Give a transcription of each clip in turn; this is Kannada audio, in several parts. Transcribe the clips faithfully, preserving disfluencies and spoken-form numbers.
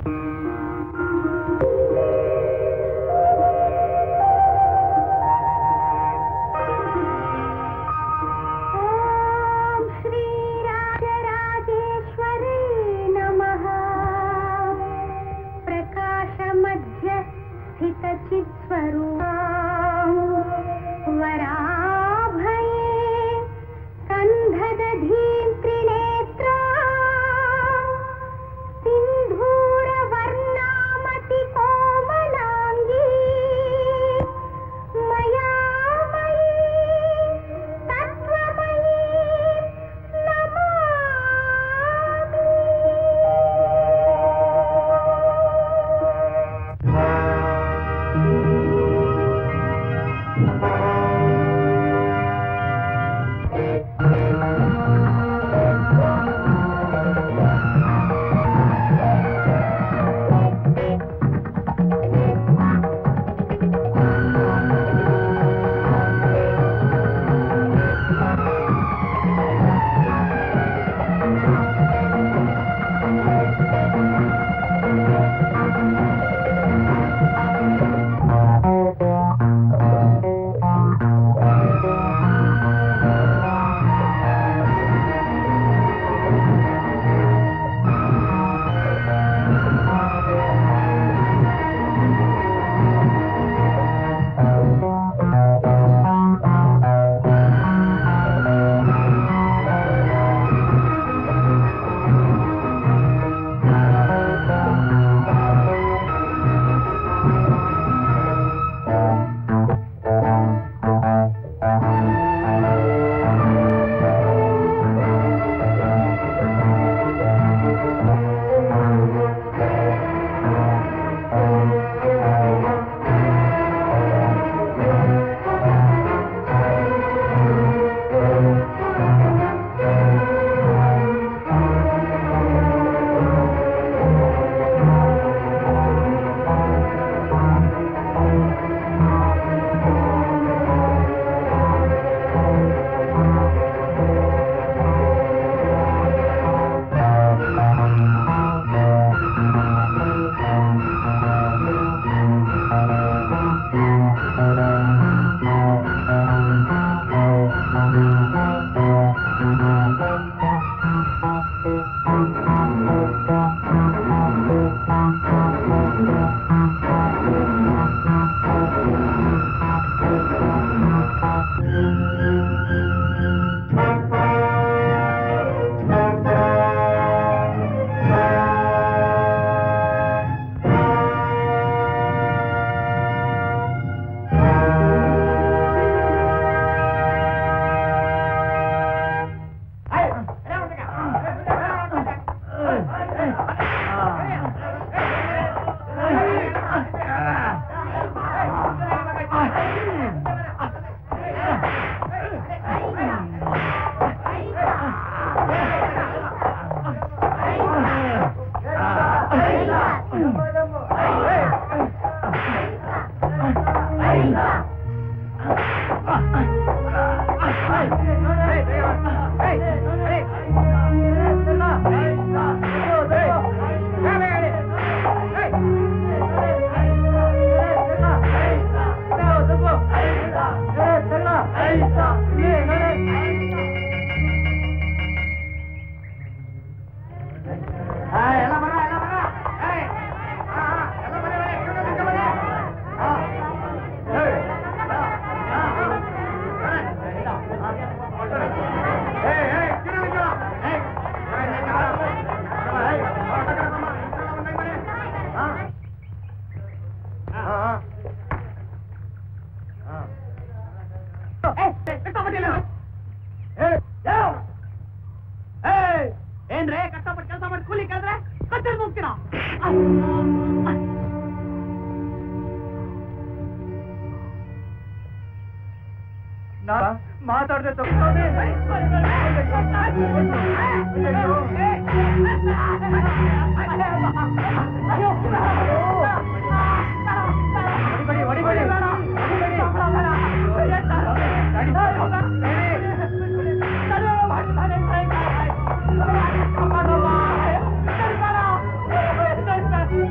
Hey!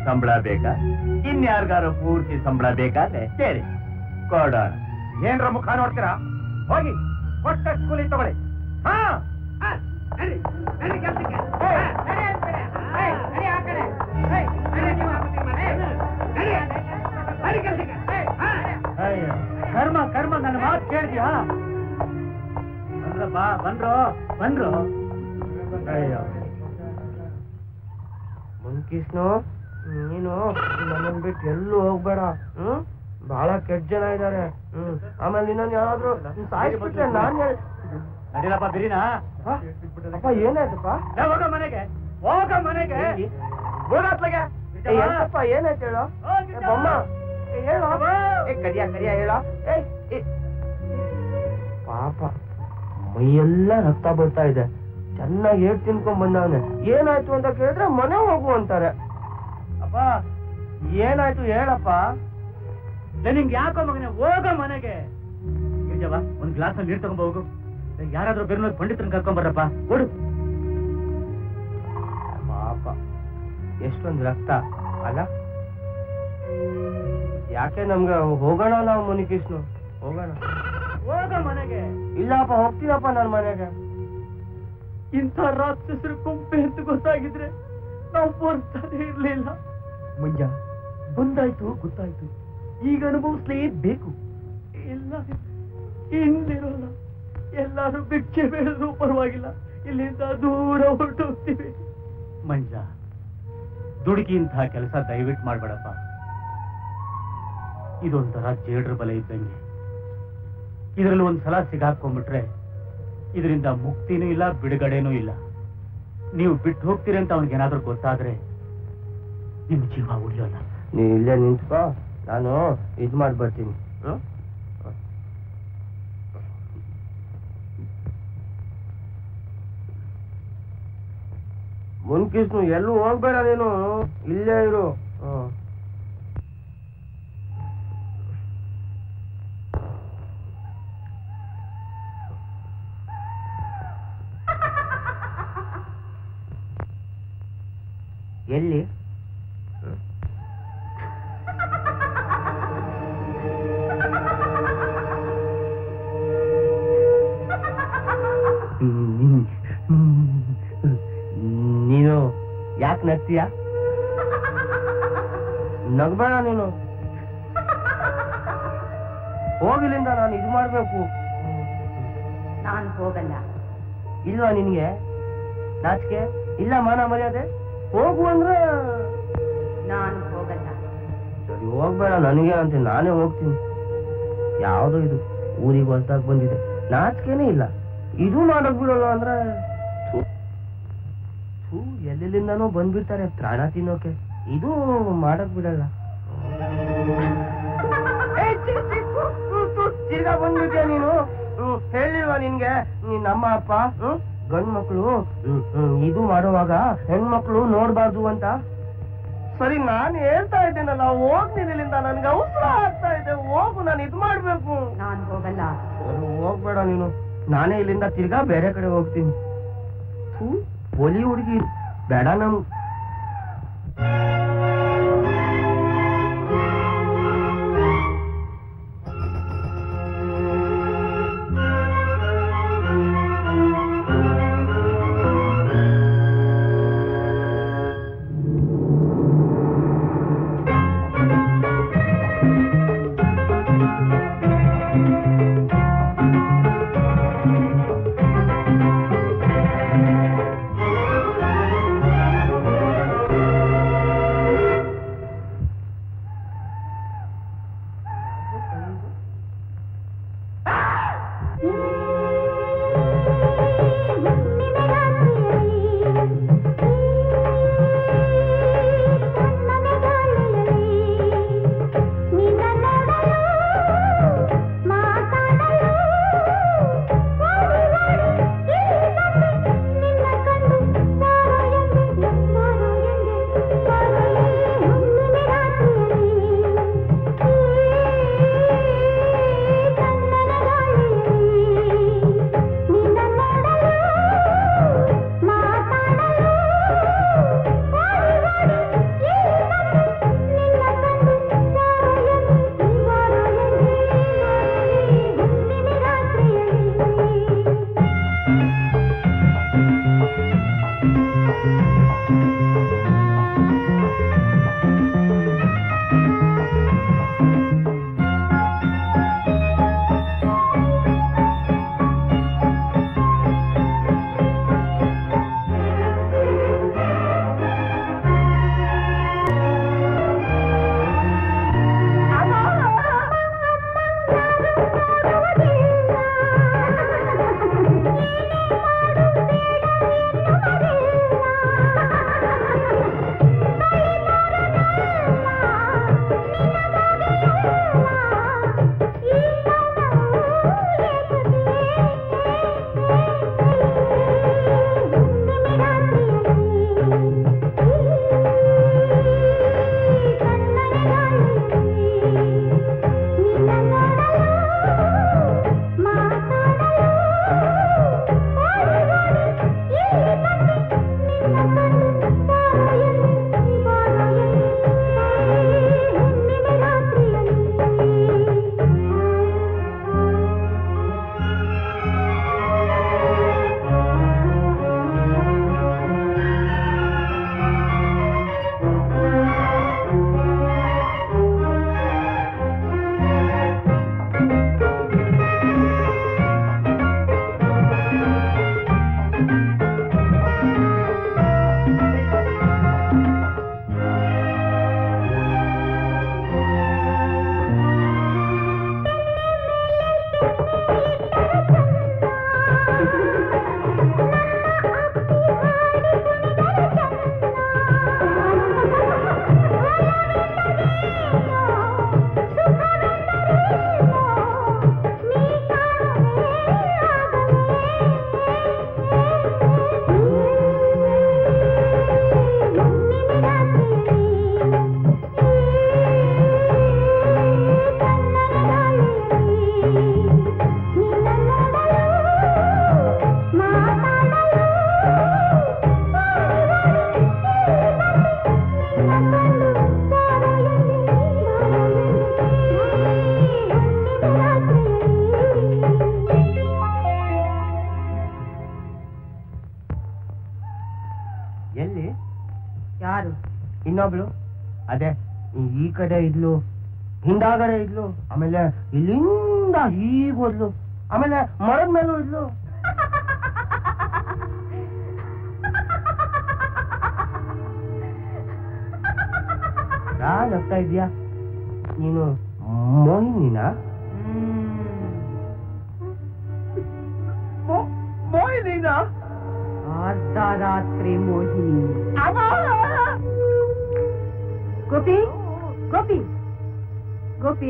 ಸಂಬಳ ಬೇಕಾ? ಇನ್ಯಾರಿಗಾರು ಪೂರ್ತಿ ಸಂಬಳ ಬೇಕಾದ್ರೆ ಕೇಳಿ ಕೊಡೋಣ. ಏನ್ರ ಮುಖ ನೋಡ್ತೀರಾ? ಹೋಗಿ ಕೊಟ್ಟ ಕೂಲಿ ತಗೊಳ್ಳಿ. ಹಾ ಕರ್ಮ ಕರ್ಮ ನನ್ನ ಮಾತು ಕೇಳಿದ್ಯಾ? ಬಂದ್ರಪ್ಪ ಬಂದ್ರು ಬಂದ್ರು. ಅಯ್ಯೋ ಮಂಕೀಸ್ನು, ನೀನು ನನ್ನನ್ ಬಿಟ್ಟು ಎಲ್ಲೂ ಹೋಗ್ಬೇಡ. ಹ್ಮ್ ಬಹಳ ಕೆಟ್ಟ ಜನ ಇದ್ದಾರೆ. ಹ್ಮ್ ಆಮೇಲೆ ನಿನ್ನ ಯಾರಾದ್ರೂ ಸಾಯಿಸ್ಬಿಟ್ರೆ ನಾನ್ ನಡೀಲಪ್ಪ ಬಿರಿನಾ? ಅಪ್ಪ ಏನಾಯ್ತಪ್ಪ? ಹೋಗ ಮನೆಗೆ, ಹೋಗ ಮನೆಗೆ. ಎಂತಪ್ಪ ಏನಾಯ್ತು ಹೇಳೋ? ಬೊಮ್ಮ ಹೇಳೋ, ಕರಿಯ ಕರಿಯ ಹೇಳೋ. ಪಾಪ ಮೈಯೆಲ್ಲ ರಕ್ತ ಬರ್ತಾ ಇದೆ. ಚೆನ್ನಾಗಿ ಏಟ್ ತಿನ್ಕೊಂಡ್ ಬಂದವನೆ. ಏನಾಯ್ತು ಅಂತ ಕೇಳಿದ್ರೆ ಮನೆ ಹೋಗು ಅಂತಾರೆ. ಅಪ್ಪ ಏನಾಯ್ತು ಹೇಳಪ್ಪ. ನಿಂಗೆ ಯಾಕೋ ಮಗನೆ, ಹೋಗ ಮನೆಗೆ. ಗಿರಿಜವ್ವ ಒಂದ್ ಗ್ಲಾಸ್ ಅಲ್ಲಿ ನೀರು ತಗೊಂಡ್ ಹೋಗು. ಯಾರಾದ್ರೂ ಬೇರೆ ಪಂಡಿತರನ್ನ ಕರ್ಕೊಂಬರ್ರಪ್ಪ, ಓಡು. ಪಾಪ ಎಷ್ಟೊಂದು ರಕ್ತ ಅಲ್ಲ. ಯಾಕೆ ನಮ್ಗೆ ಹೋಗೋಣ ನಾವು ಮುನಿಕೃಷ್ಣ, ಹೋಗೋಣ. ಹೋಗ ಮನೆಗೆ. ಇಲ್ಲಪ್ಪ ಹೋಗ್ತೀನಪ್ಪ ನನ್ ಮನೆಗೆ. ಇಂಥ ರಾಕ್ಷಸರು ಕೊಂಪೆ ಅಂತ ಗೊತ್ತಾಗಿದ್ರೆ ನಾವು ಬರ್ತಾನೆ ಇರ್ಲಿಲ್ಲ. ಮಂಜ ಬಂದಾಯ್ತು, ಗೊತ್ತಾಯ್ತು. ಈಗ ಅನುಭವಿಸ್ಲೇಬೇಕು. ಇಲ್ಲ ಹಿಂದಿರೋಲ್ಲ. ಎಲ್ಲಾರು ಭಿಕ್ಷೆ ಬೇಡರೂ ಪರವಾಗಿಲ್ಲ, ಇಲ್ಲಿಂದ ದೂರ ಹೊರಟೋಗ್ತೀವಿ. ಮಂಜ ದುಡುಕಿ ಇಂತಹ ಕೆಲಸ ದಯವಿಟ್ಟು ಮಾಡ್ಬೇಡಪ್ಪ. ಇದೊಂಥರ ಜೇಡ್ರ ಬಲ ಇದ್ದಂಗೆ. ಇದರಲ್ಲಿ ಒಂದ್ಸಲ ಸಿಗಾಕೊಂಡ್ಬಿಟ್ರೆ ಇದರಿಂದ ಮುಕ್ತಿನೂ ಇಲ್ಲ, ಬಿಡುಗಡೆನೂ ಇಲ್ಲ. ನೀವು ಬಿಟ್ಟು ಹೋಗ್ತೀರಿ ಅಂತ ಅವನಿಗೇನಾದ್ರೂ ಗೊತ್ತಾದ್ರೆ ನಿಮ್ ಜೀವ ಉಳಿಯೋಲ್ಲ. ನೀ ಇಲ್ಲೇ ನಿಂತ್ಕೋ, ನಾನು ಇದ್ ಮಾಡ್ಬರ್ತೀನಿ. ಹ್ಮ್ ಮುನ್ಕೃಷ್ಣ ಎಲ್ಲೂ ಹೋಗ್ಬೇಡ ನೀನು, ಇಲ್ಲೇ ಇರು. ಹ್ಮ್ ಎಲ್ಲಿ? ನೀನು ಯಾಕೆ ನಗ್ತೀಯ? ನಗ್ಬೇಡ ನೀನು, ಹೋಗಿಲ್ಲಿಂದ. ನಾನು ಇದು ಮಾಡ್ಬೇಕು. ನಾನು ಹೋಗಲ್ಲ. ಇಲ್ವಾ ನಿನ್ಗೆ ನಾಚಿಕೆ ಇಲ್ಲ, ಮಾನ ಮರ್ಯಾದೆ? ಹೋಗು ಅಂದ್ರೆ ನಾನು ಹೋಗಲ್ಲ. ಸರಿ ಹೋಗ್ಬೇಡ ನನಗೆ ಅಂತ ನಾನೇ ಹೋಗ್ತೀನಿ. ಯಾವ್ದು ಇದು ಊರಿಗೆ ಹೊಸ್ದಾಗ್ ಬಂದಿದೆ, ನಾಚಿಕೆನೇ ಇಲ್ಲ. ಇದು ಮಾಡಕ್ ಬಿಡೋಲ್ಲ ಅಂದ್ರೆ ಎಲ್ಲೆಲ್ಲಿಂದಾನೋ ಬಂದ್ಬಿಡ್ತಾರೆ ಪ್ರಾಣ ತಿನ್ನೋಕೆ. ಇದು ಮಾಡಕ್ ಬಿಡಲ್ಲ. ತಿರ್ಗಾ ಬಂದ್ಬಿಟ್ಯ ನೀನು. ಹೇಳಿಲ್ವಾ ನಿನ್ಗೆ ನೀನ್ ನಮ್ಮ ಅಪ್ಪ ಗಂಡ್ ಮಕ್ಳು ಇದು ಮಾಡುವಾಗ ಹೆಣ್ಮಕ್ಳು ನೋಡ್ಬಾರ್ದು ಅಂತ? ಸರಿ ನಾನು ಹೇಳ್ತಾ ಇದ್ದೇನಲ್ಲ, ಹೋಗ್ನಿಲ್ಲಿಂದ. ನನ್ಗೆ ಅವಸರ ಆಗ್ತಾ ಇದೆ. ಹೋಗು, ನಾನು ಇದ್ ಮಾಡ್ಬೇಕು. ನಾನು ಹೋಗಲ್ಲ. ಹೋಗ್ಬೇಡ ನೀನು, ನಾನೇ ಇಲ್ಲಿಂದ ತಿರ್ಗಾ ಬೇರೆ ಕಡೆ ಹೋಗ್ತೀನಿ. ಒಲಿ ಹುಡುಗಿ ಬೇಡ ನಮ್. ಯಾರು? ಇನ್ನೊಬ್ಳು ಅದೇ ಈ ಕಡೆ ಇದ್ಲು, ಹಿಂದಾಗಡೆ ಇದ್ಲು, ಆಮೇಲೆ ಇಲ್ಲಿಂದ ಹೀಗ್ ಹೋದ್ಲು, ಆಮೇಲೆ ಮರದ ಮೇಲೂ ಇದ್ಲು. ನಾನ್ ಆಗ್ತಾ ಇದ್ಯಾ? ನೀನು ಮೋಹಿನಿನಾ? ಮೋಹಿನಿನಾ? ಅರ್ಧ ರಾತ್ರಿ ಮೋಹಿನಿ. ಗೋಪಿ ಗೋಪಿ ಗೋಪಿ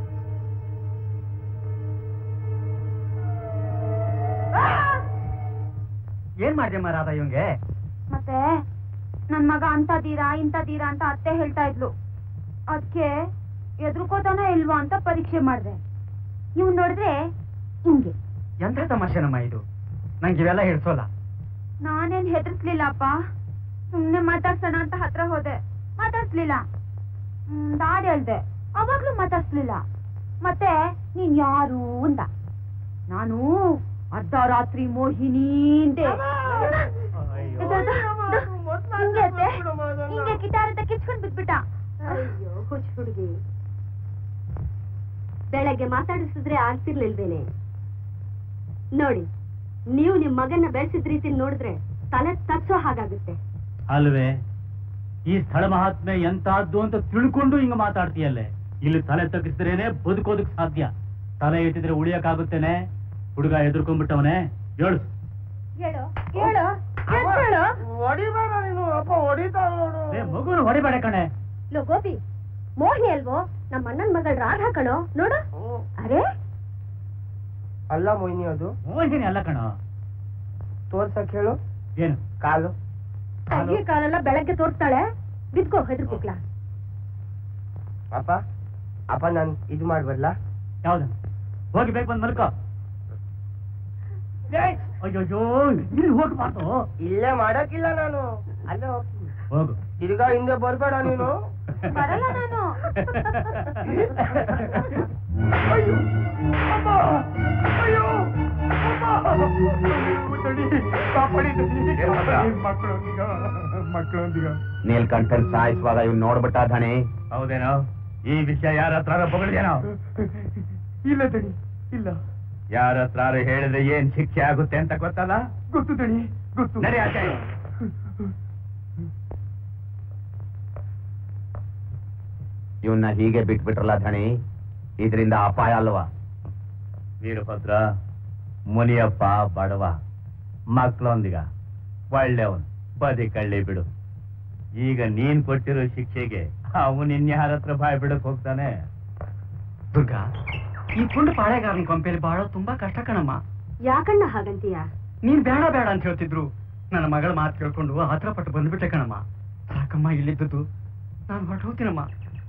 ಏನ್ ಮಾಡಿದೆ ಮಾರಾದ ಇವಂಗೆ? ಮತ್ತೆ ನನ್ ಮಗ ಅಂತದೀರಾ ಇಂತದೀರಾ ಅಂತ ಅತ್ತೆ ಹೇಳ್ತಾ ಇದ್ಲು. ಅದಕ್ಕೆ ಎದ್ರುಕೋತಾನ ಇಲ್ವಾ ಅಂತ ಪರೀಕ್ಷೆ ಮಾಡ್ದೆ. ಇವ್ ನೋಡಿದ್ರೆ ಹಿಂಗೆ. ಎಂತ ತಮಾಷೆನಮ್ಮ ಇದು? ನಂಗೆ ಇವೆಲ್ಲ ಹಿಡ್ಸೋಲ್ಲ. ನಾನೇನ್ ಹೆದರ್ಸ್ಲಿಲ್ಲಪ್ಪ, ಸುಮ್ನೆ ಮಾತಾಡ್ಸೋಣ ಅಂತ ಹತ್ರ ಹೋದೆ, ಮಾತಾಡ್ಸ್ಲಿಲ್ಲ. ಹ್ಮ್ ದಾರಿ ಹೇಳ್ದೆ, ಅವಾಗ್ಲೂ ಮಾತಾಡ್ಸ್ಲಿಲ್ಲ. ಮತ್ತೆ ನೀನ್ ಯಾರು ಅಂದ. ನಾನು ಅರ್ಧ ರಾತ್ರಿ ಮೋಹಿನಿ ಅಂದೆ. ಹಿಂಗೆ ಗಿಟಾರ್ ಅಂತ ಕಿಚ್ಕೊಂಡ್ ಬಿಟ್ಬಿಟ್ಟ. ಅಯ್ಯೋ ಹುಚ್ಚ ಹುಡುಗಿ, ಬೆಳಗ್ಗೆ ಮಾತಾಡಿಸಿದ್ರೆ ಆಗ್ತಿರ್ಲಿಲ್ವೇನೆ? ನೋಡಿ, ನೀವು ನಿಮ್ ಮಗನ್ನ ಬೆಳೆಸಿದ ರೀತಿ ನೋಡಿದ್ರೆ ತಲೆ ತಗ್ಸೋ ಹಾಗಾಗುತ್ತೆ ಅಲ್ವೇ? ಈ ಸ್ಥಳ ಮಹಾತ್ಮೆ ಎಂತದ್ದು ಅಂತ ತಿಳ್ಕೊಂಡು ಹಿಂಗ ಮಾತಾಡ್ತೀಯಲ್ಲೇ. ಇಲ್ಲಿ ತಲೆ ತಗ್ಗಿಸಿದ್ರೇನೆ ಬದುಕೋದಕ್ ಸಾಧ್ಯ. ತಲೆ ಇಟ್ಟಿದ್ರೆ ಉಳಿಯಕ್ಕಾಗುತ್ತೇನೆ? ಹುಡುಗ ಎದುರ್ಕೊಂಡ್ಬಿಟ್ಟವನೇ. ಹೇಳು ಹೇಳು ಹೇಳು ಹೇಳು. ಹೊಡಿಬೇಡ ನೀನು, ಅಪ್ಪ ಹೊಡಿತಾ ನೋಡು. ಮಗುನು ಹೊಡಿಬೇಡ ಕಣೆ. ಲೋ ಗೋಪಿ, ಮೋಹಿನಿ ಅಲ್ವೋ ನಮ್ಮ ಅಣ್ಣನ ಮಗಳ ರಾಧಾ ಕಣೋ, ನೋಡು. ಅರೆ ಅಲ್ಲ ಮೋಹಿನಿ, ಅದು ಮೋಹಿನಿ ಅಲ್ಲ ಕಣ. ತೋರ್ಸಕ್ ಹೇಳು. ಏನು? ಕಾಲು ಕೈಗೆ ಕಾಲೆಲ್ಲ ಬೆಳಗ್ಗೆ ತೋರ್ಸ್ತಾಳೆ. ಬಿದ್ಕೋ ಹೆದರ್ಕೋಕ್ಲಾ. ಅಪ್ಪ ಅಪ್ಪ ನಾನ್ ಇದು ಮಾಡ್ಬರ್ಲಾ? ಯಾವ್ದ? ಹೋಗಿ ಬೇಗ ಬಂದ್ ಮಲ್ಕೋ. ಅಯ್ಯೋ, ಇಲ್ಲಿ ಹೋಗ್ಬಾರ್ದು. ಇಲ್ಲೇ ಮಾಡಕ್ಕಿಲ್ಲ ನಾನು, ಅಲ್ಲೇ ಹೋಗ್ತೀನಿ. ಹೋಗು. ತಿರ್ಗಾ ಹಿಂದೆ ಬರ್ಬೇಡ ನೀನು. ಬರಲ್ಲ ನಾನು. ನೀಲ್ಕಂಠನ್ ಸಾಯಿಸುವಾಗ ಇವ್ ನೋಡ್ಬಿಟ್ಟ ಧಣಿ. ಹೌದೇನೋ? ಈ ವಿಷಯ ಯಾರ ಹತ್ರ ಬಗಳಿದೇನೋ? ಇಲ್ಲ ದಣಿ, ಇಲ್ಲ. ಯಾರ ಹತ್ರ ಹೇಳಿದ್ರೆ ಏನ್ ಶಿಕ್ಷೆ ಆಗುತ್ತೆ ಅಂತ ಗೊತ್ತಲ್ಲ? ಗೊತ್ತು ದಣಿ, ಗೊತ್ತು. ನಡಿ ಆಚೆ. ಇವನ್ನ ಹೀಗೆ ಬಿಟ್ಬಿಟ್ರಲ್ಲ ಧಣಿ, ಇದರಿಂದ ಅಪಾಯ ಅಲ್ವಾ? ವೀರಭದ್ರ, ಮುನಿಯಪ್ಪ ಬಡವ, ಮಕ್ಳೊಂದಿಗ ಒಳ್ಳೆಯವನ್, ಬದಿ ಕಳ್ಳಿ ಬಿಡು. ಈಗ ನೀನ್ ಕೊಟ್ಟಿರೋ ಶಿಕ್ಷೆಗೆ ಅವನ್ ಇನ್ಯಾರ ಹತ್ರ ಬಾಯ್ ಬಿಡಕ್ ಹೋಗ್ತಾನೆ? ದುರ್ಗಾ, ಈ ಪುಂಡ ಪಾಳೆಗಾರನ ಕೊಂಪೆಯಲ್ಲಿ ಬಾಳೋ ತುಂಬಾ ಕಷ್ಟ ಕಣಮ್ಮ. ಯಾಕಣ್ಣ ಹಾಗಂತೀಯ? ನೀನ್ ಬೇಡ ಬೇಡ ಅಂತ ಹೇಳ್ತಿದ್ರು. ನನ್ನ ಮಗಳ ಮಾತು ಕೇಳ್ಕೊಂಡು ಆತರ ಪಟ್ಟು ಬಂದ್ಬಿಟ್ಟೆ ಕಣಮ್ಮ. ಸಾಕಮ್ಮ ಇಲ್ಲಿದ್ದದ್ದು, ನಾನು ಹೊರಟು ಹೋಗ್ತೀನಮ್ಮ.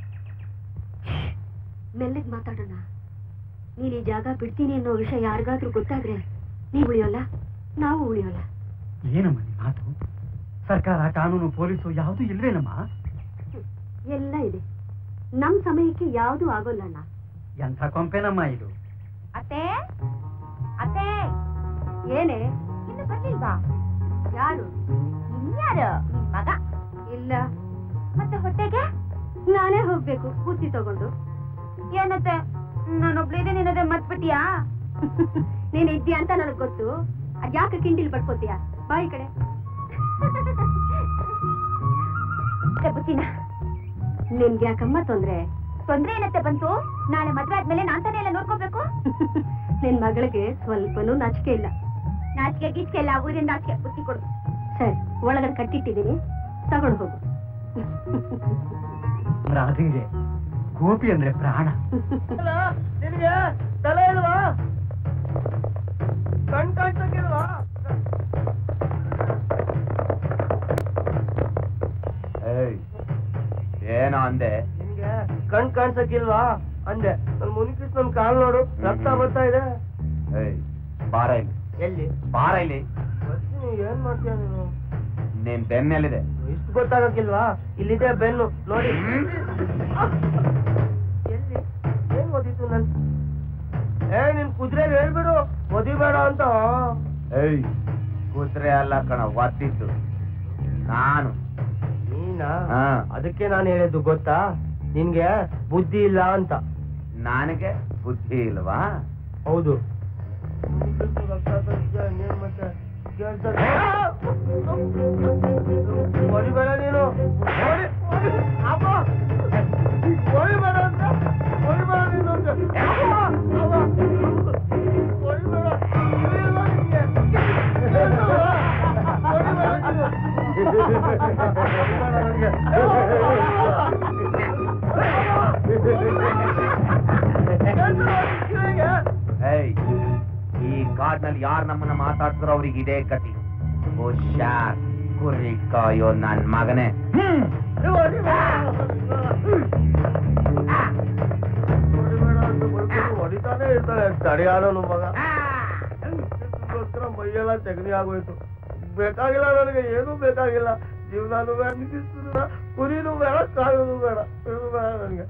ಮೆಲ್ಲಗ್ ಮಾತಾಡೋಣ. ನೀನ್ ಈ ಜಾಗ ಬಿಡ್ತೀನಿ ಅನ್ನೋ ವಿಷಯ ಯಾರಿಗಾದ್ರೂ ಗೊತ್ತಾದ್ರೆ ನೀವ್ ಉಳಿಯೋಲ್ಲ, ನಾವು ಉಳಿಯೋಲ್ಲ. ಏನಮ್ಮ ನೀ ಮಾತು? ಸರ್ಕಾರ, ಕಾನೂನು, ಪೊಲೀಸು ಯಾವುದು ಇಲ್ವೇನಮ್ಮ? ಎಲ್ಲ ಇದೆ. ನಮ್ ಸಮಯಕ್ಕೆ ಯಾವುದು ಆಗೋಲ್ಲಣ್ಣ. ಎಂಥ ಕೊಂಪೆನಮ್ಮ ಇದು? ಅತ್ತೆ ಅತ್ತೆ, ಏನೇ? ಇನ್ನು ಬರ್ಲಿಲ್ವಾ? ಯಾರು? ಇನ್ಯಾರು? ನಿನ್ ಮಗ? ಇಲ್ಲ. ಮತ್ತೆ ಹೊಟ್ಟೆಗೆ ನಾನೇ ಹೋಗ್ಬೇಕು ಬುತ್ತಿ ತಗೊಂಡು. ಏನತ್ತೆ, ನಾನೊಬ್ಳಿದೆ ನಿನ್ನದೆ ಮತ್ಬಿಟ್ಟಿಯಾ? ನೀನ್ ಇದ್ದೀಯ ಅಂತ ನನಗ್ ಗೊತ್ತು. ಅದ್ಯಾಕೆ ಕಿಂಡಿಲ್ ಪಡ್ಕೋತೀಯ? ಬಾಯಿ ಕಡೆ ಬುತ್ತಿನ. ನಿನ್ಗೆ ಯಾಕಮ್ಮ ತೊಂದ್ರೆ? ತೊಂದ್ರೆ ಏನತ್ತೆ ಬಂತು? ನಾಳೆ ಮದ್ವೆ ಆದ್ಮೇಲೆ ನಾನ್ ತಾನೇ ಎಲ್ಲ ನೋಡ್ಕೋಬೇಕು. ನಿನ್ ಮಗಳಿಗೆ ಸ್ವಲ್ಪನೂ ನಾಚಿಕೆ ಇಲ್ಲ. ನಾಚಿಕೆ ಗೀಚಿಕೆ ಎಲ್ಲ ಊರಿಂದ ಆಚಿಕೆ. ಬುತ್ತಿ ಕೊಡು. ಸರಿ, ಒಳಗಡೆ ಕಟ್ಟಿಟ್ಟಿದ್ದೀನಿ, ತಗೊಂಡು ಹೋಗು. ರಾಧಂಗೆ ಗೋಪಿ ಅಂದ್ರೆ ಪ್ರಾಣ. ನಿನಗೆ ತಲೆ ಇಲ್ವಾ? ಕಣ್ ಕಾಣ್ಸಕ್ಕಿಲ್ವಾ? ಏನೋ ಅಂದೆ? ನಿನ್ಗೆ ಕಣ್ ಕಾಣ್ಸಕ್ಕಿಲ್ವಾ ಅಂದೆ. ನನ್ ಮುನಿಕೃಷ್ಣನ್ ಕಾಲ್ ನೋಡು, ರಕ್ತ ಬರ್ತಾ ಇದೆ. ಬಾರ ಇಲ್ಲಿ. ಎಲ್ಲಿ? ಬಾರ ಇಲ್ಲಿ. ಬರ್ತೀನಿ, ಏನ್ ಮಾಡ್ತೀಯ ನೀನು? ನಿನ್ ಬೆನ್ನೆಲ್ಲಿದೆ? ಇಷ್ಟು ಗೊತ್ತಾಗಕ್ಕಿಲ್ವಾ? ಇಲ್ಲಿದೆ ಬೆನ್ನು ನೋಡಿ. ಎಲ್ಲಿ? ಏನ್ ಓದಿತ್ತು ನನ್? ಏ ನಿನ್ ಕುದುರೆಗೆ ಹೇಳ್ಬಿಡು ಓದಿಬೇಡ ಅಂತ. ಏಯ್, ಕುದುರೆ ಅಲ್ಲ ಕಣ, ಒತ್ತಿದ್ದು ನಾನು. ನೀನ ನಿನ್ನ ಹಾ. ಅದಕ್ಕೆ ನಾನು ಹೇಳಿದ್ದು ಗೊತ್ತಾ, ನಿನ್ಗೆ ಬುದ್ಧಿ ಇಲ್ಲ ಅಂತ. ನನಗೆ ಬುದ್ಧಿ ಇಲ್ವಾ? ಹೌದು. ಹೊಡಿಬೇಡ ನೀನು, ಹೊಡಿಬೇಡ ಅಂತ, ಹೊಡಿಬೇಡ ನೀನು ಅಂತ. ಹೊಡಿಬೇಡ, ಇಲ್ಲಿಲ್ಲ ನಿನ್ಗೆ. ಹೊಡಿಬೇಡ ನೀನು. ಹೊಡಿಬೇಡ ನನಗೆ. ಏಯ್, ಈ ಕಾಡ್ನಲ್ಲಿ ಯಾರು ನಮ್ಮನ್ನ ಮಾತಾಡ್ತಾರೋ ಅವ್ರಿಗೆ ಇದೇ ಗತಿ. ಹುಷಾರ್, ಕುರಿ ಕಾಯೋ ನನ್ ಮಗನೇ. ಹೊಡಿತಾನೆ ಇರ್ತಾರೆ, ತಡೆಯಾಡೋನು ಮಗ. ಮೈಯೆಲ್ಲ ತೆಗಣಿ ಆಗೋಯ್ತು. ಬೇಕಾಗಿಲ್ಲ ನನಗೆ, ಏನೂ ಬೇಕಾಗಿಲ್ಲ. ಜೀವನೂ ಬೇಡ, ನಿಧಿಸ್ತು ಕುರಿನೂ ಬೇಡ, ಕಾಯೋದು ಬೇಡ, ಏನು ಬೇಡ ನನಗೆ.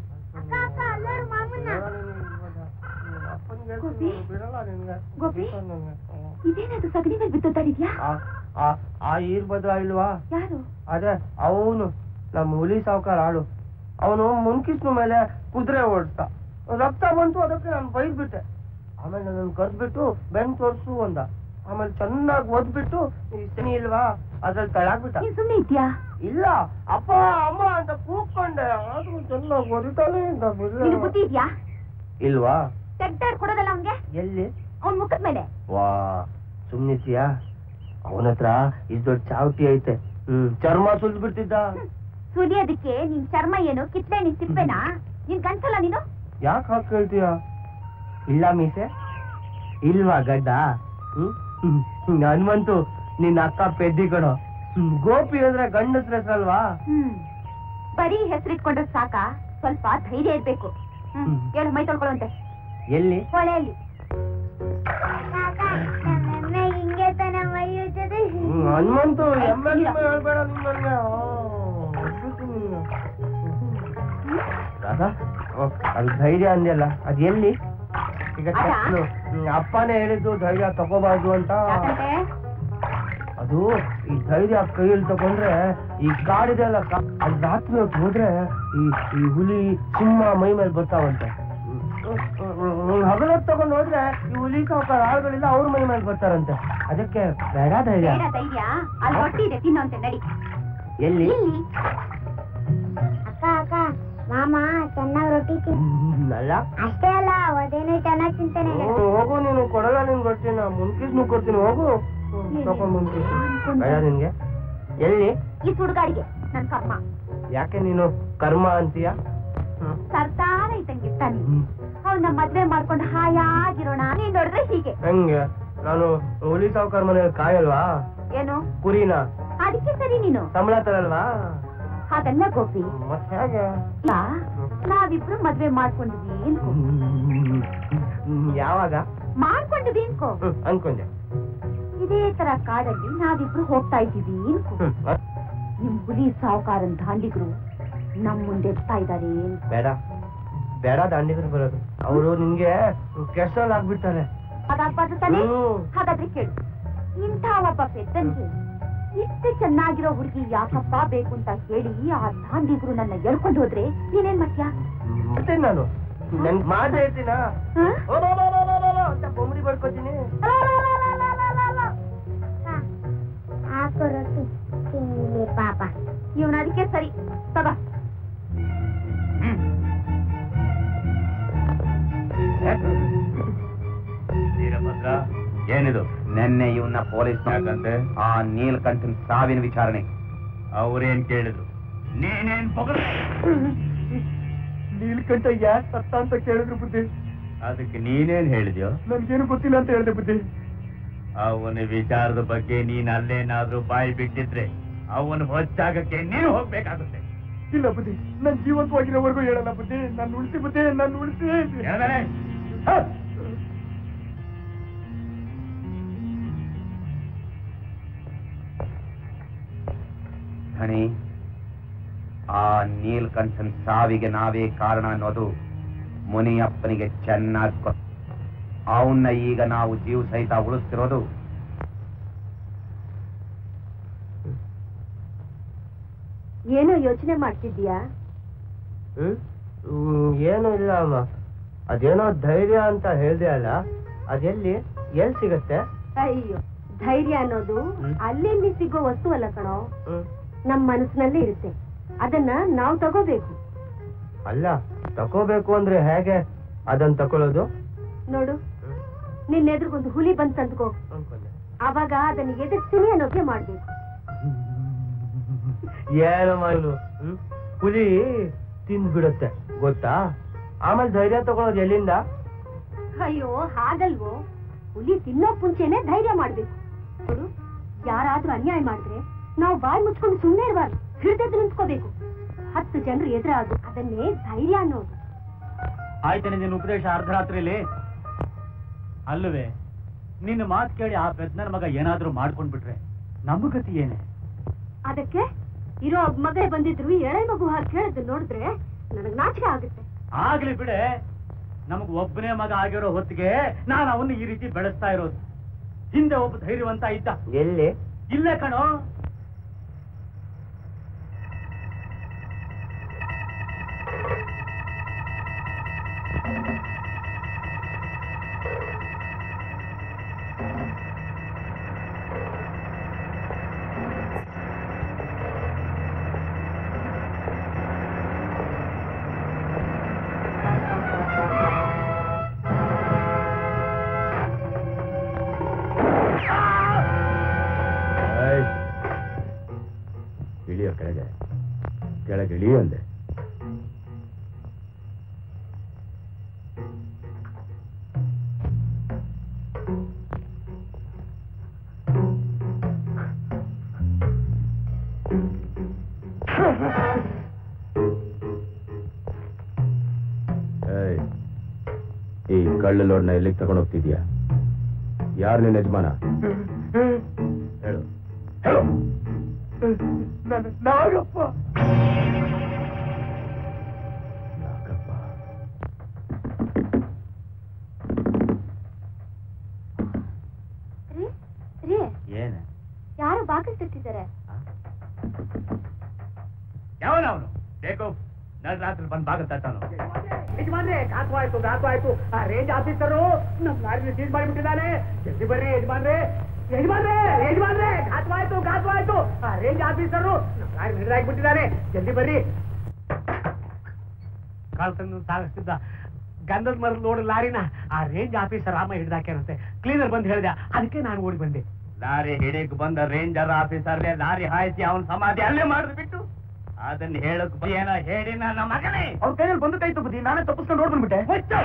ಇದೇನದು ಸಗಣಿ ಮೇಲೆ ಬಿತ್ತೋತಾಡಿದ್ಯಾ? ಆ ಈರ್ಭದ್ರ ಇಲ್ವಾ? ಯಾರು? ಅದೇ ಅವನು, ನಮ್ಮ ಹುಲಿ ಸಾವುಕಾರ ಆಳು. ಅವನು ಮುನ್ಕಿಸ್ನ ಮೇಲೆ ಕುದುರೆ ಓಡಿಸ್ತ, ರಕ್ತ ಬಂತು, ಅದಕ್ಕೆ ನಾನು ಬೈದ್ಬಿಟ್ಟೆ. ಆಮೇಲೆ ನನ್ನ ಕರ್ದ್ಬಿಟ್ಟು ಬೆನ್ ತೋರ್ಸು ಅಂದ. ಆಮೇಲೆ ಚೆನ್ನಾಗಿ ಓದ್ಬಿಟ್ಟು ಈ ಶನಿ ಇಲ್ವಾ ಅದ್ರಲ್ಲಿ ತಳಾಕ್ಬಿಟ್ಟ. ಸುಮ್ಮನೆ ಇದ್ಯಾ? ಇಲ್ಲ, ಅಪ್ಪ ಅಮ್ಮ ಅಂತ ಕೂತ್ಕೊಂಡೆ, ಆದ್ರೂ ಚೆನ್ನಾಗಿ ಓದಿತಾನೆ ಇದ್ದ. ಬುದ್ಧಿ ಇದ್ಯಾ ಇಲ್ವಾ? ತೆಗ್ದಾಡ್ ಕೊಡೋದಲ್ಲ ಅವನ್ಗೆ. ಎಲ್ಲಿ? ಅವನ್ ಮುಖದ ಮೇಲೆ. ವಾ, ಸುಮ್ನಿಸಿಯಾ? ಅವನ ಹತ್ರ ಇಷ್ಟು ದೊಡ್ಡ ಚಾವಟಿ ಐತೆ. ಹ್ಮ್ ಚರ್ಮ ಸುಲ್ದು ಬಿಡ್ತಿದ್ದ. ಸುಲಿಯೋದಕ್ಕೆ ನಿನ್ ಚರ್ಮ ಏನು ಕಿತ್ಲೆ ನಿನ್ ತಿಪ್ಪೆನಾ? ನಿನ್ ಕನ್ಸಲ್ಲ ನೀನು? ಯಾಕೆ ಹಾಕಿ ಹೇಳ್ತೀಯ? ಇಲ್ಲ ಮೀಸೆ ಇಲ್ವಾ ಗಡ್ಡ? ಹ್ಮ್ ಹನುಮಂತು ನಿನ್ನ ಅಕ್ಕ ಪೆದ್ದಿ ಕಣೋ. ಗೋಪಿ ಅಂದ್ರೆ ಗಂಡಸ್ರ ಹೆಸರಲ್ವಾ? ಹ್ಮ್ ಬರೀ ಹೆಸರಿಟ್ಕೊಂಡ್ರೆ ಸಾಕ? ಸ್ವಲ್ಪ ಧೈರ್ಯ ಇರ್ಬೇಕು. ಹ್ಮ್ ಹೇಳು, ಮೈ ತೊಳ್ಕೊಳ್ಳುವಂತೆ. ಎಲ್ಲಿ? ಹೊಳೆಯಲ್ಲಿ. ಹನುಮಂತು ಎಮ್ಮೆ ಹೇಳ್ಬೇಡ ನಿಮ್ಮನ್ನ. ಅದು ಧೈರ್ಯ ಅಂದ್ಯಲ್ಲ, ಅದ್ ಎಲ್ಲಿ? ಈಗ ಅಪ್ಪನೇ ಹೇಳಿದ್ದು ಧೈರ್ಯ ತಗೋಬಾರ್ದು ಅಂತ. ಅದು ಈ ಧೈರ್ಯ ಕೈಯಲ್ಲಿ ತಗೊಂಡ್ರೆ ಈ ಕಾಡಿದೆಲ್ಲ ಅಲ್ಲಿ ರಾತ್ರಿ ಹೊತ್ತು ಹೋದ್ರೆ ಈ ಈ ಹುಲಿ ಸಿಂಹ ಮೈ ಮೇಲೆ ಬರ್ತಾವಂತೆ. ಹಗಲೊತ್ತು ತಗೊಂಡು ಹೋದ್ರೆ ಈ ಹುಲಿ ಸಾವುಕಾರ ಆಳುಗಳಿಲ್ಲ, ಅವ್ರ ಮೈ ಮೇಲೆ ಬರ್ತಾರಂತೆ. ಅದಕ್ಕೆ ಬೇಡ ಧೈರ್ಯ. ಎಲ್ಲಿ? ಅಕ್ಕ ಅಕ್ಕ ಮಾಮ ಚೆನ್ನಾಗಿ ರೊಟ್ಟಿ ಅಲ್ಲ ಅಷ್ಟೇ ಅಲ್ಲ, ಅದೇನು ಚೆನ್ನಾಗಿ ತಿಂತಾನೆ. ಹೋಗು, ನೀನು ಕೊಡಲ್ಲ ನಿನ್ ಕೊಡ್ತೀನಿ, ಮುನ್ಕಿಸ್ನು ಕೊಡ್ತೀನಿ. ಹೋಗು ತಗೊಂಡ್ ಮುನ್ಕಿಸ್. ಬೇಡ ನಿನ್ಗೆ. ಎಲ್ಲಿ? ಈ ಸುಡುಗಾಡಿಗೆ ನನ್ ಕರ್ಮ. ಯಾಕೆ ನೀನು ಕರ್ಮ ಅಂತೀಯ? ಸರ್ತಾರ ಇದ್ದಂಗಿರ್ತಾನೆ. ಅವ್ನ ಮದ್ವೆ ಮಾಡ್ಕೊಂಡು ಹಾಯಾಗಿರೋಣ. ನೀನ್ ನೋಡಿದ್ರೆ ಹೀಗೆ. ಹೆಂಗೆ? ನಾನು ಹುಲಿ ಸಾವುಕಾರ ಮನೆಯಲ್ಲಿ ಕಾಯಲ್ವಾ? ಏನು ಕುರಿನ? ಅದಕ್ಕೆ ಸರಿ ನೀನು ಸಂಬಳ ತರಲ್ವಾ? ಹಾಗಲ್ಲ ಗೋಪಿ. ಮತ್ತೆ ಹೇಗೆ? ನಾವಿಬ್ರು ಮದ್ವೆ ಮಾಡ್ಕೊಂಡಿದ್ವಿ ಅನ್ಕೋ. ಯಾವಾಗ ಮಾಡ್ಕೊಂಡಿದ್ವಿ ಅನ್ಕೋ. ಅನ್ಕೊಂಡೆ. ಇದೇ ತರ ಕಾಡಲ್ಲಿ ನಾವಿಬ್ರು ಹೋಗ್ತಾ ಇದ್ದೀವಿ ಅನ್ಕೋ. ನಿಮ್ ಹುಲಿ ಸಾವುಕಾರನ್ ದಾಂಡಿಗರು ನಮ್ ಮುಂದೆ ಇರ್ತಾ ಇದಾರೆ. ಬೇಡ ಬೇಡ, ದಾಂಡಿಗರು ಬರೋದು. ಅವರು ನಿನ್ಗೆ ಕೆಸಲ್ ಆಗ್ಬಿಡ್ತಾರೆ. ಅದಾಗ್ಬಾರ್ದು ತಾನೆ? ಹಾಗಾದ್ರೆ ಕೇಳು, ಇಂಥ ಒಬ್ಬ ಪೆದ್ದನ್ಗೆ ಇಷ್ಟು ಚೆನ್ನಾಗಿರೋ ಹುಡುಗಿ ಯಾಕಪ್ಪ ಬೇಕು ಅಂತ ಹೇಳಿ ಆ ದಾಂಡಿಗರು ನನ್ನ ಎಳ್ಕೊಂಡು ಹೋದ್ರೆ ನೀನೇನ್ ಮಾಡ್ತೀಯಾ? ಮತ್ತೆ ನಾನು ನನ್ ಮಾತು ಹೇಳ್ತೀನ ಅಂತ ಬೊಮ್ಮಡಿ ಬಡ್ಕೋತೀನಿ. ಹಾಕು ರೊಟ್ಟಿ ತಿನ್ಲಿ ಪಾಪ. ಇವನ ಅದಕ್ಕೆ ಸರಿ ತಗೋ. ವೀರಭದ್ರ, ಏನಿದು? ನೆನ್ನೆ ಇವನ್ನ ಪೊಲೀಸ್ ಯಾಕಂತೆ ಆ ನೀಲಕಂಠನ್ ಸಾವಿನ ವಿಚಾರಣೆ ಅವ್ರೇನ್ ಕೇಳಿದ್ರು? ನೀನೇನ್ ನೀಲ್ಕಂಠ ಯಾಕೆ ಸತ್ತ ಅಂತ ಕೇಳಿದ್ರು ಬುದ್ಧಿ. ಅದಕ್ಕೆ ನೀನೇನ್ ಹೇಳಿದ್ಯೋ? ನನ್ಗೇನು ಗೊತ್ತಿಲ್ಲ ಅಂತ ಹೇಳಿದೆ ಬುದ್ಧಿ. ಅವನ ವಿಚಾರದ ಬಗ್ಗೆ ನೀನ್ ಅಲ್ಲೇನಾದ್ರೂ ಬಾಯಿ ಬಿಟ್ಟಿದ್ರೆ ಅವನು ಹೊಚ್ಚಾಗಕ್ಕೆ ನೀನು ಹೋಗ್ಬೇಕಾಗುತ್ತೆ. ಇಲ್ಲ ಬುದ್ಧಿ, ನನ್ ಜೀವಂತವಾಗಿರೋವರೆಗೂ ಹೇಳಲ್ಲ ಬುದ್ಧಿ. ನನ್ನ ಉಳಿಸಿ ಬುದ್ಧಿ, ನನ್ನ ಉಳಿಸಿ. ಧಣಿ, ಆ ನೀಲಕಂಠನ್ ಸಾವಿಗೆ ನಾವೇ ಕಾರಣ ಅನ್ನೋದು ಮುನಿಯಪ್ಪನಿಗೆ ಚೆನ್ನಾಗಿ ಗೊತ್ತು. ಅವನ್ನ ಈಗ ನಾವು ಜೀವ ಸಹಿತ ಏನೋ ಯೋಚನೆ ಮಾಡ್ತಿದ್ಯಾ? ಹ್ಮ್ ಏನು ಇಲ್ಲ ಅಮ್ಮ, ಅದೇನೋ ಧೈರ್ಯ ಅಂತ ಹೇಳ್ದೆ ಅಲ್ಲ, ಅದೆಲ್ಲಿ ಎಲ್ಲಿ ಸಿಗತ್ತೆ? ಅಯ್ಯೋ, ಧೈರ್ಯ ಅನ್ನೋದು ಅಲ್ಲಿ ಸಿಗೋ ವಸ್ತು ಅಲ್ಲ ಕಣೋ, ನಮ್ ಮನಸ್ಸಿನಲ್ಲೇ ಇರುತ್ತೆ. ಅದನ್ನ ನಾವು ತಗೋಬೇಕು. ಅಲ್ಲ, ತಗೋಬೇಕು ಅಂದ್ರೆ ಹೇಗೆ ಅದನ್ನ ತಕೊಳ್ಳೋದು? ನೋಡು, ನಿನ್ನ ಎದುರಿಗೊಂದು ಹುಲಿ ಬಂತು ಅಂದ್ಕೋ, ಅವಾಗ ಅದನ್ನ ಎದುರ್ತೀನಿ ಅನ್ನೋಕೆ ಮಾಡ್ಬೇಕು. ಏನು ಮಾಡಲು, ಹುಲಿ ತಿಂದ್ಬಿಡುತ್ತೆ ಗೊತ್ತಾ? ಆಮೇಲೆ ಧೈರ್ಯ ತಗೊಳೋದು ಎಲ್ಲಿಂದ? ಅಯ್ಯೋ ಹಾಗಲ್ವೋ, ಹುಲಿ ತಿನ್ನೋಕ್ ಮುಂಚೆನೆ ಧೈರ್ಯ ಮಾಡ್ಬೇಕು. ನೋಡು, ಯಾರಾದ್ರೂ ಅನ್ಯಾಯ ಮಾಡಿದ್ರೆ ನಾವು ಬಾಯಿ ಮುಚ್ಕೊಂಡು ಸುಮ್ಮನೆ ಇರಬಾರ್ದು, ಹಿಡಿದು ನಿಂತ್ಕೋಬೇಕು. ಹತ್ತು ಜನರು ಎದುರಾದ್ರು ಅದನ್ನೇ ಧೈರ್ಯ ಅನ್ನೋದು. ಆಯ್ತು, ನಿನ್ನ ಉಪದೇಶ ಅರ್ಧರಾತ್ರಿಲಿ ಅಲ್ಲವೇ? ನಿನ್ನ ಮಾತು ಕೇಳಿ ಆ ಪೆದ್ದನ ಮಗ ಏನಾದ್ರೂ ಮಾಡ್ಕೊಂಡ್ಬಿಟ್ರೆ ನಮ್ಮ ಗತಿ ಏನೇ? ಅದಕ್ಕೆ ಇರೋ ಮಗೇ ಬಂದಿದ್ರು ಎಳೆ ಮಗು ಹಾಗೆ ಕೇಳಿದ್ರು ನೋಡಿದ್ರೆ ನನಗ್ ನಾಚಿಕೆ ಆಗುತ್ತೆ. ಆಗ್ಲಿ ಬಿಡೆ, ನಮಗ್ ಒಬ್ಬನೇ ಮಗ ಆಗಿರೋ ಹೊತ್ತಿಗೆ ನಾನು ಅವನ್ನ ಈ ರೀತಿ ಬೆಳೆಸ್ತಾ ಇರೋದು. ಹಿಂದೆ ಒಬ್ಬ ಧೈರ್ಯವಂತ ಇದ್ದ. ಎಲ್ಲಿ? ಇಲ್ಲೇ ಕಣೋ. ಇಳಿಯೋ ಕೆಳಗೆ, ಕೆಳಗೆ ಇಳಿಯೋ ಅಂದೆ. ಈ ಕಳ್ಳ ಲೋಡ್ನ ಎಲ್ಲಿಗೆ ತಗೊಂಡು ಹೋಗ್ತಿದ್ಯಾ? ಯಾರು ನಿನ್ನ ಯಜಮಾನ? ಹೇಳು ಹೇಳು. ನಾಗಪ್ಪ. ನಾಗಪ್ಪ? ಏನ? ಯಾರು ಬಾಗಿಲು ತಟ್ಟಿದ್ದಾರೆ? ಯಾವನವನು ಬೇಕು ನಡ್ ರಾತ್ರಿ ಬಂದ್ ಬಾಗಿಲು ತಟ್ಟಾನು? ಯಜಮಾನ್ರೆ, ಘಾತು ಆಯ್ತು ಘಾತು ಆಯ್ತು. ಆ ರೇಂಜ್ ಆಫೀಸರು ನಮ್ ಗಾಡಿನ ಸೀಸ್ ಮಾಡಿಬಿಟ್ಟಿದ್ದಾನೆ. ಜಲ್ದಿ ಬರ್ರಿ ಯಜಮಾನ್ರೆ, ಯಜಮಾನ್ರೆ ಯಜಮಾನ್ರೆ, ಘಾತು ಆಯ್ತು ಘಾತು ಆಯ್ತು. ಆ ರೇಂಜ್ ಆಫೀಸರು ನಮ್ ಗಾಡಿ ಹಿಡಿದಾಕ್ಬಿಟ್ಟಿದ್ದಾನೆ. ಜಲ್ದಿ ಬರ್ರಿ. ಕಾಲ್ ತಂದು ಸಾಗಿಸ್ತಿದ್ದ ಗಂಧದ ಮರದ ನೋಡ ಲಾರಿನ ಆ ರೇಂಜ್ ಆಫೀಸರ್ ರಾಮ ಹಿಡಿದಾಕ್ಯಾರಂತೆ. ಕ್ಲೀನರ್ ಬಂದು ಹೇಳಿದೆ, ಅದಕ್ಕೆ ನಾನು ಓಡಿ ಬಂದೆ. ಲಾರಿ ಹಿಡಿಯಕ್ ಬಂದ ರೇಂಜರ್ ಆಫೀಸರ್ಗೆ ಲಾರಿ ಹಾಯಿಸಿ ಅವನ ಸಮಾಧಿ ಅಲ್ಲೇ ಮಾಡಿದ್ ಬಿಟ್ಟು ಅದನ್ನ ಹೇಳಕ್ ಏನೋ ಹೇಳಿ ನನ್ನ ಮಗನೇ. ಅವ್ರ ಕೈಯಲ್ಲಿ ಬಂದು ಕೈ ಬುದ್ಧಿ, ನಾನೇ ತಪ್ಪಿಸ್ಕೊಂಡು ಓಡ್ ಬಂದ್ಬಿಟ್ಟೆ.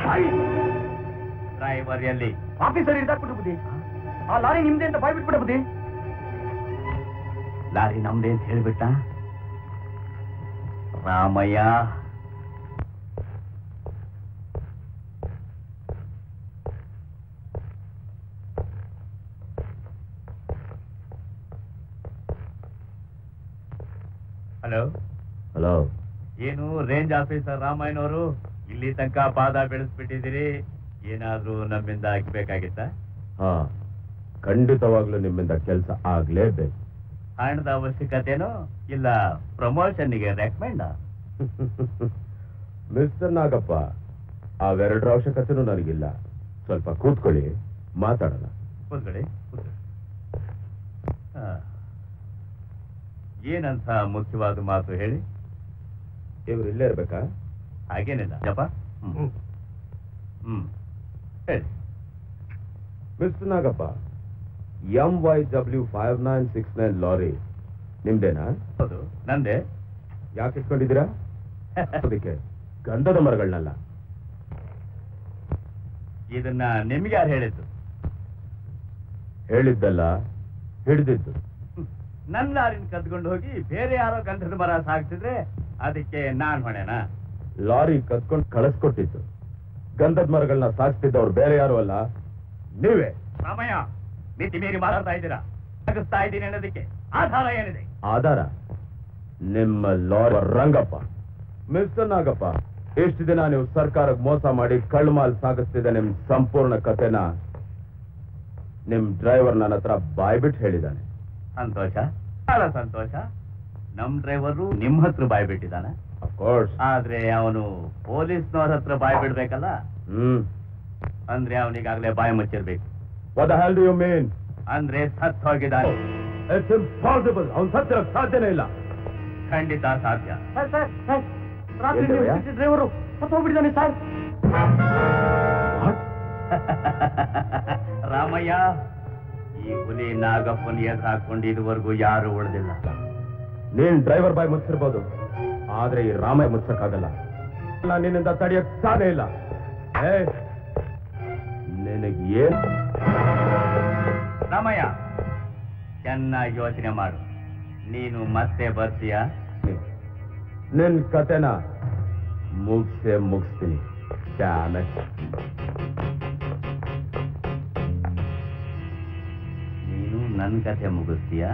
ಡ್ರೈವರ್ ಎಲ್ಲಿ? ಆಫೀಸರ್ ಹಿಡಿದಾಕ್ಬಿಟ್ಟು ಬುದ್ಧಿ. ಆ ಲಾರಿ ನಿಮ್ದೆ ಅಂತ ಬಾಯ್ ಬಿಟ್ಬಿಟ್ಟ ಬುದ್ಧಿ. ಲಾರಿ ನಮ್ದೇ ಅಂತ ಹೇಳ್ಬಿಟ್ಟ ರಾಮಯ್ಯ. ಹಲೋ ಹಲೋ, ಏನು ರೇಂಜ್ ಆಫೀಸರ್ ರಾಮಯ್ಯನವರು ಇಲ್ಲಿ ತನಕ ಪಾದ ಬೆಳೆಸ್ಬಿಟ್ಟಿದ್ದೀರಿ, ಏನಾದ್ರೂ ನಮ್ಮಿಂದ ಆಗ್ಬೇಕಾಗಿತ್ತ? ಹಾ, ಖಂಡಿತವಾಗ್ಲೂ ನಿಮ್ಮಿಂದ ಕೆಲಸ ಆಗ್ಲೇಬೇಕು. ಹಣದ ಅವಶ್ಯಕತೆನೋ ಇಲ್ಲ ಪ್ರಮೋಷನ್ಗೆ ರೆಕಮೆಂಡ್? ಮಿಸ್ಟರ್ ನಾಗಪ್ಪ, ಅವೆರಡರ ಅವಶ್ಯಕತೆನೂ ನನಗಿಲ್ಲ. ಸ್ವಲ್ಪ ಕೂತ್ಕೊಳ್ಳಿ, ಮಾತಾಡೋಣ. ಕೂತ್ಕೊಳ್ಳಿ ಕೂತ್ಕೊಳ್ಳಿ. ಏನಂತ ಮುಖ್ಯವಾದ ಮಾತು ಹೇಳಿ. ಇವ್ರು ಇಲ್ಲೇ ಇರ್ಬೇಕಾ? ಹಾಗೇನಿಲ್ಲ ಜಪ. ಹ್ಮ್ ಹ್ಮ್ ಹೇಳಿ. Mister Nagappa, M Y W five nine six nine lorry ನಿಮ್ದೇನಾ? ಹೌದು, ನಂದೇ. ಯಾಕೆ ಇಟ್ಕೊಂಡಿದ್ದೀರಾ? ಅದಕ್ಕೆ ಗಂಧದ ಮರಗಳನ್ನಲ್ಲ. ಇದನ್ನ ನಿಮ್ಗೆ ಯಾರು ಹೇಳಿದ್ದು? ಹೇಳಿದ್ದಲ್ಲ, ಹಿಡಿದಿದ್ದು. ನನ್ ಲಾರಿನ ಕದ್ಕೊಂಡು ಹೋಗಿ ಬೇರೆ ಯಾರೋ ಗಂಧದ ಮರ ಸಾಗಿಸಿದ್ರೆ ಅದಕ್ಕೆ ನಾನ್ ಹೊಣೆನಾ? ಲಾರಿ ಕದ್ಕೊಂಡು ಕಳಿಸ್ಕೊಟ್ಟಿದ್ದು. ಗಂಧದ ಮರಗಳನ್ನ ಸಾಗಿಸ್ತಿದ್ದವ್ರು ಬೇರೆ ಯಾರು ಅಲ್ಲ, ನೀವೇ. ಸಮಯ ಮಿತಿ ಮೀರಿ ಮಾತಾಡ್ತಾ ಇದ್ದೀರಾ. ಸಾಗಿಸ್ತಾ ಇದ್ದೀನಿ ಅನ್ನೋದಕ್ಕೆ ಆಧಾರ ಏನಿದೆ? ಆಧಾರ ನಿಮ್ಮ ಲಾರಿ ರಂಗಪ್ಪ. ಮಿಸ್ಟರ್ ನಾಗಪ್ಪ, ಎಷ್ಟು ದಿನ ನೀವು ಸರ್ಕಾರಕ್ಕೆ ಮೋಸ ಮಾಡಿ ಕಳ್ಳು ಮಾಲ್ ಸಾಗಿಸ್ತಿದ್ದ ನಿಮ್ ಸಂಪೂರ್ಣ ಕಥೆನ ನಿಮ್ ಡ್ರೈವರ್ ನನ್ನ ಹತ್ರ ಬಾಯ್ಬಿಟ್ಟು ಹೇಳಿದ್ದಾನೆ. ಸಂತೋಷ, ಬಹಳ ಸಂತೋಷ. ನಮ್ ಡ್ರೈವರು ನಿಮ್ ಹತ್ರ ಬಾಯ್ ಬಿಟ್ಟಿದ್ದಾನೆ. ಅಫ್ಕೋರ್ಸ್. ಆದ್ರೆ ಅವನು ಪೊಲೀಸ್ನವ್ರ ಹತ್ರ ಬಾಯ್ ಬಿಡ್ಬೇಕಲ್ಲ. ಹ್ಮ್ ಅಂದ್ರೆ ಅವನಿಗಾಗ್ಲೇ ಬಾಯಿ ಮುಚ್ಚಿರ್ಬೇಕು. What the hell do you mean? ಅಂದ್ರೆ ಸತ್ ಹೋಗಿದ್ದಾನೆ. It's impossible. ಅವನು ಸತ್ತಿರಕ್ ಸಾಧ್ಯನೇ ಇಲ್ಲ. ಖಂಡಿತ ಸಾಧ್ಯ. ಸರ್ ಸರ್ ಸರ್ ರಾತ್ರಿ ಏನ್ ದೇವಯ್ಯ? ಡ್ರೈವರು ಸತ್ತು ಹೋಗ್ಬಿಟ್ಟಿದ್ದಾನೆ ಸರ್. ರಾಮಯ್ಯ, ಈ ಹುಲಿ ನಾಗಪ್ಪನ ಎದುರು ಹಾಕೊಂಡು ಇದುವರೆಗೂ ಯಾರು ಉಳಿದಿಲ್ಲ. ನೀನ್ ಡ್ರೈವರ್ ಬಾಯ್ ಮುಚ್ಚಿರ್ಬೋದು, ಆದ್ರೆ ಈ ರಾಮಯ್ಯ ಮುಚ್ಚಕ್ಕಾಗಲ್ಲ. ನಾನು ನಿನ್ನಿಂದ ತಡೆಯಕ್ ಸಾಧ್ಯ ಇಲ್ಲ. ಏ ನಿನಗೆ ಏನ್ ರಾಮಯ್ಯ, ಚೆನ್ನಾಗಿ ಯೋಚನೆ ಮಾಡು. ನೀನು ಮತ್ತೆ ಬರ್ತೀಯಾ? ನಿನ್ ಕತೆನ ಮುಗ್ಸೆ ಮುಗಿಸ್ತೀನಿ. ಡ್ಯಾಮೇಜ್. ನೀನು ನನ್ನ ಕಥೆ ಮುಗಿಸ್ತೀಯಾ?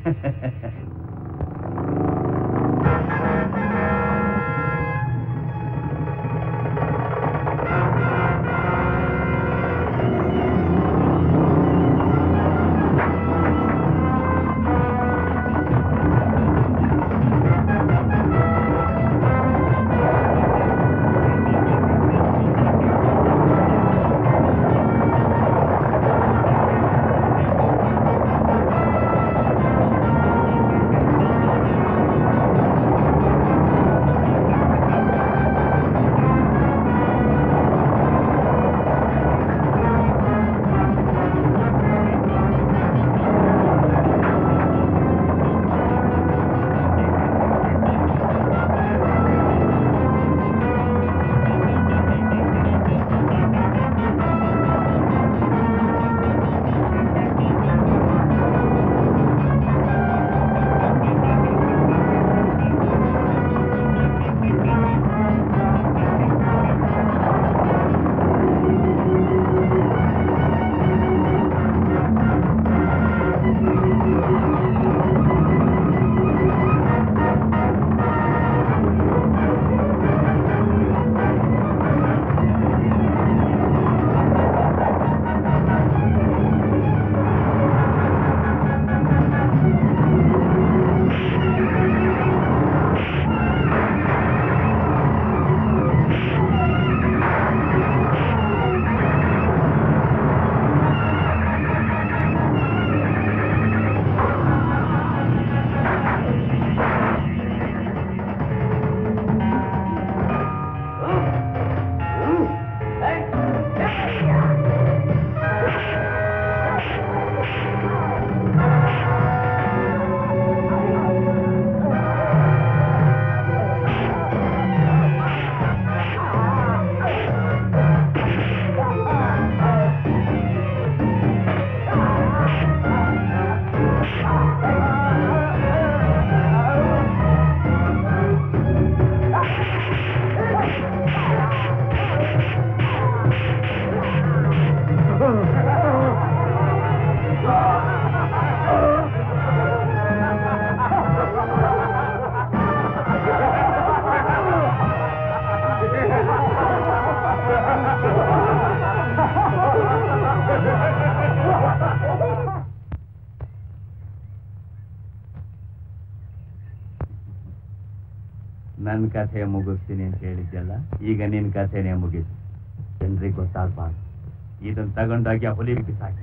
ನನ್ನ ಕಥೆ ಮುಗಿಸ್ತೀನಿ ಅಂತ ಹೇಳಿದ್ಯಲ್ಲ, ಈಗ ನಿನ್ ಕಥೆನೇ ಮುಗೀತು. ಜನರಿಗೆ ಗೊತ್ತಾಗ್ಬಾರ್ದು. ಇದನ್ನ ತಗೊಂಡಾಗಿ ಆ ಹುಲಿ ಬಿಸಾಕಿ.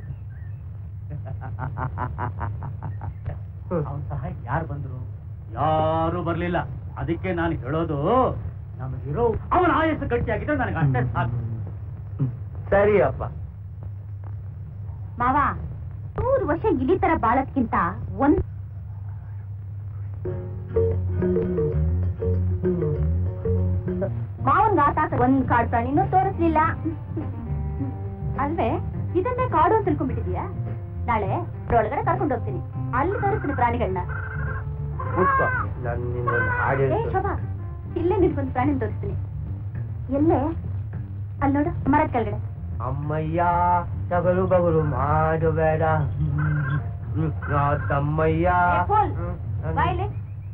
ಅವನ ಸಹಾಯ ಯಾರು ಬಂದ್ರು? ಯಾರು ಬರ್ಲಿಲ್ಲ. ಅದಕ್ಕೆ ನಾನು ಹೇಳೋದು, ನಮಗಿರೋ ಅವನ ಆಯಸ್ಸು ಗಟ್ಟಿಯಾಗಿದ್ರೆ ನನಗೆ ಅಷ್ಟೇ ಸಾಕು. ಸರಿ ಅಪ್ಪ. ಮಾವ, ನೂರು ವರ್ಷ ಇಲಿ ತರ ಬಾಳದ್ಕಿಂತ ಒಂದ್ ಮಾವನ್ಗ ಆತಾಕ ಒಂದ್ ಕಾಡು ಪ್ರಾಣಿನೂ ತೋರಿಸ್ಲಿಲ್ಲ ಅಲ್ವೇ? ಇದನ್ನೇ ಕಾಡು ಅಂತ ತಿಳ್ಕೊಂಡ್ಬಿಟ್ಟಿದ್ಯಾ? ನಾಳೆ ಒಳಗಡೆ ಕರ್ಕೊಂಡು ಹೋಗ್ತೀನಿ, ಅಲ್ಲಿ ತೋರಿಸ್ತೀನಿ ಪ್ರಾಣಿಗಳನ್ನ. ಏ ಶೋಭಾ, ಇಲ್ಲೇ ನಿನ್ಗೊಂದು ಪ್ರಾಣಿನ ತೋರಿಸ್ತೀನಿ. ಎಲ್ಲೇ? ಅಲ್ಲಿ ನೋಡು, ಮರದ ಕೆಳಗಡೆ. ಅಮ್ಮಯ್ಯ, ತಗಲು ಬಗಲು ಮಾಡಬೇಡ ತಮ್ಮಯ್ಯ. ಬಾಯ್ಲಿ.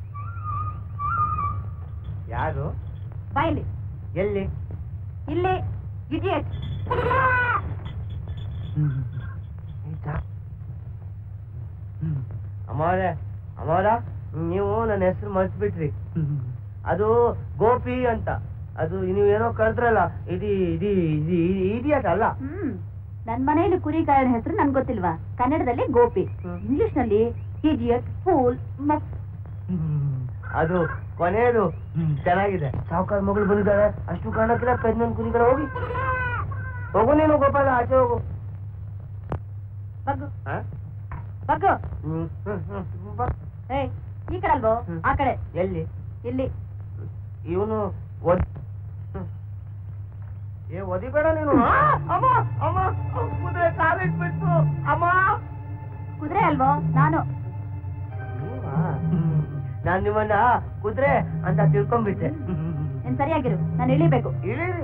ಯಾರು? ಬಾಯ್ಲಿ. ಎಲ್ಲಿ? ಇಲ್ಲೇ. ಇಡಿಯಟ್. ಅಮೋರೆ, ಅಮೋರ, ನೀವು ನನ್ನ ಹೆಸರು ಮರ್ತ್ಬಿಟ್ರಿ. ಅದು ಗೋಪಿ ಅಂತ. ಅದು ನೀವು ಏನೋ ಕರೆದ್ರಲ್ಲ, ಇಡೀ ಇಡೀ ಇಡಿಯಟ್ ಅಲ್ಲ. ಹ್ಮ್ ನನ್ ಮನೆಯಲ್ಲಿ ಕುರಿಗಾರನ ಹೆಸರು ನನ್ ಗೊತ್ತಿಲ್ವಾ? ಕನ್ನಡದಲ್ಲಿ ಗೋಪಿ, ಇಂಗ್ಲಿಷ್ ನಲ್ಲಿ ಇಡಿಯಟ್, ಫೂಲ್, ಮಫ್. ಅದು ಕೊನೆಯದು ಚೆನ್ನಾಗಿದೆ. ಸಾವುಕಾರ ಮಗಳು ಬಂದಿದ್ದಾಳೆ, ಅಷ್ಟು ಕಾರಣಕ್ಕಿಲ್ಲ ಪೆದ್ನನ್ ಕುರಿಗಳ. ಹೋಗಿ ಹೋಗು ನೀನು ಗೋಪಾಲ, ಆಚೆ ಹೋಗು. ಬಗ್ಗು ಬಗ್ಗು. ಏಯ್ ಈ ಕಡೆ ಅಲ್ವೋ? ಆ ಕಡೆ. ಎಲ್ಲಿ? ಇಲ್ಲಿ. ಇವನು ಏ ಒದಿಬೇಡ ನೀನು. ಅಮ್ಮ ಅಮ್ಮ ಕುದುರೆ ಕಾಲಿಟ್ಬಿಟ್ಟು. ಅಮ್ಮ ಕುದುರೆ ಅಲ್ವೋ? ನಾನು ನಾನ್ ನಿಮ್ಮನ್ನ ಕುದುರೆ ಅಂತ ತಿಳ್ಕೊಂಡ್ಬಿಟ್ಟೆ. ನೀನ್ ಸರಿಯಾಗಿರು, ನಾನು ಇಳಿಬೇಕು. ಇಳೀರಿ.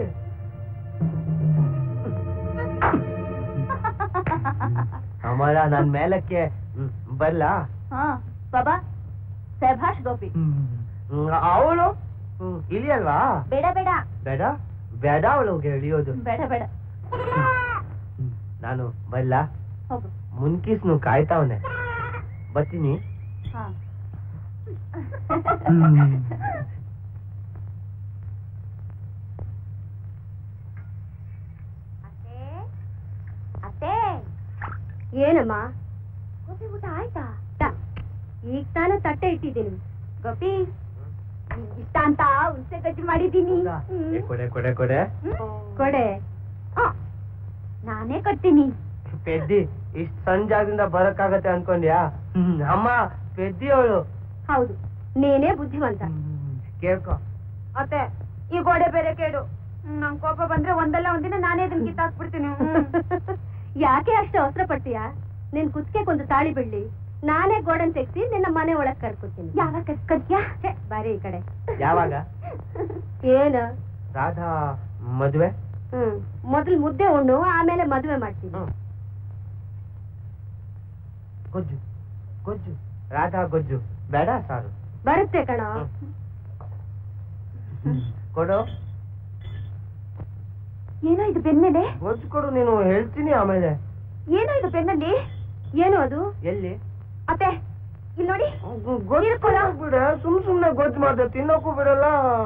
ಅಮ್ಮಳ ನನ್ ಮೇಲಕ್ಕೆ ಬರ್ಲಾ? ಹಾ ಬಾಬಾ. ಸಭಾಷ್ ಗೋಪಿ. ಅವಳು ಇಳಿಯಲ್ವಾ? ಬೇಡ ಬೇಡ ಬೇಡ ಬೇಡ ಅವಳಿಗೆ ಇಳಿಯೋದು. ಬೇಡ ಬೇಡ. ನಾನು ಬರ್ಲಾ? ಹೋಗು. ಮುನ್ಕಿಸ್ನು ಕಾಯ್ತಾವನೆ. ಬರ್ತೀನಿ. ಹಾ ಅತ್ತೆ. ಏನಮ್ಮ? ಗೋಪಿ ಊಟ ಆಯ್ತಾ? ಈಗ ತಾನು ತಟ್ಟೆ ಇಟ್ಟಿದ್ದೀನಿ. ಗೋಪಿ ಇಷ್ಟ ಅಂತ ಹುಣಸೆ ಗಜ್ಜಿ ಮಾಡಿದ್ದೀನಿ. ಕೊಡೆ ಕೊಡೆ ಕೊಡೆ ಕೊಡೆ. ನಾನೇ ಕೊಡ್ತೀನಿ. ಪೆದ್ದಿ ಇಷ್ಟ ಸಣ್ಣ ಜಾಗದಿಂದ ಬರಕ್ಕಾಗತ್ತೆ ಅನ್ಕೊಂಡ್ಯಾ? ಅಮ್ಮ ಪೆದ್ದಿ ಅವಳು. ಹೌದು, ನೀನೇ ಬುದ್ಧಿವಂತ. ಕೇಳ್ಕೊ. ಅತ್ತೆ ಈ ಗೋಡೆ ಬೇರೆ ಕೇಡು. ನಂಗ್ ಕೋಪ ಬಂದ್ರೆ ಒಂದಲ್ಲ ಒಂದಿನ ನಾನೇ ಅದನ್ನ ಕಿತ್ತಾಕ್ಬಿಡ್ತೀನಿ. ಯಾಕೆ ಅಷ್ಟು ಅವಸರ ಪಡ್ತೀಯಾ? ನಿನ್ ಕುತ್ತಿಗೆಗೊಂದು ತಾಳಿ ಬಿಡ್ಲಿ, ನಾನೇ ಗೋಡನ್ ತೆಗ್ಸಿ ನಿನ್ನ ಮನೆ ಒಳಗ್ ಕರ್ಕೊತೀನಿ. ಯಾವಾಗ ಕರ್ಕೊತ್ಯಾ? ಬಾರಿ ಈ ಕಡೆ. ಯಾವಾಗ? ಏನು? ರಾಧಾ ಮದ್ವೆ? ಹ್ಮ್ ಮೊದಲು ಮುದ್ದೆ ಉಣ್ಣು, ಆಮೇಲೆ ಮದುವೆ ಮಾಡ್ತೀನಿ. ಗೊಜ್ಜು ಗೊಜ್ಜು ರಾಧಾ ಗೊಜ್ಜು ಬೇಡ ಸಾರು. ಬರುತ್ತೆ ಕಣ. ಕೊಡು. ಏನೋ ಇದು ಬೆನ್ಮೇಲೆ? ಗೊಜ್ಜು ಕೊಡು ನೀನು, ಹೇಳ್ತೀನಿ ಆಮೇಲೆ. ಏನೋ ಇದು ಬೆನ್ನಲ್ಲಿ? ಏನು ಅದು? ಎಲ್ಲಿ? ಅತ್ತೆ ಇಲ್ಲಿ ನೋಡಿ. ಬಿಡ, ಸುಮ್ ಸುಮ್ನೆ ಗೊಜ್ಜು ಮಾಡ್ದೆ, ತಿನ್ನೋಕು ಬಿಡಲ್ಲ.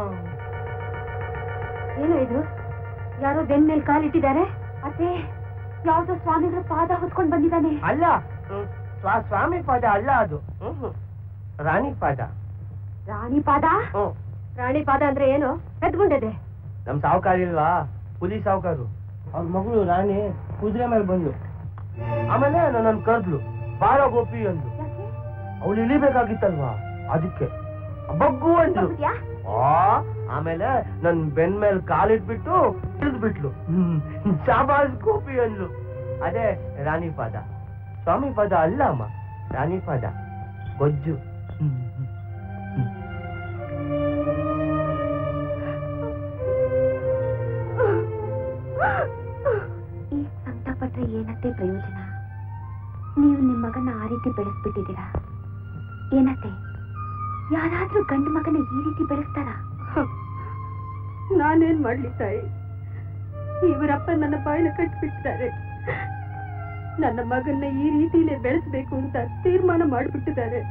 ಏನು ಇದು? ಯಾರೋ ಬೆನ್ ಮೇಲೆ ಕಾಲಿಟ್ಟಿದ್ದಾರೆ. ಅತ್ತೆ ಯಾವ್ದೋ ಸ್ವಾಮಿಗಳ ಪಾದ ಹೊತ್ಕೊಂಡ್ ಬಂದಿದ್ದಾನೆ. ಅಲ್ಲ, ಸ್ವಾಮಿ ಪಾದ ಅಲ್ಲ ಅದು. ಹ್ಮ್ ರಾಣಿ ಪಾದ. ರಾಣಿ ಪಾದ? ಹ್ಮ್ ರಾಣಿ ಪಾದ ಅಂದ್ರೆ ಏನು? ಎದ್ಗುಂಡಿದೆ. ನಮ್ ಸಾವುಕಾರ ಇಲ್ವಾ, ಹುಲಿ ಸಾವುಕಾರು, ಅವ್ರ ಮಗಳು ರಾಣಿ ಕುದುರೆ ಮೇಲೆ ಬಂದು ಆಮೇಲೆ ನನ್ನ ಕರ್ದ್ಲು. ಬಾರ ಗೋಪಿ ಅಂದ್ರು. ಅವಳು ಇಳಿಬೇಕಾಗಿತ್ತಲ್ವಾ, ಅದಕ್ಕೆ ಬಗ್ಗು ಅಂದ್ರು. ಆಮೇಲೆ ನನ್ ಬೆನ್ ಮೇಲೆ ಕಾಲಿಟ್ಬಿಟ್ಟು ಇಳಿದ್ ಬಿಟ್ಲು. ಶಾಬಾಸ್ ಗೋಪಿ ಅಂದ್ಲು. ಅದೇ ರಾಣಿ ಪಾದ. ಸ್ವಾಮಿ ಪಾದ ಅಲ್ಲ ಅಮ್ಮ, ರಾಣಿ ಪಾದ. ಗೊಜ್ಜು. ಈ ಸಂಕಟ ಪಟ್ರೆ ಏನತ್ತೆ ಪ್ರಯೋಜನ? ನೀವು ನಿಮ್ಮ ಮಗನ ಆ ರೀತಿ ಬೆಳೆಸ್ಬಿಟ್ಟಿದ್ದೀರಾ. ಏನತ್ತೆ, ಯಾರಾದ್ರೂ ಗಂಡು ಮಗನ ಈ ರೀತಿ ಬೆಳೆಸ್ತಾರ? ನಾನೇನ್ ಮಾಡ್ಲಿ ತಾಯಿ, ಇವರಪ್ಪ ನನ್ನ ಬಾಯಿನ ಕಟ್ಬಿಟ್ಟಿದ್ದಾರೆ. ನನ್ನ ಮಗನ್ನ ಈ ರೀತಿಲೇ ಬೆಳೆಸ್ಬೇಕು ಅಂತ ತೀರ್ಮಾನ ಮಾಡಿಬಿಟ್ಟಿದ್ದಾರೆ.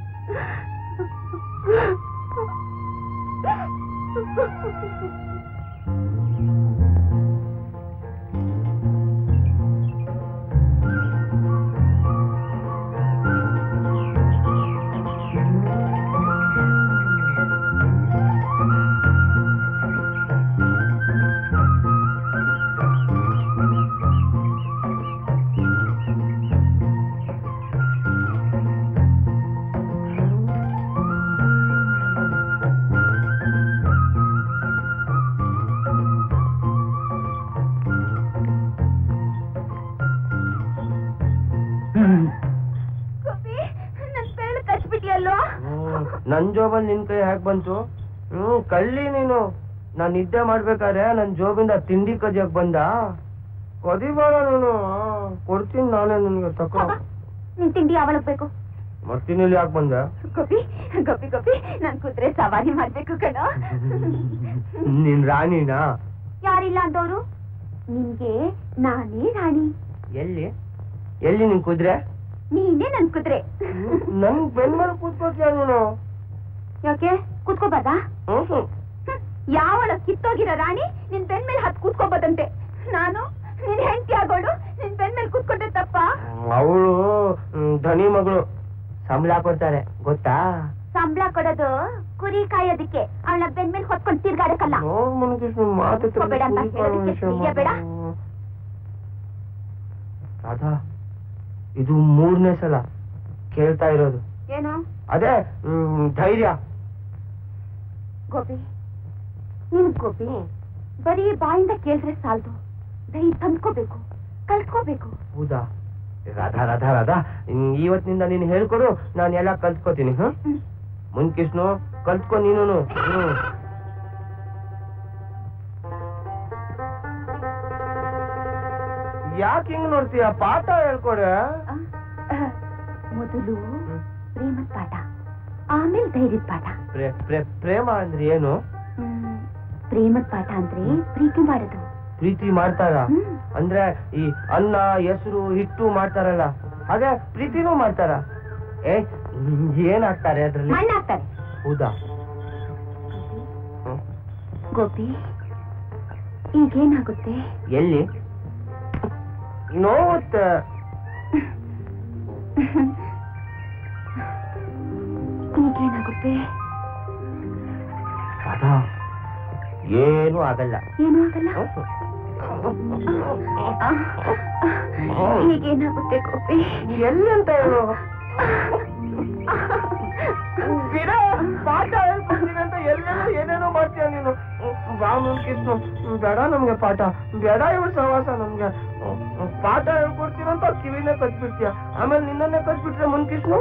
ನನ್ ಜೋಬಲ್ಲಿ ನಿನ್ ಕೈ ಹ್ಯಾಕ್ ಬಂತು? ಹ್ಮ್ ಕಳ್ಳಿ ನೀನು. ನಾನ್ ನಿದ್ದೆ ಮಾಡ್ಬೇಕಾದ್ರೆ ನನ್ ಜೋಬಿಂದ ತಿಂಡಿ ಕದಿಯಕ್ ಬಂದ. ಕದಿಬೇಡ ನೀನು, ಕೊಡ್ತೀನಿ ನಾನೇ ನಿನ್ಗೆ. ತಕೋ. ನಿನ್ ತಿಂಡಿ ಯಾವಾಗ ಬೇಕು? ಮತ್ತಿನ ಇಲ್ಲಿ ಯಾಕೆ ಬಂದ? ಗೋಪಿ ಗೋಪಿ ಗೋಪಿ ನನ್ ಕುದುರೆ ಸವಾರಿ ಮಾಡ್ಬೇಕು ಕಣ. ನೀನ್ ರಾಣಿನಾ? ಯಾರಿಲ್ಲ ಅಂತವ್ರು? ನಿನ್ಗೆ ನಾನೇ ರಾಣಿ. ಎಲ್ಲಿ ಎಲ್ಲಿ ನಿನ್ ಕುದುರೆ? ನೀನೇ ನನ್ ಕುದುರೆ. ನನ್ ಬೆನ್ ಮೇಲೆ ಕೂತ್ಕೋತೀಯ ನೀನು? ಯಾಕೆ ಕೂತ್ಕೋಬಾರ್ದಾ? ಯಾವಳ ಕಿತ್ತೋಗಿರೋ ರಾಣಿ ನಿನ್ ಬೆನ್ ಮೇಲೆ ಹತ್ ಕೂತ್ಕೋಬೋದಂತೆ. ನಾನು ನಿನ್ ಹೆಂಡತಿ ಆಗೋಳು ನಿನ್ ಬೆನ್ ಮೇಲೆ ಕೂತ್ಕೊಂಡ್ರೆ ತಪ್ಪ? ಅವಳು ಧನಿ ಮಗಳು, ಸಂಬಳ ಕೊಡ್ತಾರೆ ಗೊತ್ತಾ? ಸಂಬಳ ಕೊಡೋದು ಕುರಿ ಕಾಯೋದಕ್ಕೆ, ಅವಳ ಬೆನ್ ಮೇಲೆ ಹೊತ್ಕೊಂಡು ತಿರ್ಗಾಡಕ್ಕಲ್ಲ. ಬೇಡ ಅಂತ ಹೇಳೋದಕ್ಕೆ ಬೇಡ. ರಾಧಾ, ಇದು ಮೂರನೇ ಸಲ ಕೇಳ್ತಾ ಇರೋದು. ಏನು? ಅದೇ ಧೈರ್ಯ. ಗೋಪಿ, ನೀನ್ ಗೋಪಿ ಬರೀ ಬಾಯಿಂದ ಕೇಳಿದ್ರೆ ಸಾಲದು, ಧೈರ್ಯ ತಂದ್ಕೋಬೇಕು, ಕಲ್ತ್ಕೋಬೇಕು. ಹೌದಾ? ರಾಧಾ ರಾಧಾ ರಾಧಾ, ಇವತ್ತಿನಿಂದ ನೀನು ಹೇಳ್ಕೊಡು, ನಾನು ಎಲ್ಲ ಕಲ್ತ್ಕೋತೀನಿ. ಹ ಮುನ್ಕೃಷ್ಣ, ಕಲ್ತ್ಕೊ ನೀನು. ಹ್ಮ್ ಯಾಕೆ ಹಿಂಗ್ ನೋಡ್ತೀಯ? ಪಾಠ ಹೇಳ್ಕೊಡ. ಮೊದಲು ಪ್ರೇಮದ ಪಾಠ, ಆಮೇಲೆ ಧೈರ್ಯದ ಪಾಠ. ಪ್ರೇಮ ಅಂದ್ರೆ ಏನು? ಪ್ರೇಮದ ಪಾಠ ಅಂದ್ರೆ ಪ್ರೀತಿ ಮಾಡೋದು. ಪ್ರೀತಿ ಮಾಡ್ತಾರ? ಅಂದ್ರೆ ಈ ಅನ್ನ, ಹೆಸರು, ಹಿಟ್ಟು ಮಾಡ್ತಾರಲ್ಲ, ಹಾಗೆ ಪ್ರೀತಿನೂ ಮಾಡ್ತಾರ? ಏ, ಏನಾಗ್ತಾರೆ ಅದ್ರಲ್ಲಿ? ಮಣ್ಣಾಗ್ತಾರೆ. ಹೌದಾ? ಗೋಪಿ, ಈಗೇನಾಗುತ್ತೆ? ಎಲ್ಲಿ ನೋವುತ್ತೆ? ಈಗೇನಾಗುತ್ತೆ? ರಾಧಾ, ಏನು ಆಗಲ್ಲ. ಏನು ಆಗಲ್ಲ? ಈಗೇನಾಗುತ್ತೆ ಗೋಪಿ? ಎಲ್ಲಂತ ಹೇಳು. ಗಿಡ ಪಾಠ ಹೇಳ್ಕೊಡ್ತೀನಿ ಅಂತ ಎಲ್ಲೆಲ್ಲ ಏನೇನೋ ಮಾಡ್ತೀಯ ನೀನು. ಬಾ ಮುನ್ಕೃಷ್ಣ, ಬೇಡ ನಮ್ಗೆ ಪಾಠ, ಬೇಡ ಇವಳು ಸಹವಾಸ ನಮ್ಗೆ. ಪಾಠ ಹೇಳ್ಕೊಡ್ತೀನಂತ ಕಿವಿನೇ ಕಚ್ಬಿಡ್ತೀಯ, ಆಮೇಲೆ ನಿನ್ನನ್ನೇ ಕಚ್ಬಿಟ್ರೆ ಮುನ್ಕೃಷ್ಣ.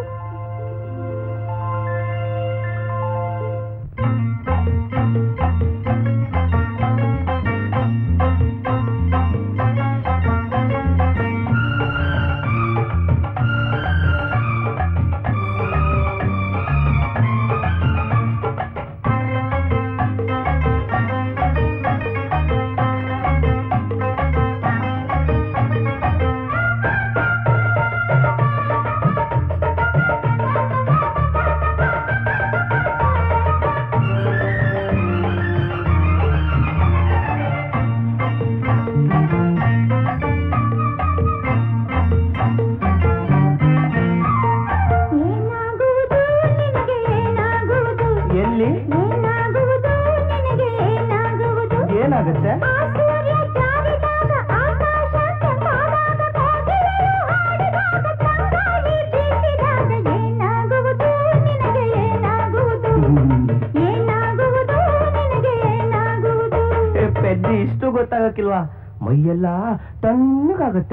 ಇಷ್ಟು ಗೊತ್ತಾಗಕ್ಕಿಲ್ವಾ? ಮೈಯೆಲ್ಲ ತಣ್ಣಗಾಗುತ್ತೆ.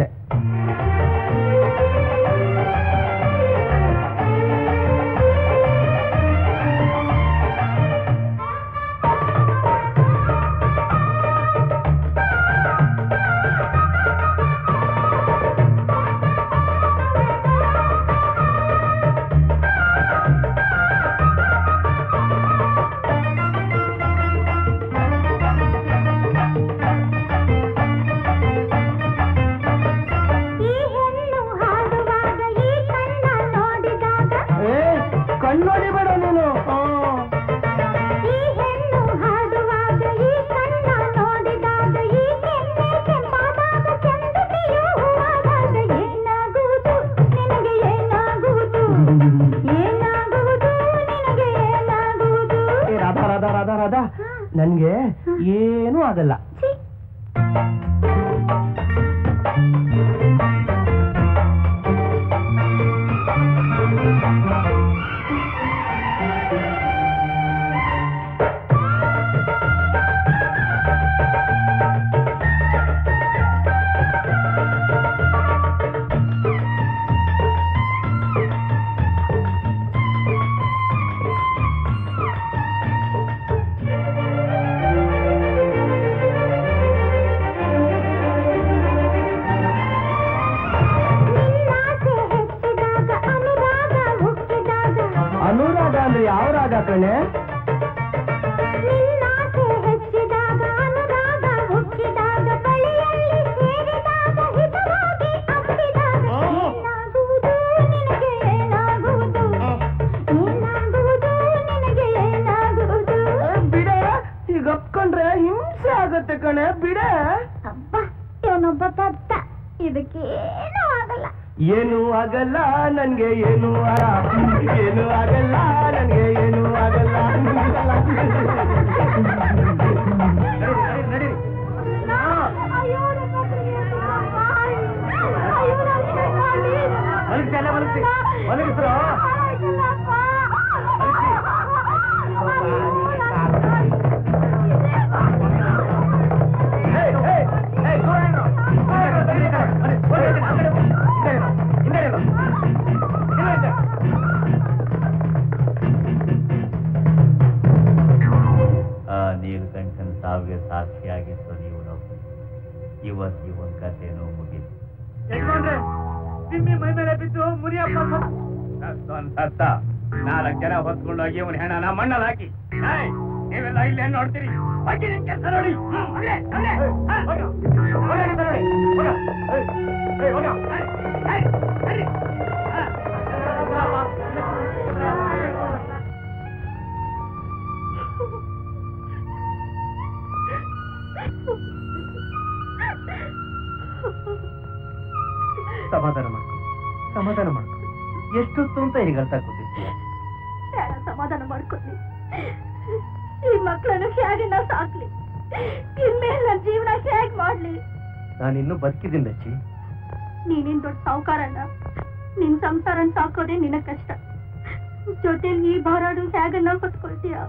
ನನ್ಗೆ ಏನೂ ಆಗಲ್ಲ. ಅನುರಾಗ ಅಂದ್ರೆ ಯಾವ ರಾಗ ಕಣೆ? ಏನು ಆಗಲ್ಲ ನನ್ಗೆ ಏನು ಏನು ಆಗಲ್ಲ ನನ್ಗೆ ಏನು ಆಗಲ್ಲ ನೀಲಕಂಠನ್ ಸಾವಿಗೆ ಸಾಕ್ಷಿಯಾಗಿತ್ತು ನೀವು ಇವತ್ತು ಇವನ್ ಕಥೆನೂ ಮುಗಿತು. ಮೈ ಮೇಲೆ ಬಿದ್ದು ಮುನಿಯಪ್ಪ ಸತ್ತ ನಾಲ್ಕು ಜನ ಹೊತ್ಕೊಂಡೋಗಿ ಇವನ್ ಹೆಣನ ಮಣ್ಣಲ್ಲಿ ಹಾಕಿ ನೀವೆಲ್ಲ ಇಲ್ಲೇ ನೋಡ್ತೀರಿ ಕೆಲಸ ನೋಡಿ. ಸಮಾಧಾನ ಮಾಡ್ಕೊ ಸಮಾಧಾನ ಮಾಡ್ಕೊ ಎಷ್ಟೊತ್ತು ಅಂತ ಈಗ ಅರ್ಥ ಕೂತಿರ್ತೀಯ. ಸಮಾಧಾನ ಮಾಡ್ಕೊತೀನಿ. ಈ ಮಕ್ಕಳನ್ನು ಹೇಗೆ ನಾ ಸಾಕ್ಲಿ? ಇನ್ಮೇಲೆ ನನ್ನ ಜೀವನ ಹೇಗ್ ಮಾಡ್ಲಿ? ನಾನಿನ್ನೂ ಬದುಕಿದ್ದೀನಿ ಲಚ್ಚಿ. ನೀನೇನ್ ದೊಡ್ಡ ಸಾವುಕಾರಣ್ಣ. ನಿನ್ ಸಂಸಾರನ್ ಸಾಕೋದೇ ನಿನ್ನ ಕಷ್ಟ. ಜೊತೆಲಿ ಈ ಭಾರಾಡು ಹೇಗನ್ನ ಹೊತ್ಕೊಳ್ತೀಯ?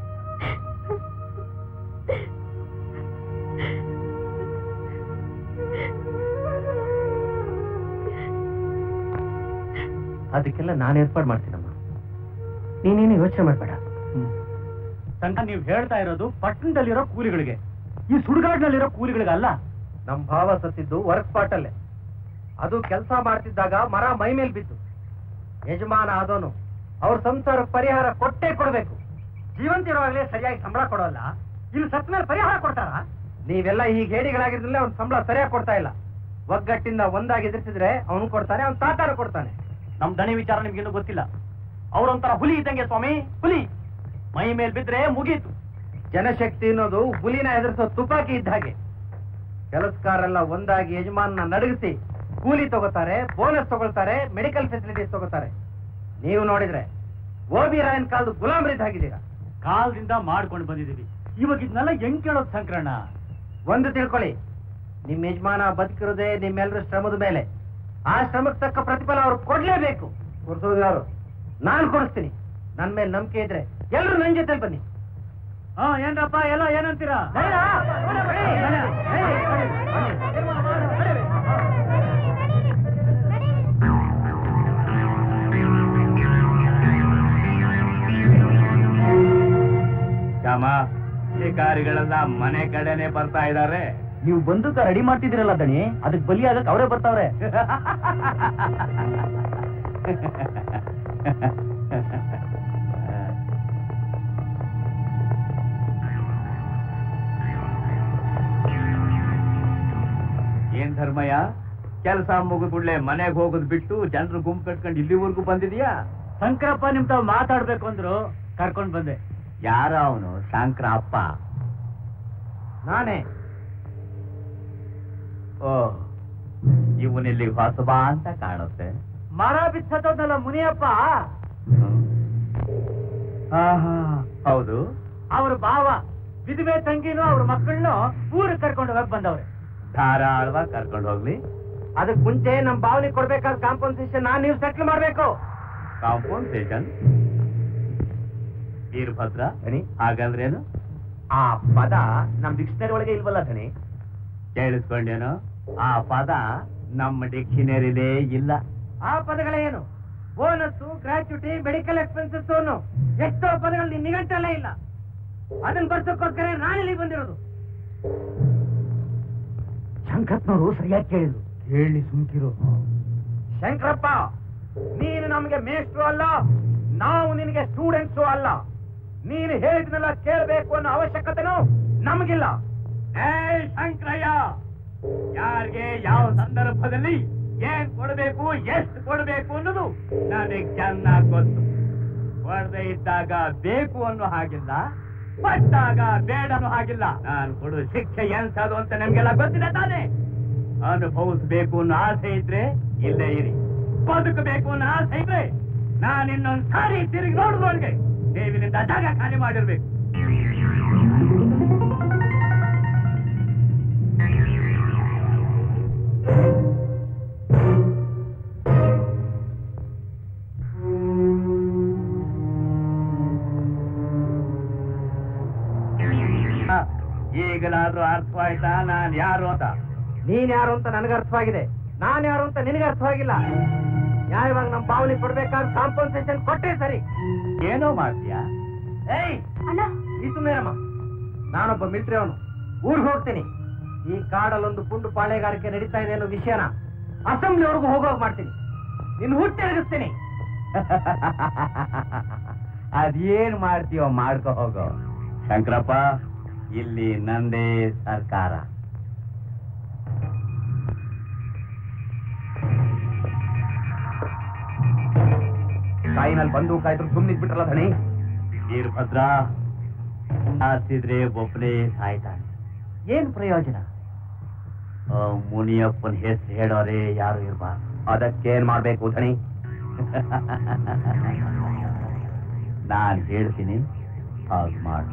ಅದಕ್ಕೆಲ್ಲ ನಾನು ಏರ್ಪಾಡು ಮಾಡ್ತೀನಮ್ಮ, ನೀನೇನು ಯೋಚನೆ ಮಾಡ್ಬೇಡ. ಸಂಘ ನೀವು ಹೇಳ್ತಾ ಇರೋದು ಪಟ್ಟಣದಲ್ಲಿರೋ ಕೂಲಿಗಳಿಗೆ, ಈ ಸುಡುಗಾಡಿನಲ್ಲಿರೋ ಕೂಲಿಗಳಿಗಲ್ಲ. ನಮ್ ಭಾವ ಸತ್ತಿದ್ದು ವರ್ಕ್ ಸ್ಪಾಟ್ ಅಲ್ಲೇ. ಅದು ಕೆಲಸ ಮಾಡ್ತಿದ್ದಾಗ ಮರ ಮೈ ಮೇಲ್ ಬಿದ್ದು. ಯಜಮಾನ ಆದೋನು ಅವ್ರ ಸಂಸಾರ ಪರಿಹಾರ ಕೊಟ್ಟೇ ಕೊಡ್ಬೇಕು. ಜೀವಂತ ಇರುವಾಗಲೇ ಸರಿಯಾಗಿ ಸಂಬಳ ಕೊಡೋಲ್ಲ, ಇಲ್ಲಿ ಸತ್ತ ಮೇಲೆ ಪರಿಹಾರ ಕೊಡ್ತಾರ? ನೀವೆಲ್ಲ ಈ ಹೇಡಿಗಳಾಗಿರ್ಲಿಲ್ಲ ಅವ್ನ ಸಂಬಳ ಸರಿಯಾಗಿ ಕೊಡ್ತಾ ಇಲ್ಲ. ಒಗ್ಗಟ್ಟಿಂದ ಒಂದಾಗಿ ಎದುರಿಸಿದ್ರೆ ಅವನು ಕೊಡ್ತಾನೆ, ಅವ್ನ ತಾತಾರು ಕೊಡ್ತಾನೆ. ನಮ್ ದಣಿ ವಿಚಾರ ನಿಮ್ಗೇನು ಗೊತ್ತಿಲ್ಲ. ಅವ್ರೊಂಥರ ಹುಲಿ ಇದ್ದಂಗೆ ಸ್ವಾಮಿ, ಹುಲಿ ಮೈ ಮೇಲ್ ಬಿದ್ರೆ ಮುಗೀತು. ಜನಶಕ್ತಿ ಅನ್ನೋದು ಹುಲಿನ ಎದುರಿಸೋ ತುಪಾಕಿ ಇದ್ದ ಹಾಗೆ. ಕೆಲಸಗಾರರೆಲ್ಲ ಒಂದಾಗಿ ಯಜಮಾನ ನಡಗಿಸಿ ಕೂಲಿ ತಗೋತಾರೆ, ಬೋನಸ್ ತಗೊಳ್ತಾರೆ, ಮೆಡಿಕಲ್ ಫೆಸಿಲಿಟೀಸ್ ತಗೋತಾರೆ. ನೀವು ನೋಡಿದ್ರೆ ಓ ಬಿ ರಾಯನ್ ಕಾಲದ ಗುಲಾಮರಿದ್ದಾಗಿದ್ದೀರಾ. ಕಾಲದಿಂದ ಮಾಡ್ಕೊಂಡು ಬಂದಿದ್ದೀವಿ. ಇವಾಗ ಇದನ್ನೆಲ್ಲ ಹೆಂಗ್ ಕೇಳೋದು ಸಂಕ್ರಣ? ಒಂದು ತಿಳ್ಕೊಳ್ಳಿ, ನಿಮ್ ಯಜಮಾನ ಬದುಕಿರೋದೇ ನಿಮ್ಮೆಲ್ಲರ ಶ್ರಮದ ಮೇಲೆ. ಆ ಶ್ರಮಕ್ಕೆ ತಕ್ಕ ಪ್ರತಿಫಲ ಅವ್ರು ಕೊಡ್ಲೇಬೇಕು. ಕೊಡ್ಸೋದು ಯಾರು? ನಾನು ಕೊಡಿಸ್ತೀನಿ. ನನ್ ಮೇಲೆ ನಂಬಿಕೆ ಇದ್ರೆ ಎಲ್ಲರೂ ನನ್ ಜೊತೆ ಬನ್ನಿ. ಹಾ ಏನ್ರಪ್ಪ ಎಲ್ಲ ಏನಂತೀರಾ? ಶ್ಯಾಮ, ಶಿಕಾರಿಗಳೆಲ್ಲ ಮನೆ ಕಡೆನೆ ಬರ್ತಾ ಇದ್ದಾರೆ. ನೀವು ಬಂದೂಕ ರೆಡಿ ಮಾಡ್ತಿದ್ದೀರಲ್ಲ ದಣಿ, ಅದಕ್ಕೆ ಬಲಿ ಆಗಕ್ಕೆ ಅವರೇ ಬರ್ತಾವ್ರೆ. ಏನ್ ಧರ್ಮಯ್ಯ, ಕೆಲಸ ಮುಗಿದ್ಬಿಡ್ಲೆ ಮನೆಗೆ ಹೋಗೋದ್ ಬಿಟ್ಟು ಜನರು ಗುಂಪು ಕಟ್ಕೊಂಡು ಇಲ್ಲಿವರೆಗೂ ಬಂದಿದ್ಯಾ? ಶಂಕರಪ್ಪ ನಿಮ್ ತಾವ್ ಮಾತಾಡ್ಬೇಕು ಅಂದ್ರು ಕರ್ಕೊಂಡ್ ಬಂದೆ. ಯಾರ ಅವನು? ಶಂಕರ ಅಪ್ಪ ನಾನೇ. ಓ, ಇವನಿಲ್ಲಿ ಹೊಸಬಾ ಅಂತ ಕಾಣುತ್ತೆ. ಮರ ಬಿಚ್ಚೋದಲ್ಲ ಮುನಿಯಪ್ಪ. ಹೌದು, ಅವ್ರ ಭಾವ ವಿಧವೆ ತಂಗಿನೂ ಅವ್ರ ಮಕ್ಕಳನ್ನು ಊರಿಗೆ ಕರ್ಕೊಂಡು ಹೋಗಿ ಬಂದವ್ರೆ. ಧಾರಾಳವಾಗಿ ಕರ್ಕೊಂಡು ಹೋಗ್ಲಿ. ಅದಕ್ ಮುಂಚೆ ನಮ್ ಭಾವನೆ ಕೊಡ್ಬೇಕಾದ ಕಾಂಪನ್ಸೇಷನ್ ನಾನ್ ನೀವು ಸೆಟ್ಲ್ ಮಾಡ್ಬೇಕು. ಕಾಂಪನ್ಸೇಷನ್? ವೀರಭದ್ರ ಧನಿ, ಹಾಗಂದ್ರೇನು? ಆ ಪದ ನಮ್ ಡಿಕ್ಷನರಿ ಒಳಗೆ ಇಲ್ವಲ್ಲ ಧನಿ? ಕೇಳಿಸ್ಕೊಂಡೇನು? ಆ ಪದ ನಮ್ಮ ಡಿಕ್ಷನರಿಲೇ ಇಲ್ಲ. ಆ ಪದಗಳೇನು? ಬೋನಸ್, ಗ್ರಾಚ್ಯುಟಿ, ಮೆಡಿಕಲ್ ಎಕ್ಸ್ಪೆನ್ಸಸ್ ಅನ್ನೋ ಎಷ್ಟೋ ಪದಗಳು ನಿನ್ ನಿಘಂಟಲ್ಲೇ ಇಲ್ಲ. ಅದನ್ನ ಬರ್ಸಕ್ಕೋಸ್ಕರ ನಾನಿಲ್ಲಿ ಬಂದಿರೋದು. ಶಂಕರಪ್ಪನವರು ಸರಿಯಾಗಿ ಕೇಳಿದ್ರು. ಕೇಳಿ ಸುಮ್ಕಿರು. ಶಂಕರಪ್ಪ, ನೀನು ನಮಗೆ ಮೇಷ್ಟ್ರು ಅಲ್ಲ, ನಾವು ನಿನಗೆ ಸ್ಟೂಡೆಂಟ್ಸು ಅಲ್ಲ. ನೀನು ಹೇಳಿದ್ನೆಲ್ಲ ಕೇಳಬೇಕು ಅನ್ನೋ ಅವಶ್ಯಕತೆನೂ ನಮಗಿಲ್ಲ. ಏ ಶಂಕರಯ್ಯ, ಯಾರಿಗೆ ಯಾವ ಸಂದರ್ಭದಲ್ಲಿ ಏನ್ ಕೊಡಬೇಕು, ಎಷ್ಟು ಕೊಡಬೇಕು ಅನ್ನೋದು ನನಗೆ ಚೆನ್ನಾಗಿ ಗೊತ್ತು. ಕೊಡದೆ ಇದ್ದಾಗ ಬೇಕು ಅನ್ನೋ ಹಾಗಿಲ್ಲ, ಪಟ್ಟಾಗ ಬೇಡ ಅನ್ನೋ ಹಾಗಿಲ್ಲ. ನಾನು ಕೊಡು ಶಿಕ್ಷೆ ಎಂತದು ಅಂತ ನಮ್ಗೆಲ್ಲ ಗೊತ್ತಿದೆ ತಾನೆ. ಅನುಭವಿಸ್ಬೇಕು ಅನ್ನೋ ಆಸೆ ಇದ್ರೆ ಇಲ್ಲೇ ಇರಿ. ಬದುಕಬೇಕು ನಾ ಸೈದ್ರೆ ನಾನು ಇನ್ನೊಂದ್ ಸಾರಿ ತಿರುಗಿ ನೋಡಿದವಳಿಗೆ ದೇವಿನಿಂದ ಜಾಗ ಖಾಲಿ ಮಾಡಿರ್ಬೇಕು. ಈಗಲಾದ್ರೂ ಅರ್ಥವಾಯ್ತಾ ನಾನ್ ಯಾರು ಅಂತ? ನೀನ್ ಯಾರು ಅಂತ ನನಗೆ ಅರ್ಥವಾಗಿದೆ, ನಾನ್ ಯಾರು ಅಂತ ನಿನಗೆ ಅರ್ಥವಾಗಿಲ್ಲ. ನ್ಯಾಯವಾಗಿ ನಮ್ ಪಾವನಿ ಕೊಡ್ಬೇಕಾದ ಕಾಂಪನ್ಸೇಷನ್ ಕೊಟ್ಟೆ ಸರಿ. ಏನೋ ಮಾಡ್ತೀಯಾ? ಏಯ್ ಅಣ್ಣ, ಈ ಸುಮ್ಮನೆರಮ್ಮ, ನಾನೊಬ್ಬ ಮಿಲ್ಟ್ರಿ ಅವನು, ಊರ್ಗ್ ಹೋಗ್ತೀನಿ. ಈ ಕಾಡಲ್ಲೊಂದು ಪುಂಡು ಪಾಳೆಗಾರಿಕೆ ನಡೀತಾ ಇದೆ ಅನ್ನೋ ವಿಷಯನ ಅಸೆಂಬ್ಲಿವರೆಗೂ ಹೋಗೋಗ್ ಮಾಡ್ತೀನಿ. ನಿನ್ ಹುಟ್ಟಿ ಎರಗಿಸ್ತೀನಿ. ಅದೇನ್ ಮಾಡ್ತೀವೋ ಮಾಡ್ಕೊ ಹೋಗೋ ಶಂಕರಪ್ಪ, ಇಲ್ಲಿ ನಂದೇ ಸರ್ಕಾರ. ತಾಯಿನಲ್ಲಿ ಬಂದು ಕಾಯ್ದ್ರು ಸುಮ್ಮನೆ ಬಿಟ್ರಲ್ಲ ಧಣಿ. ವೀರಭದ್ರ ಹಾಸಿದ್ರೆ ಒಬ್ಬನೇ ಸಾಯ್ತಾನೆ. ಏನ್ ಪ್ರಯೋಜನ? ಆ ಮುನಿಯಪ್ಪನ ಹೆಸರು ಹೇಳೋರೆ ಯಾರು ಇರ್ಬಾರ್ದು. ಅದಕ್ಕೇನ್ ಮಾಡ್ಬೇಕು ಧಣಿ? ನಾನ್ ಹೇಳ್ತೀನಿ, ಹಾಗೆ ಮಾಡು.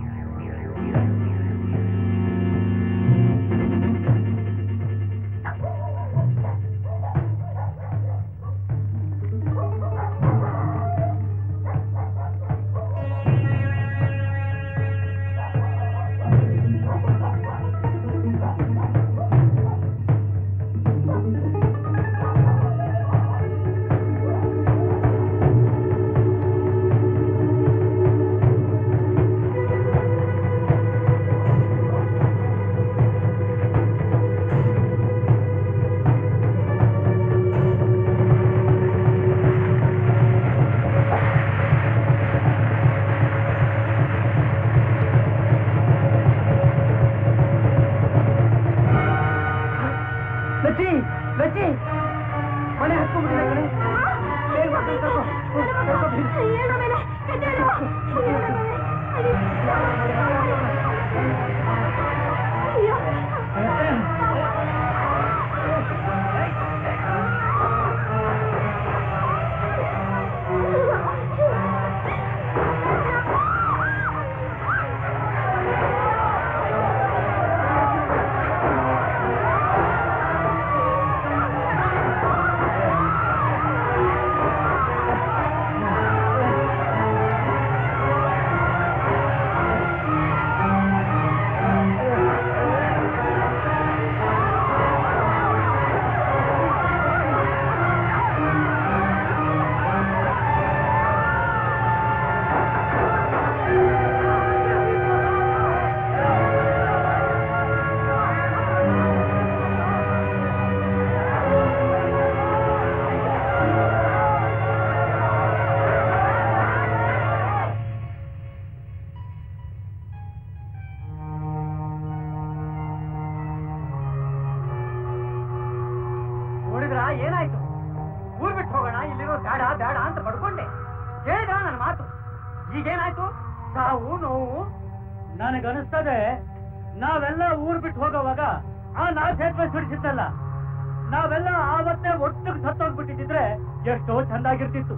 ಏನಾಯ್ತು? ಊರ್ ಬಿಟ್ಟು ಹೋಗೋಣ, ಇಲ್ಲಿರೋ ಬೇಡ ಬೇಡ ಅಂತ ಪಡ್ಕೊಂಡೆ. ಹೇಳಿದ ನನ್ನ ಮಾತು. ಈಗೇನಾಯ್ತು? ಸಾವು ನೋವು. ನನಗನಿಸ್ತದೆ ನಾವೆಲ್ಲ ಊರ್ ಬಿಟ್ಟು ಹೋಗೋವಾಗ ಆ ನಾ ಸೇತುವೆ ಸುಡಿಸಿದ್ದಲ್ಲ, ನಾವೆಲ್ಲ ಆವತ್ತೇ ಒಟ್ಟಿಗೆ ಸತ್ತೋಗ್ಬಿಟ್ಟಿದ್ರೆ ಎಷ್ಟೋ ಚಂದಾಗಿರ್ತಿತ್ತು.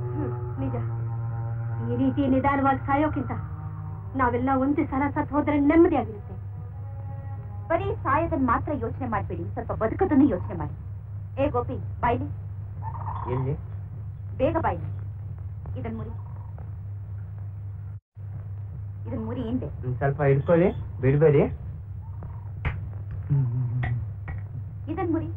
ನಿಜ. ಈ ರೀತಿ ನಿಧಾನವಾಗಿ ಸಾಯೋಕ್ಕಿಂತ ನಾವೆಲ್ಲ ಒಂದೇ ಸಲ ಸತ್ ಹೋದ್ರೆ ನೆಮ್ಮದಿಯಾಗಿರುತ್ತೆ. ಬರೀ ಸಾಯೋದನ್ನ ಮಾತ್ರ ಯೋಚನೆ ಮಾಡ್ಬೇಡಿ, ಸ್ವಲ್ಪ ಬದುಕೋದನ್ನು ಯೋಚನೆ ಮಾಡಿ. ಏ ಗೋಪಿ, ಬಾಯ್ಲಿ. ಎಲ್ಲಿ? ಬೇಗ ಬಾಯ್ಲಿ. ಇದನ್ ಮುರಿ, ಇದನ್ ಮುರಿ ಹಿಂದೆ. ಸ್ವಲ್ಪ ಇಟ್ಕೊಳ್ಳಿ, ಬಿಡ್ಬೇಡಿ. ಇದನ್ ಮುರಿ.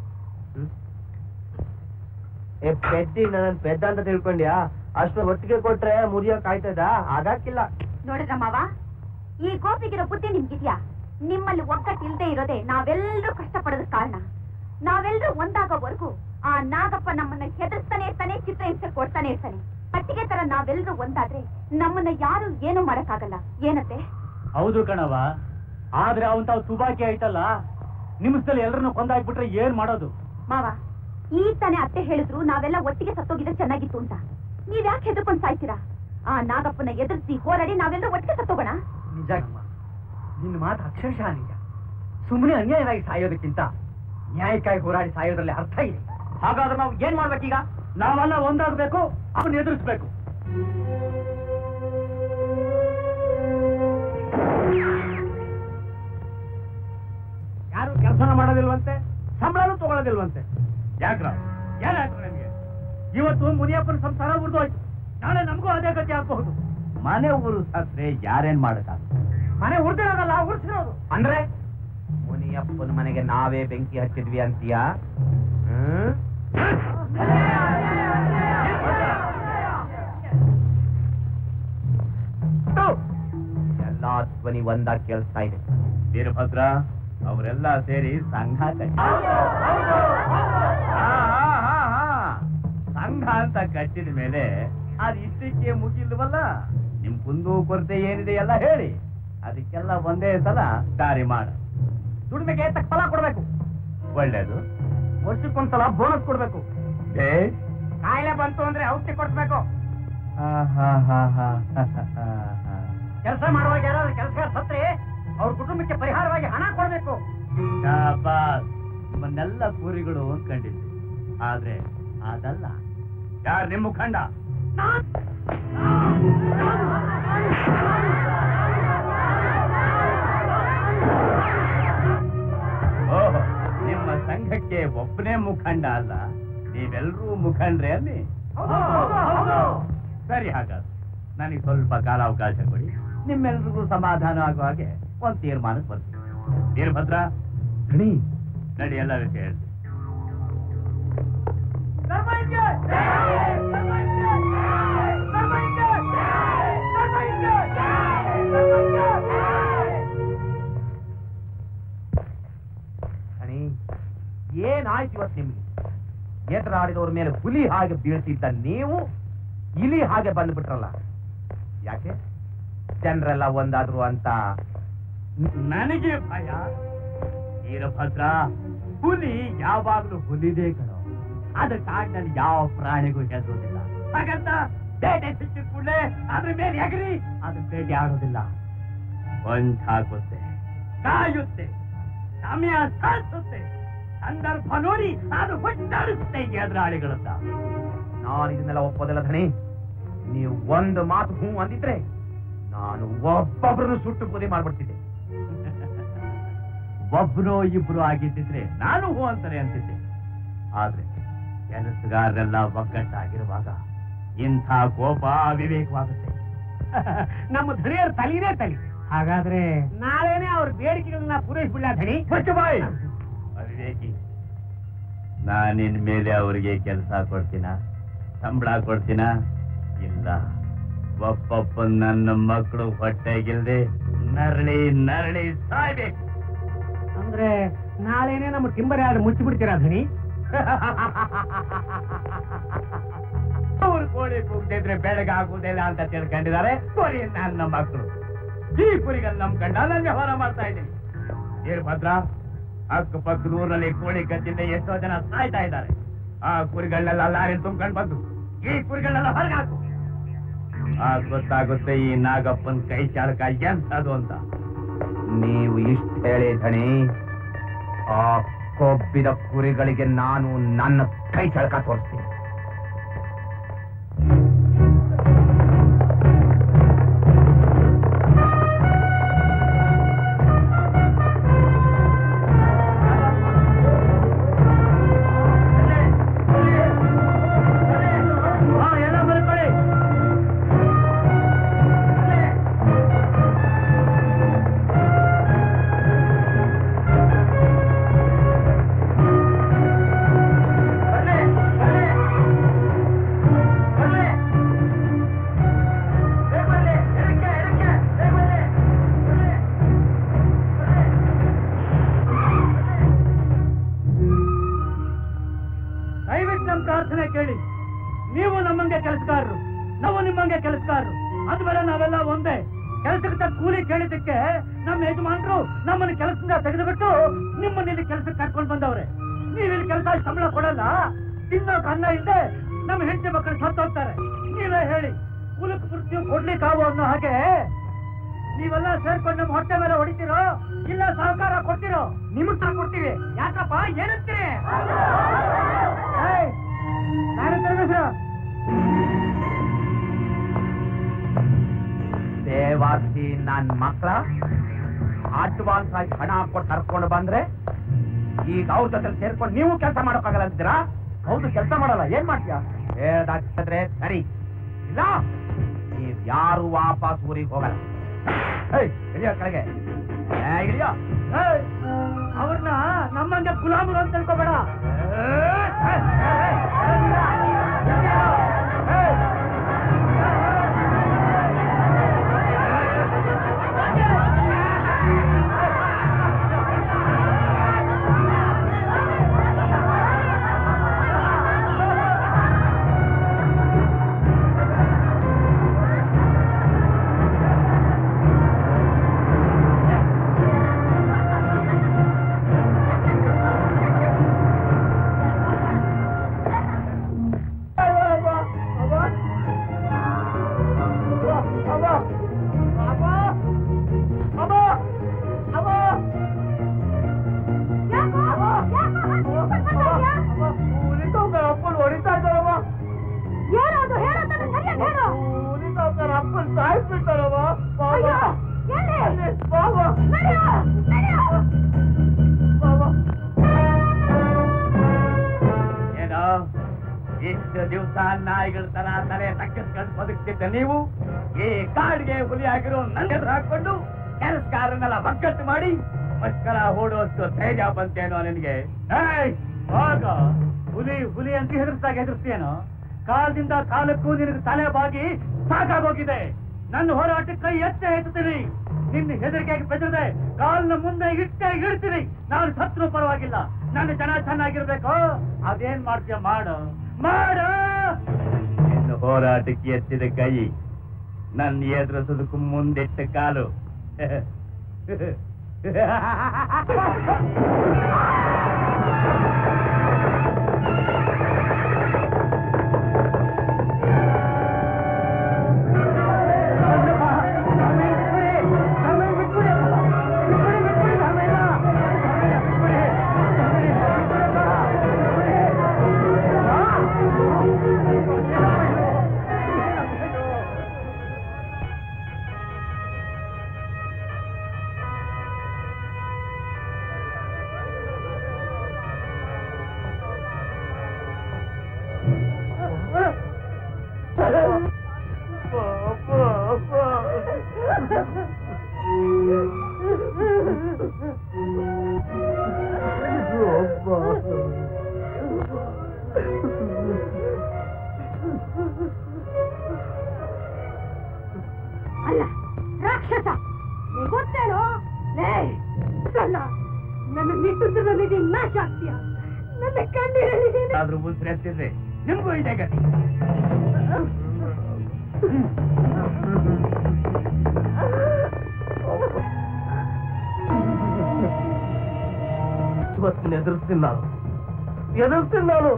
ಏ ಪೆದ್ದಿ, ನನ್ನ ಪೆದ್ದ ಅಂತ ತಿಳ್ಕೊಂಡ್ಯಾ? ಅಷ್ಟು ಒಟ್ಟಿಗೆ ಕೊಟ್ರೆ ಮುರಿಯೋಕ್ ಆಯ್ತದ? ಆಗಾಕಿಲ್ಲ. ನೋಡಿದ್ರ ಮಾವ, ಈ ಗೋಪಿಗಿರೋ ಬುದ್ಧಿ ನಿಮ್ಗಿದ್ಯಾ? ನಿಮ್ಮಲ್ಲಿ ಒಗ್ಗಟ್ಟು ಇಲ್ದೇ ಇರೋದೇ ನಾವೆಲ್ಲರೂ ಕಷ್ಟಪಡೋದ ಕಾರಣ. ನಾವೆಲ್ಲರೂ ಒಂದಾಗೋವರೆಗೂ ಆ ನಾಗಪ್ಪ ನಮ್ಮನ್ನ ಹೆದರ್ಸ್ತಾನೆ ಇರ್ತಾನೆ, ಚಿತ್ರ ಹಿಂಸೆ ಕೊಡ್ತಾನೆ ಇರ್ತಾನೆ. ಪಟ್ಟಿಗೆ ತರ ನಾವೆಲ್ಲರೂ ಒಂದಾದ್ರೆ ನಮ್ಮನ್ನ ಯಾರು ಏನು ಮಾಡಕ್ಕಾಗಲ್ಲ. ಏನತ್ತೆ? ಹೌದು ಕಣವ, ಆದ್ರೆ ಅವನ್ ತಾವ್ ತುಬಾಕಿ ಆಯ್ತಲ್ಲ, ನಿಮಿಷದಲ್ಲಿ ಎಲ್ಲರನ್ನು ಕೊಂದಾಕ್ಬಿಟ್ರೆ ಏನ್ ಮಾಡೋದು? ಮಾವ, ಈ ತಾನೇ ಅತ್ತೆ ಹೇಳಿದ್ರು ನಾವೆಲ್ಲ ಒಟ್ಟಿಗೆ ಸತ್ತೋಗಿದ್ರೆ ಚೆನ್ನಾಗಿತ್ತು ಅಂತ. ನೀವ್ ಯಾಕೆ ಹೆದರ್ಕೊಂಡು ಸಾಯ್ತೀರಾ? ಆ ನಾಗಪ್ಪನ ಎದುರಿಸಿ ಹೋರಾಡಿ ನಾವೆಲ್ಲರೂ ಒಟ್ಟಿಗೆ ಸತ್ತೋಗೋಣ. ನಿಜ, ನಿನ್ನ ಮಾತು ಅಕ್ಷರಶಃ ನಿಜ. ಸುಮ್ಮನೆ ಅನ್ಯಾಯವಾಗಿ ಸಾಯೋದಕ್ಕಿಂತ ನ್ಯಾಯಕ್ಕಾಗಿ ಹೋರಾಡಿ ಸಾಯೋದ್ರಲ್ಲಿ ಅರ್ಥ ಇದೆ. ಹಾಗಾದ್ರೆ ನಾವು ಏನ್ ಮಾಡ್ಬೇಕೀಗ? ನಾವೆಲ್ಲ ಒಂದಾಗಬೇಕು, ಅವನ್ನ ಎದುರಿಸ್ಬೇಕು. ಯಾರು ಕೆಲಸನ ಮಾಡೋದಿಲ್ವಂತೆ, ಸಂಬಳನೂ ತಗೊಳ್ಳೋದಿಲ್ವಂತೆ. ಯಾಕ್ರ ಏನಾಯ್ತು ನಿಮ್ಗೆ? ಇವತ್ತು ಮುನಿಯಪ್ಪನ ಸಂಸಾರ ಉರಿದೋಯ್ತು, ನಾಳೆ ನಮಗೂ ಅದೇ ಗತಿ ಆಗಬಹುದು. ಮನೆ ಊರು ಸತ್ರೆ ಯಾರೇನ್ ಮಾಡಕ್ಕಾಗ? ಮನೆ ಉರ್ದಿರೋದಲ್ಲ, ಉರ್ಸಿರೋದು. ಅಂದ್ರೆ ಮುನಿಯಪ್ಪನ ಮನೆಗೆ ನಾವೇ ಬೆಂಕಿ ಹಚ್ಚಿದ್ವಿ ಅಂತೀಯ? ಎಲ್ಲಾ ಧ್ವನಿ ಒಂದಾಗಿ ಕೇಳಿಸ್ತಾ ಇದೆ. ವೀರಭದ್ರ ಅವರೆಲ್ಲ ಸೇರಿ ಸಂಘ ಸಂಘ ಅಂತ ಕಟ್ಟಿದ ಮೇಲೆ ಅದು ಇಷ್ಟಕ್ಕೆ ಮುಗಿಲ್ವಲ್ಲ. ನಿಮ್ ಕುಂದು ಕೊರತೆ ಏನಿದೆ ಎಲ್ಲ ಹೇಳಿ, ಅದಕ್ಕೆಲ್ಲ ಒಂದೇ ಸಲ ದಾರಿ ಮಾಡ. ದುಡಿಮೆಗೆ ತಕ್ಕ ಫಲ ಕೊಡ್ಬೇಕು. ಒಳ್ಳೇದು. ವರ್ಷಕ್ಕೊಂದ್ಸಲ ಬೋನಸ್ ಕೊಡ್ಬೇಕು. ಕಾಯಿಲೆ ಬಂತು ಅಂದ್ರೆ ಔಷಧಿ ಕೊಡ್ಬೇಕು. ಕೆಲಸ ಮಾಡುವಾಗ ಯಾರಾದ್ರೂ ಕೆಲಸ ಸತ್ರೆ ಅವ್ರ ಕುಟುಂಬಕ್ಕೆ ಪರಿಹಾರವಾಗಿ ಹಣ ಕೊಡ್ಬೇಕು. ನಿಮ್ಮನ್ನೆಲ್ಲ ಕೂರಿಗಳು ಅಂದ್ಕೊಂಡಿದ್ವಿ, ಆದ್ರೆ ಅದಲ್ಲ. ಯಾರು ನಿಮ್ಮ ಮುಖಂಡ? ಓಹೋ, ನಿಮ್ಮ ಸಂಘಕ್ಕೆ ಒಬ್ಬನೇ ಮುಖಂಡ ಅಲ್ಲ, ನೀವೆಲ್ಲರೂ ಮುಖಂಡ್ರೆ ಅಲ್ಲಿ. ಸರಿ, ಹಾಗಾದ್ರೆ ನನಗೆ ಸ್ವಲ್ಪ ಕಾಲಾವಕಾಶ ಕೊಡಿ. ನಿಮ್ಮೆಲ್ರಿಗೂ ಸಮಾಧಾನ ಆಗುವ ಹಾಗೆ ಒಂದು ತೀರ್ಮಾನಕ್ಕೆ ಬರ್ತೀನಿ. ವೀರಭದ್ರ ಗಣಿ ನಡಿ, ಎಲ್ಲ ವಿಷಯ ಹೇಳ್ತೀನಿ. ಏನಾಯ್ತು ಇವತ್ತು ನಿಮ್ಗೆ? ಎದುರಾಡಿದವ್ರ ಮೇಲೆ ಹುಲಿ ಹಾಗೆ ಬೀಳ್ತಿದ್ದ ನೀವು ಇಲಿ ಹಾಗೆ ಬಂದ್ಬಿಟ್ರಲ್ಲ, ಯಾಕೆ? ಜನರೆಲ್ಲ ಒಂದಾದ್ರು ಅಂತ ನನಗೆ ಭಯ. ವೀರಭದ್ರ, ಹುಲಿ ಯಾವಾಗ್ಲೂ ಹುಲಿದೇ ಕಣೋ. ಅದ್ರ ಕಾಡಿನಲ್ಲಿ ಯಾವ ಪ್ರಾಣಿಗೂ ಹೆದರೋದಿಲ್ಲ. ಹಾಗಂತ ಬೇಟೆ ಸಿಕ್ಕಿದ ಕೂಡಲೇ ಅದ್ರ ಮೇಲೆ ಎಗರಿ ಅದ್ರ ಬೇಟೆ ಆಡೋದಿಲ್ಲ. ಒಂದ್ ಹಾಕುತ್ತೆ, ಕಾಯುತ್ತೆ, ಸಮಯ ಸಾಧಿಸುತ್ತೆ, ಸಂದರ್ಭ ನೋಡಿ ಅದು ಹೊಟ್ಟಾಡುತ್ತೆ ಎದುರಾಳಿಗಳಂತ. ನಾನು ಇದನ್ನೆಲ್ಲ ಒಪ್ಪೋದಿಲ್ಲ ಧಣಿ. ನೀವು ಒಂದು ಮಾತು ಹೂ ಅಂದಿದ್ರೆ ನಾನು ಒಬ್ಬೊಬ್ಬರನ್ನು ಸುಟ್ಟು ಪೂಜೆ ಮಾಡ್ಬಿಡ್ತಿದ್ದೆ. ಒಬ್ರು ಇಬ್ರು ಆಗಿದ್ದಿದ್ರೆ ನಾನು ಹೂ ಅಂತಾನೆ ಅಂತಿದ್ದೆ. ಆದ್ರೆ ಕೆಲಸಗಾರರೆಲ್ಲ ಒಗ್ಗಟ್ಟಾಗಿರುವಾಗ ಇಂಥ ಕೋಪ ಅವಿವೇಕವಾಗುತ್ತೆ. ನಮ್ಮ ಧಣಿಯರ ತಲಿನೇ ತಲಿ. ಹಾಗಾದ್ರೆ ನಾಳೆನೆ ಅವ್ರ ಬೇಡಿಕೆಗಳನ್ನ ಪೂರೈಸ್ಬಿಡ್ಲ ಧಣಿ? ಬಾಯ್ ಅವಿವೇಕಿ, ನಾನಿನ್ ಮೇಲೆ ಅವರಿಗೆ ಕೆಲಸ ಕೊಡ್ತೀನ, ಸಂಬಳ ಕೊಡ್ತೀನ? ಇಲ್ಲ. ಒಪ್ಪಪ್ಪ ನನ್ನ ಮಕ್ಕಳು ಹೊಟ್ಟೆಗಿಲ್ದೆ ನರಳಿ ನರಳಿ ಸಾಯ್ಬೇಕು. ಅಂದ್ರೆ ನಾಳೆನೆ ನಮ್ಮ ಟಿಂಬರ್ ಯಾರು ಮುಚ್ಚಿಬಿಡ್ತೀರಾ ಧಣಿ? ಅವ್ರು ಕೋಳಿ ಕೂಗ್ದಿದ್ರೆ ಬೆಳಗಾಗುವುದಿಲ್ಲ ಅಂತ ತಿಳ್ಕೊಂಡಿದ್ದಾರೆ ಕೋಳಿ ನನ್ನ ಮಕ್ಕಳು. ಈ ಕುರಿಗಳು ನಮ್ ಕಂಡ ನಾನು ವ್ಯವಹಾರ ಮಾಡ್ತಾ ಇದ್ದೀನಿ. ವೀರಭದ್ರ, ಅಕ್ಕಪಕ್ಕದ ಊರಲ್ಲಿ ಕೋಳಿ ಕಚ್ಚಿಂದ ಎಷ್ಟೋ ಜನ ಸಾಯ್ತಾ ಇದ್ದಾರೆ. ಆ ಕುರಿಗಳನ್ನೆಲ್ಲ ಲಾರಿ ತುಂಬ್ಕೊಂಡು ಬಂದು ಈ ಕುರಿಗಳನ್ನೆಲ್ಲ ಹೊರಗಾಕು. ಆ ಗೊತ್ತಾಗುತ್ತೆ ಈ ನಾಗಪ್ಪನ್ ಕೈ ಚಾಲಕ ಎಂತದು ಅಂತ. ನೀವು ಇಷ್ಟ ಹೇಳಿ ಧಣಿ, ಆ ಕೊಬ್ಬಿದ ಕುರಿಗಳಿಗೆ ನಾನು ನನ್ನ ಕೈ ಚಾಲಕ ತೋರಿಸ್ತೀನಿ. ಪ್ರಾರ್ಥನೆ ಕೇಳಿ. ನೀವು ನಮ್ಮಂಗೆ ಕೆಲಸಗಾರರು, ನಾವು ನಿಮ್ಮಂಗೆ ಕೆಲಸಗಾರರು, ಅದ್ಮೇಲೆ ನಾವೆಲ್ಲ ಒಂದೇ. ಕೆಲಸಕ್ಕೆ ಕೂಲಿ ಕೇಳಿದ್ದಕ್ಕೆ ನಮ್ಮ ಯಜಮಾನರು ನಮ್ಮನ್ನು ಕೆಲಸದಿಂದ ತೆಗೆದುಬಿಟ್ಟು ನಿಮ್ಮನ್ನ ಇಲ್ಲಿ ಕೆಲಸಕ್ಕೆ ಕರ್ಕೊಂಡು ಬಂದವ್ರೆ. ನೀವಿಲ್ಲಿ ಕೆಲಸ ಸಂಬಳ ಕೊಡಲ್ಲ, ತಿನ್ನೋಕ್ ಅನ್ನ ಇಲ್ಲದೆ ನಮ್ಮ ಹೆಂಡತಿ ಮಕ್ಕಳು ಸತ್ತು ಹೋಗ್ತಾರೆ. ನೀವೇ ಹೇಳಿ, ಕುಲಕ್ಕೆ ಮೃತ್ಯು ಕೊಡ್ಲಿಕ್ಕಾವು ಅನ್ನೋ ಹಾಗೆ ನೀವೆಲ್ಲ ಸೇರ್ಕೊಂಡು ನಮ್ಮ ಹೊಟ್ಟೆ ಮೇಲೆ ಹೊಡಿತೀರೋ ಇಲ್ಲ ಸಹಕಾರ ಕೊಡ್ತೀರೋ? ನಿಮಗ್ ತಾ ಕೊಡ್ತೀವಿ. ಯಾಕಪ್ಪ ಏನಂತೀರಿ? ದೇವಾಸಿ ನನ್ ಮಕ್ಕಳ ಅಡ್ವಾನ್ಸ್ ಆಗಿ ಹಣ ಕೊಟ್ಟು ಕರ್ಕೊಂಡು ಬಂದ್ರೆ ಈಗ ಅವ್ರ ಜೊತೆ ಸೇರ್ಕೊಂಡು ನೀವು ಕೆಲಸ ಮಾಡೋಕ್ಕಾಗಲ್ಲ ಅಂತೀರಾ? ಹೌದು, ಕೆಲಸ ಮಾಡಲ್ಲ, ಏನ್ ಮಾಡ್ತೀಯ? ಹೇಳ್ದಾಕಿದ್ರೆ ಸರಿ, ಇಲ್ಲ ನೀವ್ ಯಾರು ವಾಪಸ್ ಊರಿಗೆ ಹೋಗಲ್ಲ. ಇಳಿಯೋ ಕೆಳಗೆ, ಇಳಿಯೋ. ಅವ್ರನ್ನ ನಮ್ಮಂಗೆ ಗುಲಾಮರು ಅಂತ ತಿಳ್ಕೊಬೇಡ. ಇಷ್ಟು ದಿವಸ ನಾಯಿಗಳ ತರ ತಲೆ ತಕ್ಕಿಸ್ಕೊಂಡು ಬದುಕ್ತಿದ್ದ ನೀವು ಈ ಕಾಡಿಗೆ ಹುಲಿ ಆಗಿರೋ ನನ್ನ ಎದುರು ಹಾಕೊಂಡು ಕೆಲಸಗಾರನ್ನೆಲ್ಲ ಒಗ್ಗಟ್ಟು ಮಾಡಿ ಮಸ್ಕರ ಹೂಡೋಷ್ಟು ಧೈರ್ಯ ಬಂತೇನೋ ನಿನಗೆ? ಆಗ ಹುಲಿ ಹುಲಿ ಅಂತ ಹೆದರ್ಸ್ದಾಗ ಹೆದರ್ಸ್ತೀಯೇನೋ? ಕಾಲದಿಂದ ಕಾಲಕ್ಕೂ ನಿನಗೆ ತಲೆ ಬಾಗಿ ಸಾಕಾಗೋಗಿದೆ. ನನ್ನ ಹೋರಾಟಕ್ಕೆ ಕೈ ಎತ್ತೇ ಎತ್ತೀನಿ. ನಿನ್ನ ಹೆದರಿಕೆಗೆ ಬೆದರದೆ ಕಾಲ್ನ ಮುಂದೆ ಇಟ್ಟೆ ಇಡ್ತೀನಿ. ನಾನು ಸತ್ರು ಪರವಾಗಿಲ್ಲ, ನನ್ನ ಜನ ಚೆನ್ನಾಗಿರ್ಬೇಕು. ಅದೇನ್ ಮಾಡ್ತೀಯ ಮಾಡು ಮಾಡು. ನಿನ್ನ ಹೋರಾಟಕ್ಕೆ ಎತ್ತಿದ ಕೈ, ನನ್ನ ಎದುರಿಸೋದಕ್ಕೂ ಮುಂದೆಟ್ಟ ಕಾಲು. ಅಲ್ಲ ರಾಕ್ಷಸ, ಗೊತ್ತೇನೋ ನನ್ನ ನಿಟ್ಟುದ್ರಲ್ಲಿ ನಾಶ ಆಗ್ತೀಯ. ನನ್ನ ಕಣ್ಣೀರಲ್ಲಿ ಆದ್ರೂ ಉಸಿರು ಎತ್ತಿದ್ರೆ ನಿಮ್ಗೂ ಇದೆ ಗತಿ. ಇವತ್ತಿನ ಎದುರಿಸ್ತೀನಿ ನಾನು, ಎದುರಿಸ್ತೀನಿ ನಾನು.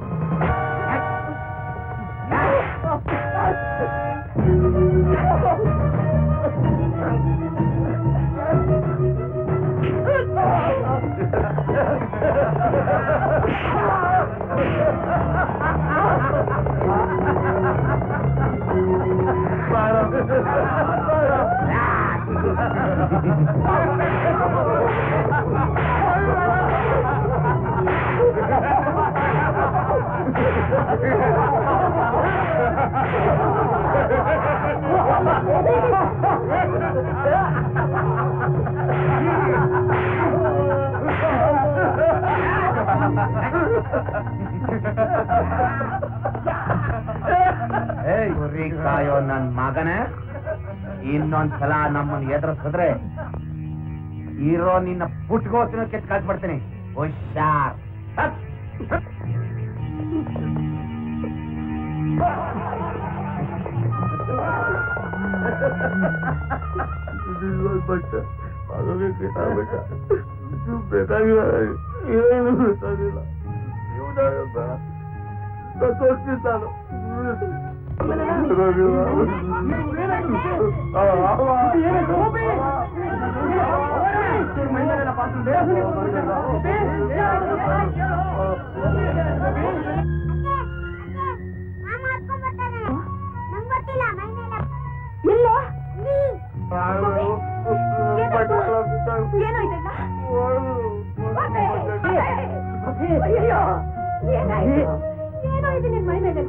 ಕಾಯೋ ನನ್ ಮಗನೇ, ಇನ್ನೊಂದ್ಸಲ ನಮ್ಮನ್ನು ಎದುರಿಸಿದ್ರೆ ಇರೋ ನಿನ್ನ ಪುಟ್ಗೋಸ್ಕರ ಕೆಟ್ಟ ಕಳ್ಸ್ಬಿಡ್ತೀನಿ. ಹುಷಾರ್. ಬೇಕಾಗಿಲ್ಲ, ಏನು ಬೇಕಾಗಿಲ್ಲ. ಏನೋ ಇದೆಲ್ಲ ಏನೋ ಇದೆ ನಿನ್ ಮೈ ಮೇಲೆಲ್ಲ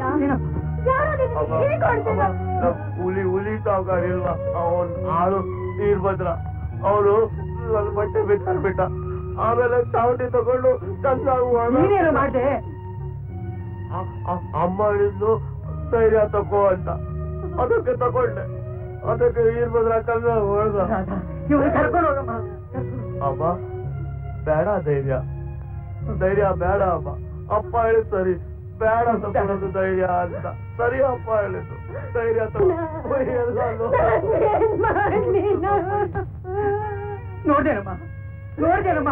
ಹುಲಿ ಹುಲಿ ಸಾವುಕಾರಿಲ್ವಾ ಅವನ್ ಆಳು ವೀರಭದ್ರ ಅವನು ನನ್ನ ಬಟ್ಟೆ ಬಿಟ್ಟ ಆಮೇಲೆ ಚಾವಟಿ ತಗೊಂಡು ನೀನೇನು ಮಾಡಿದೆ? ಅಮ್ಮ ಹೇಳಿದ್ಲು ಧೈರ್ಯ ತಗೋ ಅಂತ, ಅದಕ್ಕೆ ತಗೊಂಡೆ. ಅದಕ್ಕೆ ವೀರಭದ್ರ ಕಲ್ಲ ಹೊಡೆದ. ಇವ್ರು ಕರ್ಕೊಂಡು ಹೋಗಮ್ಮ. ಅಮ್ಮ ಬೇಡ ಧೈರ್ಯ, ಧೈರ್ಯ ಬೇಡ ಅಮ್ಮ. ಅಪ್ಪ ಹೇಳಿ ಸರಿ, ಬೇಡ ತಗೊಳ್ಳೋದು ಧೈರ್ಯ ಅಂತ. ಸರಿ ಅಪ್ಪ ಹೇಳಿದ್ದು, ಧೈರ್ಯ ನೋಡ್ದೇನಮ್ಮ ನೋಡ್ದೇನಮ್ಮ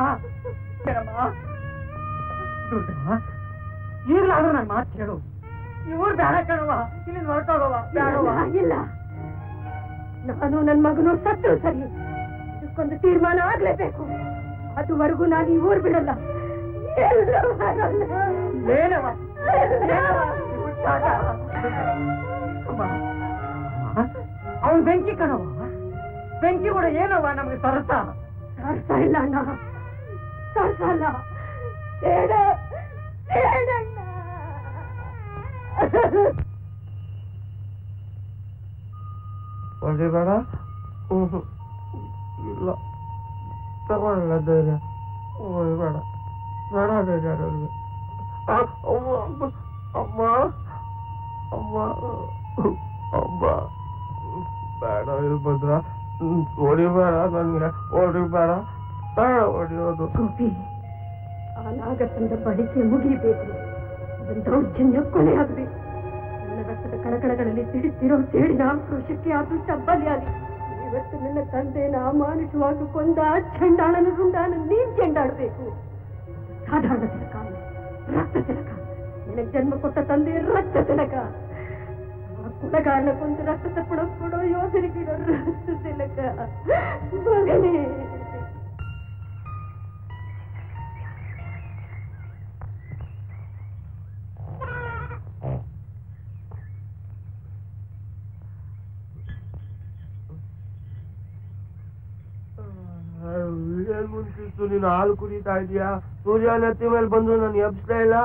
ದುಡ್ಡಮ್ಮ ಈಗಲಾದ್ರೂ ನನ್ನ ಮಾತು ಕೇಳು. ಇವ್ರು ಬೇಡ ಕಣವ, ಇಲ್ಲಿ ಹೊರಟೋಗವ ಬೇಡವ. ಇಲ್ಲ, ನಾನು ನನ್ನ ಮಗನು ಸತ್ತು ಸರಿ, ಇದಕ್ಕೊಂದು ತೀರ್ಮಾನ ಆಗ್ಲೇಬೇಕು. ಅದುವರೆಗೂ ನಾನು ಈ ಊರು ಬಿಡಲ್ಲ. ಏನವ ಅವನು ಬೆಂಕಿ ಕಣವ, ಬೆಂಕಿ ಕೂಡ ಏನವ ನಮ್ಗೆ ತರಸ ತರ್ಸ ಇಲ್ಲ ಅಣ್ಣ, ತರ್ಸ ಅಲ್ಲ. ಬೇಡ ಬೇಡಣ್ಣ. ಬೇಡ ಇಲ್ಲ ತಗೊಳ್ಳಲ್ಲ ಧೈರ್ಯ, ಬೇಡ ಬೇಡ ಧೈರ್ಯ ನನಗೆ. ಅಮ್ಮ ಅಮ್ಮ ಅಮ್ಮ ಅಮ್ಮ ಬೇಡ ವೀರಭದ್ರ, ಹೊಡಿಬೇಡ ನನಗೆ, ಹೊಡಿಬೇಡ, ಬೇಡ ಹೊಡಿಯೋದು. ಗೋಪಿ, ಆ ನಾಗಪ್ಪಂದ ಬಳಿಕೆ ಮುಗಿಬೇಕು, ಅದರ ದೌರ್ಜನ್ಯ ಕೊನೆಯಾಗಬೇಕು. ನನ್ನ ರಕ್ತದ ಕಣಕಣಗಳಲ್ಲಿ ಸಿಡಿತಿರೋ ಸೇಡಿನ ಆಕ್ರೋಶಕ್ಕೆ ಅದೃಷ್ಟ ಬಲಿಯಾಗಿ ಇವತ್ತು ನನ್ನ ತಂದೆನ ಅಮಾನುಷವಾಗಿ ಕೊಂದ ಚಂಡಾಳನ ರುಂಡಾನ ನೀನ್ ಚೆಂಡಾಡಬೇಕು. ಸಾಧಾರಣ ತಿಲಕ, ರಕ್ತ ತಿಲಕ, ನಿನಗೆ ಜನ್ಮ ಕೊಟ್ಟ ತಂದೆ ರಕ್ತ ತಿಲಕ. ಆ ಕುಲಗಾರನ ಕೊಂದು ರಕ್ತ ತಪ್ಪಡ ಕೊಡೋ ಯೋಧರಿಗಿಡೋ ರಕ್ತ ತಿಲಕ. ಮಗನೇ, ಏನ್ ಮುಂಚಿತ್ತು ನೀನು ಹಾಲು ಕುಡಿತಾ ಇದೀಯಾ? ಸೂರ್ಯ ನೆತ್ತಿ ಮೇಲೆ ಬಂದು ನಾನು ಎಬ್ಸ್ತಾ ಇಲ್ಲ.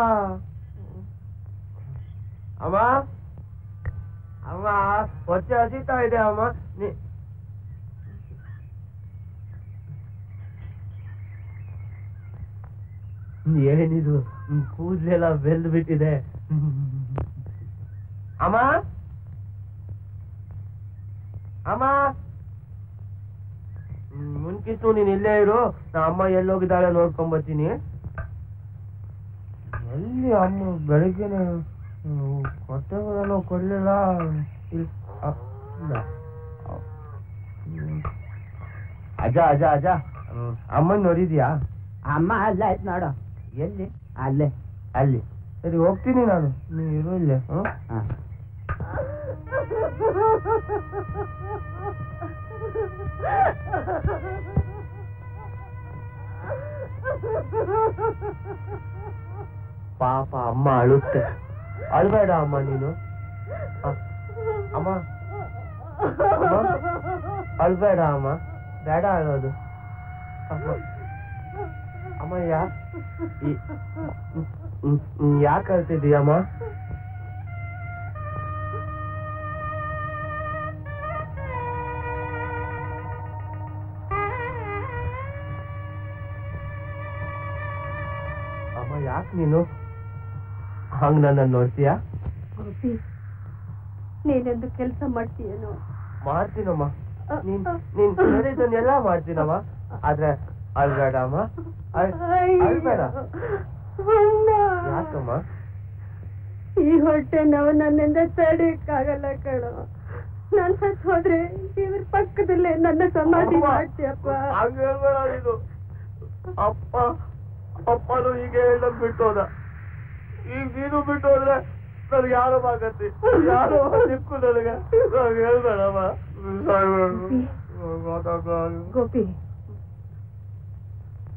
ಅಮ್ಮ ಅಮ್ಮ ಹೊಟ್ಟೆ ಹಸಿತಾ ಇದೆ ಅಮ್ಮ. ಏನಿದು ಕೂದಲೆಲ್ಲ ಬೆಲ್ದು ಬಿಟ್ಟಿದೆ. ಅಮ್ಮ ಅಮ್ಮ ಮುಂಚಿತ್ತು ನೀನ್ ಇಲ್ಲೇ ಇರು, ನಾ ಅಮ್ಮ ಎಲ್ಲೋಗಿದ್ದಾಳೆ ನೋಡ್ಕೊಂಡ್ ಬರ್ತೀನಿ. ಎಲ್ಲಿ ಅಮ್ಮ ಬೆಳಗ್ಗೆನೆ ಕೊಟ್ಟೆಗಳನ್ನ ಕೊಡ್ಲಿಲ್ಲ. ಅಜ್ಜ ಅಜ್ಜ ಅಜ್ಜ ಅಮ್ಮನ್ ನೋಡಿದ್ಯಾ? ಅಮ್ಮ ಅಲ್ಲ ಆಯ್ತು ನೋಡು. ಎಲ್ಲಿ? ಅಲ್ಲೇ ಅಲ್ಲಿ. ಸರಿ ಹೋಗ್ತೀನಿ ನಾನು, ನೀ ಇರು ಇಲ್ಲೇ. ಹ್ಮ್. ಪಾಪ ಅಮ್ಮ ಅಳುತ್ತೆ. ಅಳ್ಬೇಡ ಅಮ್ಮ ನೀನು. ಅಮ್ಮ ಅಳ್ಬೇಡ ಅಮ್ಮ, ಬೇಡ ಅಳೋದು. ಅಮ್ಮ ಯಾ ಯಾಕೆ ಅಳ್ತಿದ್ದೀಯಮ್ಮ? ಅಮ್ಮ ಯಾಕೆ ನೀನು ಹಂಗ ನನ್ನ ನೋಡ್ತೀಯಾ? ಗೋಪಿ, ನೀನೆಂದು ಕೆಲಸ ಮಾಡ್ತೀಯೇನೋ? ಮಾಡ್ತೀನಮ್ಮ, ನೀನ್ ನೀನ್ ಹೇಳಿದ್ದನ್ನೆಲ್ಲ ಮಾಡ್ತೀನಮ್ಮ. ಆದ್ರೆ ಅಳ್ಬೇಡ ಅಮ್ಮ, ಅಳ್ಬೇಡ. ಯಾಕಮ್ಮ? ಈ ಹೊಟ್ಟೆ ನಾವು ನನ್ನಿಂದ ತಡೆಯಕ್ಕಾಗಲ್ಲ ಕಣೋ. ನಾನ್ ಸತ್ ಹೋದ್ರೆ ಇವ್ರ ಪಕ್ಕದಲ್ಲೇ ನನ್ನ ಸಮಾಧಿ ಮಾಡ್ತೀಯಪ್ಪ. ಹಂಗ ಹೇಳ್ಬೇಡ ನೀನು. ಅಪ್ಪ ಅಪ್ಪನು ಹೀಗೆ ಹೇಳ ಬಿಟ್ಟೋದ, ಈಗ ನೀನು ಬಿಟ್ಟು ಹೋದ್ರೆ ನನಗೆ ಯಾರು ಆಗತ್ತೆ, ಯಾರು ದಿಕ್ಕು ನನಗೆ. ಹೇಳ್ಬೇಡಮ್ಮ. ಗೋಪಿ,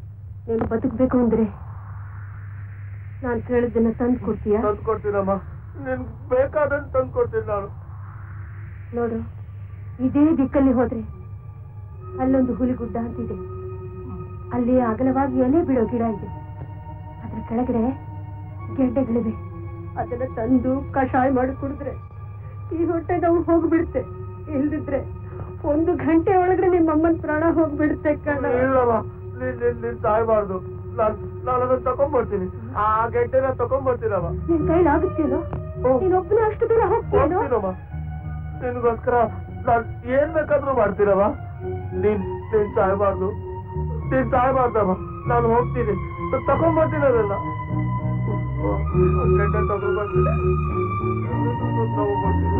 ನೀನು ಬದುಕಬೇಕು ಅಂದ್ರೆ ನಾನು ಕೇಳಿದ್ದನ್ನ ತಂದು ಕೊಡ್ತೀಯಾ? ತಂದು ಕೊಡ್ತೀನಮ್ಮ, ನಿನ್ ಬೇಕಾದಂತ ತಂದು ಕೊಡ್ತೀನಿ ನಾನು. ನೋಡು, ಇದೇ ದಿಕ್ಕಲ್ಲಿ ಹೋದ್ರೆ ಅಲ್ಲೊಂದು ಹುಲಿಗುಡ್ಡ ಅಂತಿದೆ. ಅಲ್ಲಿ ಅಗಲವಾಗಿ ಎಲೆ ಬಿಡೋ ಗಿಡ ಇದೆ. ಅದ್ರ ಕೆಳಗಡೆ ಗೆಡ್ಡೆಗಳಿವೆ. ಅದನ್ನ ತಂದು ಕಷಾಯ ಮಾಡಿ ಕುಡಿದ್ರೆ ಈ ಹೊಟ್ಟೆ ನಾವು ಹೋಗ್ಬಿಡುತ್ತೆ. ಇಲ್ದಿದ್ರೆ ಒಂದು ಗಂಟೆ ಒಳಗಡೆ ನಿಮ್ಮಮ್ಮನ ಪ್ರಾಣ ಹೋಗ್ಬಿಡುತ್ತೆ ಕಣ. ಇಲ್ಲಮ್ಮ, ನೀನ್ ನೀನ್ ಸಾಯ್ಬಾರ್ದು. ನಾನ್ ನಾನು ಅದನ್ನ ತಕೊಂಡ್ಬರ್ತೀನಿ. ಆ ಗೆಡ್ಡೆನ ತಕೊಂಡ್ಬರ್ತೀನಮ್ಮ. ನಿನ್ ಕೈಲಾಗುತ್ತೇನೋ? ನೀನೊಬ್ಬನೇ ಅಷ್ಟು ದೂರ ಹೋಗ್ತೀನೋ? ನಿನ್ಗೋಸ್ಕರ ನಾನ್ ಏನ್ ಬೇಕಾದ್ರೂ ಮಾಡ್ತೀನಮ್ಮ. ನೀನ್ ನೀನ್ ಸಾಯ್ಬಾರ್ದು, ನೀನ್ ಸಾಯ್ಬಾರ್ದಮ್ಮ. ನಾನು ಹೋಗ್ತೀನಿ, ತಕೊಂಡ್ಬರ್ತೀನಿ ಅದೆಲ್ಲ. ಗೆಡ್ಡೆ ತಗೊಂಡ್ಬರ್ತೀನಿ, ತಗೊಂಡ್ಬರ್ತೀನಿ.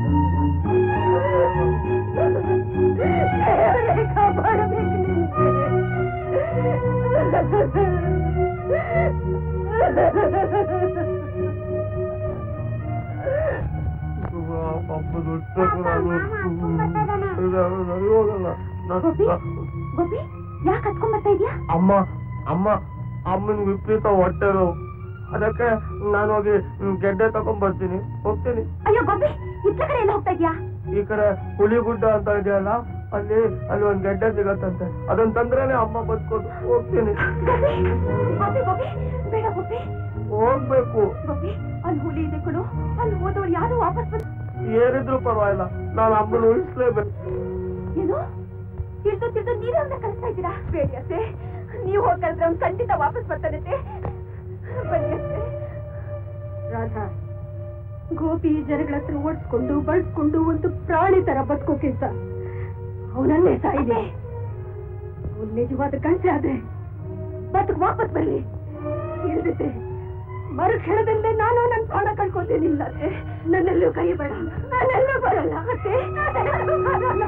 ಯಾಕೆ ಹತ್ಕೊಂಡ್ ಬರ್ತಾ ಇದೀಯಾ? ಅಮ್ಮ ಅಮ್ಮ ಅಮ್ಮನ್ ವಿಪರೀತ ಹೊಟ್ಟೆ ನೋವು. ಅದಕ್ಕೆ ನಾನು ಹೋಗಿ ಗೆಡ್ಡೆ ತಕೊಂಡ್ ಬರ್ತೀನಿ, ಹೋಗ್ತೀನಿ. ಅಯ್ಯೋ ಗೋಪಿ, ಇತ್ತ ಕಡೆ ಎಲ್ಲ ಹೋಗ್ತಾ ಇದ್ಯಾ? ಈ ಕಡೆ ಹುಲಿಗುಡ್ಡ ಅಂತ ಇದೆಯಲ್ಲ, ಅಲ್ಲಿ ಅಲ್ಲಿ ಒಂದ್ ಗೆಡ್ಡೆ ಸಿಗತ್ತಂತೆ. ಅದನ್ನ ತಂದ್ರೇನೆ ಅಮ್ಮ ಬದುಕೋದು. ಹೋಗ್ತೀನಿ. ಗೋಪಿ ಗೋಪಿ ಬೇಡ ಗೋಪಿ, ಹೋಗ್ಬೇಕು. ಗೋಪಿ ಅಲ್ಲಿ ಹುಲಿ ಇದೆ ಕೊಡು. ಅಲ್ಲಿ ಹೋದವ್ರು ಯಾರು ವಾಪಸ್ ಬಂದು ಏನಿದ್ರು ಪರವಾಗಿಲ್ಲ, ನಾನು ಅಮ್ಮನ ಉಳಿಸ್ಲೇಬೇಕು. ಏನು ತಿಳ್ದು ತಿಳ್ದು ನೀವೇ ಅವ್ನ ಕಳಿಸ್ತಾ ಇದ್ದೀರಾ? ಬೇಡಿ ಅತ್ತೆ, ನೀವು ಹೋಗಿ ಕಳಿದ್ರೆ ಅವ್ನು ಖಂಡಿತ ವಾಪಸ್ ಬರ್ತಾನತ್ತೆ. ಬನ್ನಿ ಅತ್ತೆ. ರಾಧಾ, ಗೋಪಿ ಜನಗಳ ಹತ್ರ ಓಡಿಸ್ಕೊಂಡು ಬಳಸ್ಕೊಂಡು ಒಂದು ಪ್ರಾಣಿ ತರ ಬದುಕೋಕ್ಕಿಂತ ಅವನನ್ನೇ ಸಾಯಿದೆ. ಅವನ್ ನಿಜವಾದ ಕನಸೆ ಆದ್ರೆ ಬದುಕು ವಾಪಸ್ ಬರ್ಲಿ. ಇಲ್ದಿದ್ರೆ ಮರುಕ್ಷಣದಲ್ಲೇ ನಾನು ನನ್ನ ಪ್ರಾಣ ಕಳ್ಕೊತೇನಿಲ್ಲ. ನನ್ನೆಲ್ಲೂ ಕೈ ಬೇಡ, ನಾನೆಲ್ಲೂ ಬರಲ್ಲ ಮತ್ತೆ, ನಾನೆಲ್ಲೂ ಬರಲ್ಲ.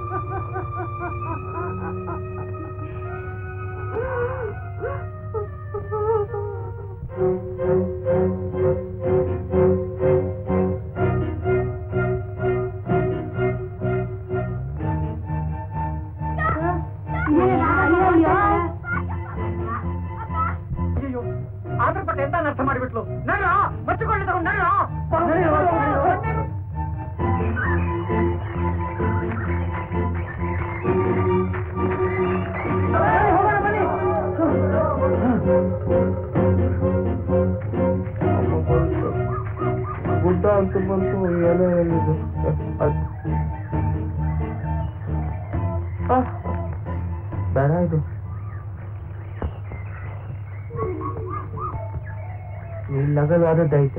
ಆದ್ರ ಪಟ್ಟ ಎಂತ ಅರ್ಥ ಮಾಡಿಬಿಟ್ಲು. ನಡ ಮಚ್ಚಿಕೊಳ್ಳಿದ್ರು, ನಡ ಗುಡ್ಡ ಅಂತ ಬಂತು, ಎಲೆ ಏನಿದು ಬೇಡ. ಇದು ಲಗಲಾದದ್ದೈತೆ,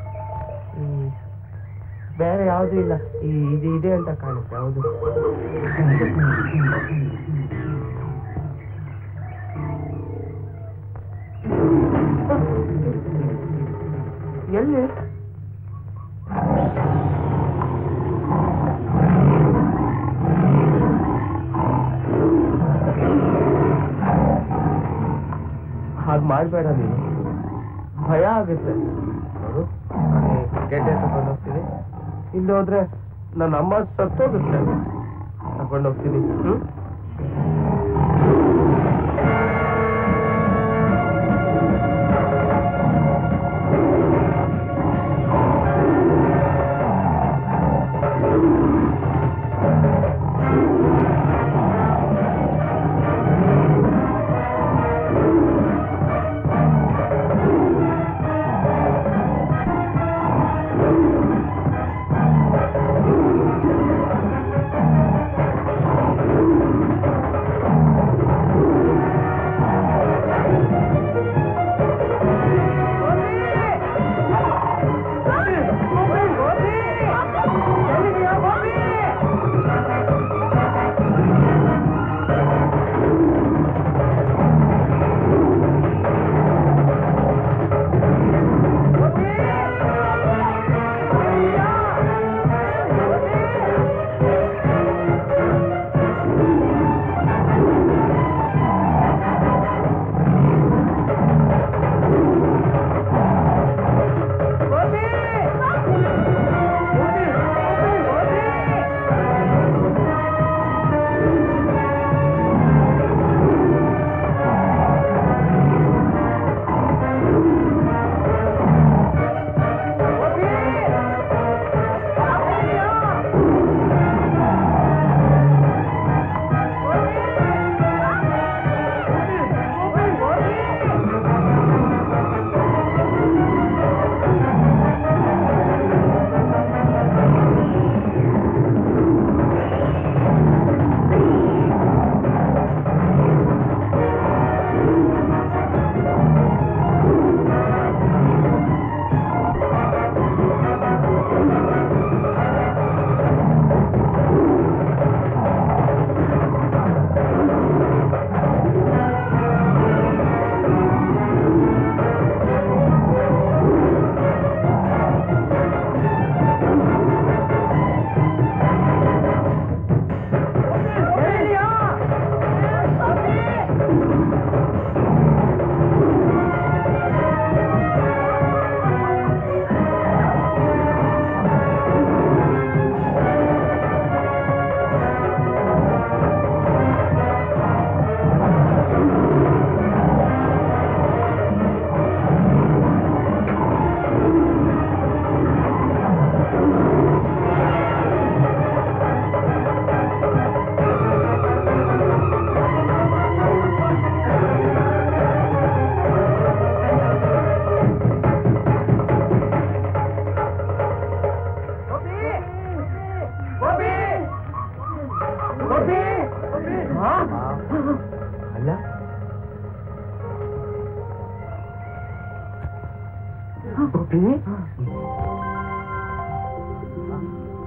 ಬೇರೆ ಯಾವ್ದು ಇಲ್ಲ. ಇದು ಇದೆ ಅಂತ ಕಾಣುತ್ತೆ. ಹೌದು, ಎಲ್ಲಿ ಹಾಗೆ ಮಾಡಬೇಡ ನೀನು, ಭಯ ಆಗುತ್ತೆ. ನೋಡು, ಗೆಡ್ಡೆ ತಗೊಂಡು ಹೋಗ್ತೀನಿ. ಇಲ್ಲಿ ಹೋದ್ರೆ ನನ್ನ ಅಮ್ಮ ಸತ್ತೋಗುತ್ತೆ. ತಗೊಂಡು ಹೋಗ್ತೀನಿ. ಹ್ಮ್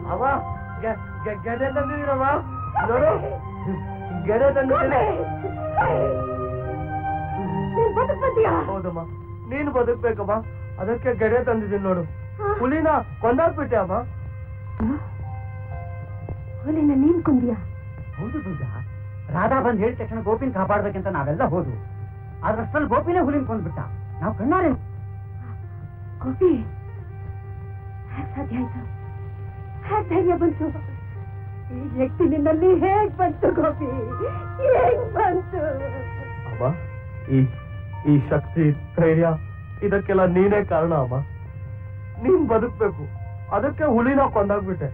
ಅವ ಗೆರೆ ತಂದಿದ್ದೀರವ ನೋಡು ಗೆರೆ ತಂದಿದ್ದೀನಿ ಹೌದಮ್ಮ ನೀನು ಬದುಕ್ಬೇಕಮ್ಮ ಅದಕ್ಕೆ ಗೆರೆ ತಂದಿದ್ದೀನಿ ನೋಡು ಹುಲಿನ ಕೊಂದಾಕ್ಬಿಟ್ಟೆ ಅಮ್ಮ ಹುಲಿನ ನೀನ್ ಕೊಂದಿಯಾ ಹೌದು ದುರ್ಗ ರಾಧಾ ಬಂದ್ ಹೇಳಿದ ತಕ್ಷಣ ಗೋಪಿನ ಕಾಪಾಡ್ಬೇಕಂತ ನಾವೆಲ್ಲ ಹೋದು ಅದ್ರಷ್ಟಲ್ಲಿ ಗೋಪಿನೇ ಹುಲಿನ ಕೊಂದ್ಬಿಟ್ಟ ನಾವು ಕಣ್ಣಾರೆ ಗೋಪಿ ಹೇಗ್ ಸಾಧ್ಯ ಆಯ್ತು ಹೇಗ್ ಧೈರ್ಯ ಬಂತು ಈ ಶಕ್ತಿ ನಿನ್ನಲ್ಲಿ ಹೇಗ್ ಬಂತು ಗೋಪಿ ಹೇಗ್ ಬಂತು ಅಮ್ಮ ಈ ಈ ಶಕ್ತಿ ಧೈರ್ಯ ಇದಕ್ಕೆಲ್ಲ ನೀನೇ ಕಾರಣ ಅಮ್ಮ ನೀನ್ ಬದುಕ್ಬೇಕು ಅದಕ್ಕೆ ಹುಲಿನ ಕೊಂದಾಗ್ಬಿಟ್ಟೆ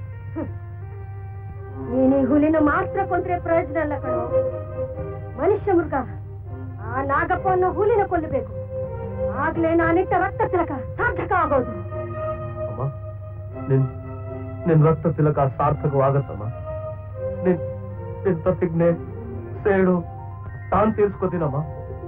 ನೀನು ಹುಲಿನ ಮಾತ್ರ ಕೊಂದ್ರೆ ಪ್ರಯೋಜನ ಅಲ್ಲ ಕಣೋ ಮನುಷ್ಯ ಮೃಗ ಆ ನಾಗಪ್ಪವನ್ನು ಹುಲಿನ ಕೊಲ್ಲಬೇಕು ಆಗ್ಲೇ ನಾನಿಟ್ಟ ರಕ್ತ ತಿಲಕ ಸಾರ್ಥಕ ಆಗೋದು ಅಮ್ಮ ನಿನ್ ನಿನ್ ರಕ್ತ ತಿಲಕ ಸಾರ್ಥಕವಾಗತ್ತಮ್ಮ ನಿನ್ ನಿನ್ ಪ್ರತಿಜ್ಞೆ ಸೇಡು ತಾನ್ ತೀರ್ಸ್ಕೊತೀನಮ್ಮ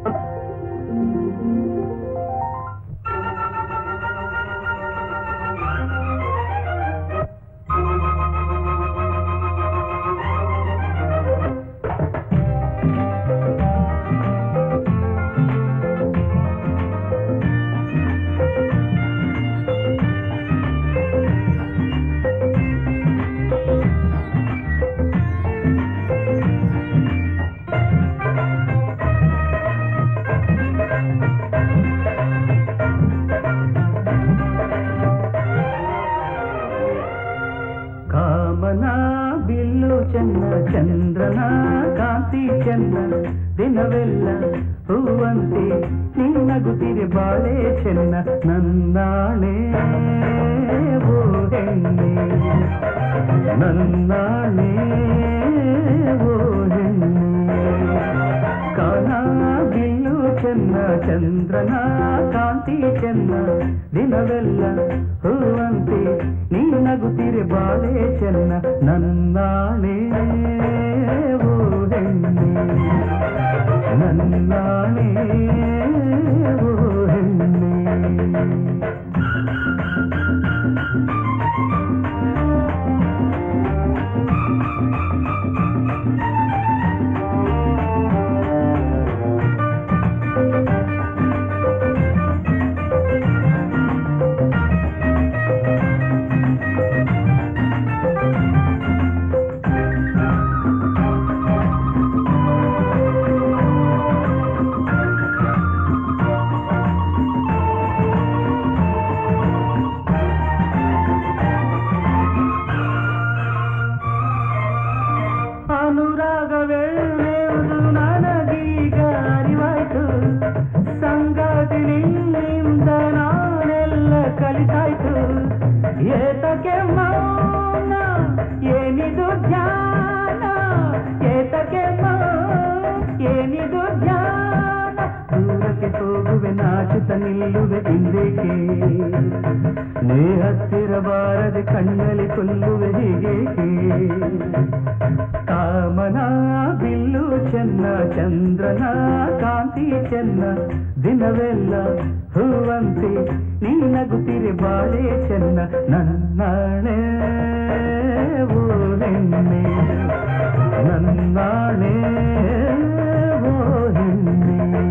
ಚಂದ್ರನ ಕಾಂತಿ ಚೆನ್ನ ದಿನವೆಲ್ಲ ಹೂವಂತೆ ನಿನ್ನಗುತ್ತಿರೆ ಬಾಳೆ ಚೆನ್ನ ನನ್ನಾಣೆ ಓ ಹೆಣ್ಣೆ ನನ್ನಾಣೆ ಓ ಹೆಣ್ಣೆ ಕಾನ ಬಿಲ್ಲು ಚೆನ್ನ ಚಂದ್ರನ ಕಾಂತಿ ಚೆನ್ನ ದಿನವೆಲ್ಲ ಹೂವಂತೆ ನೀನಗುತ್ತಿರೆ ಬಾಳೆ ಚೆನ್ನ ನನ್ನಾಣೆ ಓ ಹೆಣ್ಣೆ ನನ್ನಾಣೆ ಓ ಹೆಣ್ಣೆ ನಿಲ್ಲುವೆ ಹಿಂದೇಕೆ ನೇ ಹತ್ತಿರ ಬಾರದೆ ಕಣ್ಣಲ್ಲಿ ಕೊಲ್ಲುವೆ ಹೀಗೇಕೆ ಕಾಮನ ಬಿಲ್ಲು ಚೆನ್ನ ಚಂದ್ರನ ಕಾಂತಿ ಚೆನ್ನ ದಿನವೆಲ್ಲ ಹೂವಂತೆ ನೀನಗುತ್ತಿರೆ ಬಾಳೆ ಚೆನ್ನ ನನ್ನಾಣೆ ಓ ಹೆಣ್ಣೆ ನನ್ನಾಣೆ ಓ ಹೆಣ್ಣೆ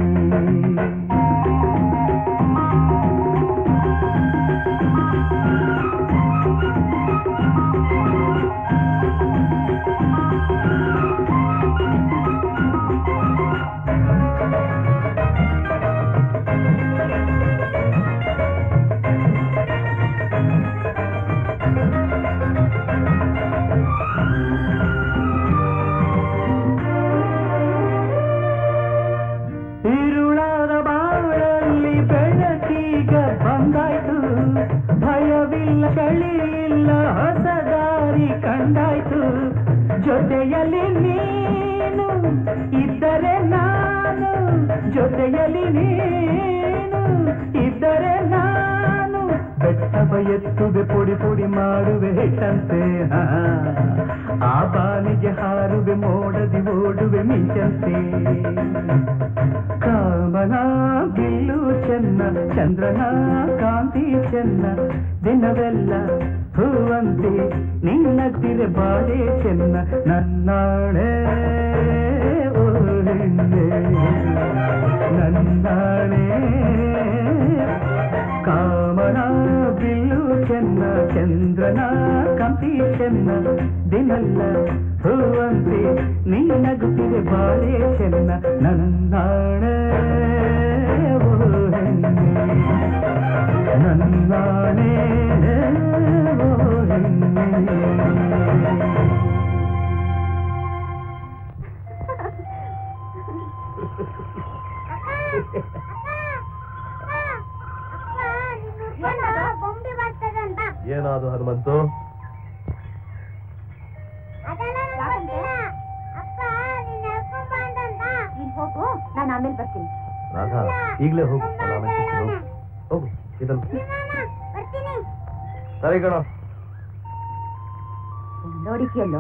ಚಳಿಯಿಲ್ಲ ಹೊಸ ದಾರಿ ಕಂಡಾಯ್ತು ಜೊತೆಯಲ್ಲಿ ನೀನು ಇದ್ದರೆ ನಾನು ಜೊತೆಯಲ್ಲಿ ನೀನು ಇದ್ದರೆ ನಾನು ಬೆಟ್ಟವ ಎತ್ತುವೆ ಪುಡಿ ಪುಡಿ ಮಾಡುವೆ ಹೆಟ್ಟಂತೆ ಆ ಬಾನಿಗೆ ಹಾರುವೆ ಮೋಡದಿ ಓಡುವೆ ಮಿಂಚಂತೆ ಕಾಮನ ಬಿಲ್ಲು ಚೆನ್ನ ಚಂದ್ರನ ಕಾಂತಿ ಚೆನ್ನ ದಿನವೆಲ್ಲ ಹೂವಂತೆ ನಿನ್ನ ನಗ್ತಿರೆ ಬಾಳೆ ಚೆನ್ನ ನನ್ನಾಳೆ ಓ ಹೆಣ್ಣೆ ನನ್ನಾಳೆ ಕಾಮನ ಬಿಲ್ಲು ಚೆನ್ನ ಚಂದ್ರನ ಕಂಪಿ ಚೆನ್ನ ದಿನಲ್ಲ ಹೂವಂತೆ ನೀ ನಗುತ್ತಿದೆ ಬಾಳೆ ಚೆನ್ನ ನನ್ನಾಳೆ ಓ ಹೆಣ್ಣೆ ನನ್ನಾಳೆ ಓ ಹೆಣ್ಣೆ ಬೊಂಬೆ ಬರ್ತದಂತ ಏನಾದ್ರು ಹನುಮಂತು ಅದೆಲ್ಲ ನಂಗ್ ಗೊತ್ತಿಲ್ಲ. ಅಪ್ಪ ನೀನ್ ಹೇಳ್ಕೊಂಡ್ ಬಾ ಅಂದಂತ. ನೀನ್ ಹೋಗು, ನಾನು ಆಮೇಲೆ ಬರ್ತೀನಿ. ರಾಧಾ ಈಗಲೇ ಹೋಗು ಹೋಗು ಇದನ್ನು ಬರ್ತೀನಿ. ಸರಿ ಕಣ ನೋಡಿದ್ಯಲ್ಲೋ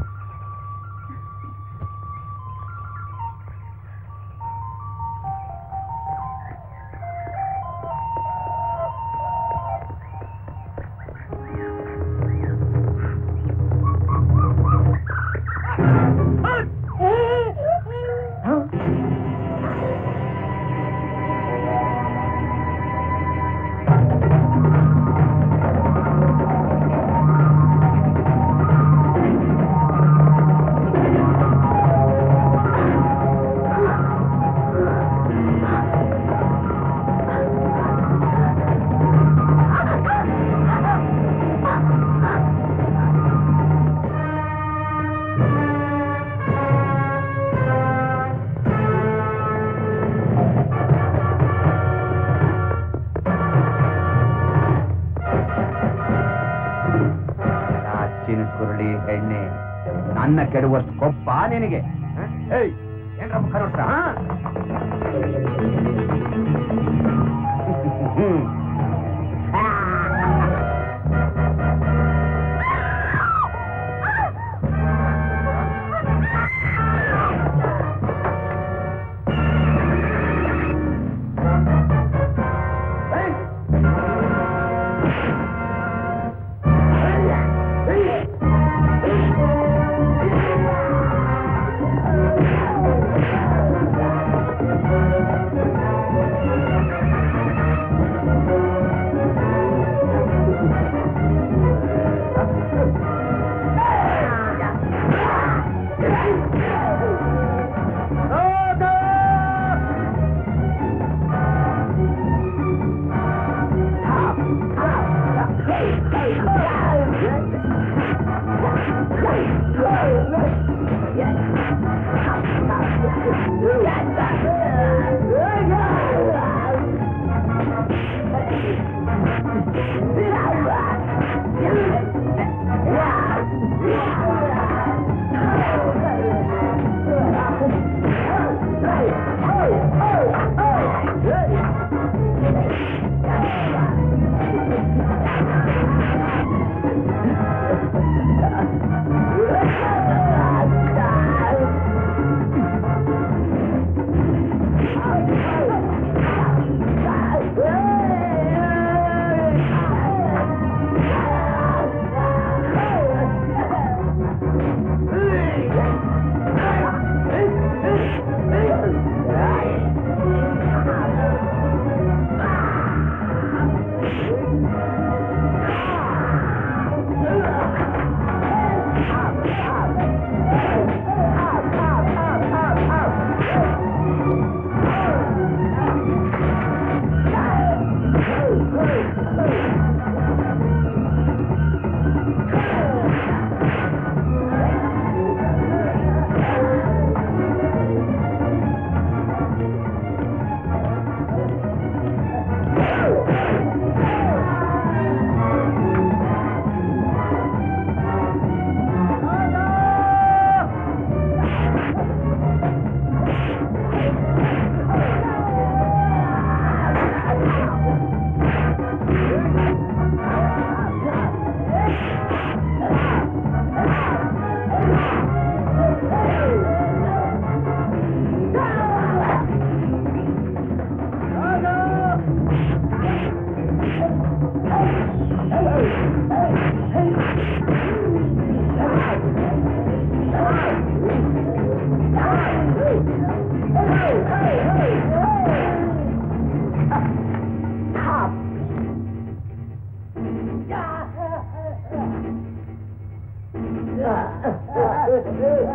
ಕುರುಳಿ ಎಣ್ಣೆ ನನ್ನ ಕೆಡುವಷ್ಟು ಕೊಬ್ಬ ನಿನಗೆ ಏಯ್ ಏನ್ರ ಮುಖ ನೋಡ್ರ Ah!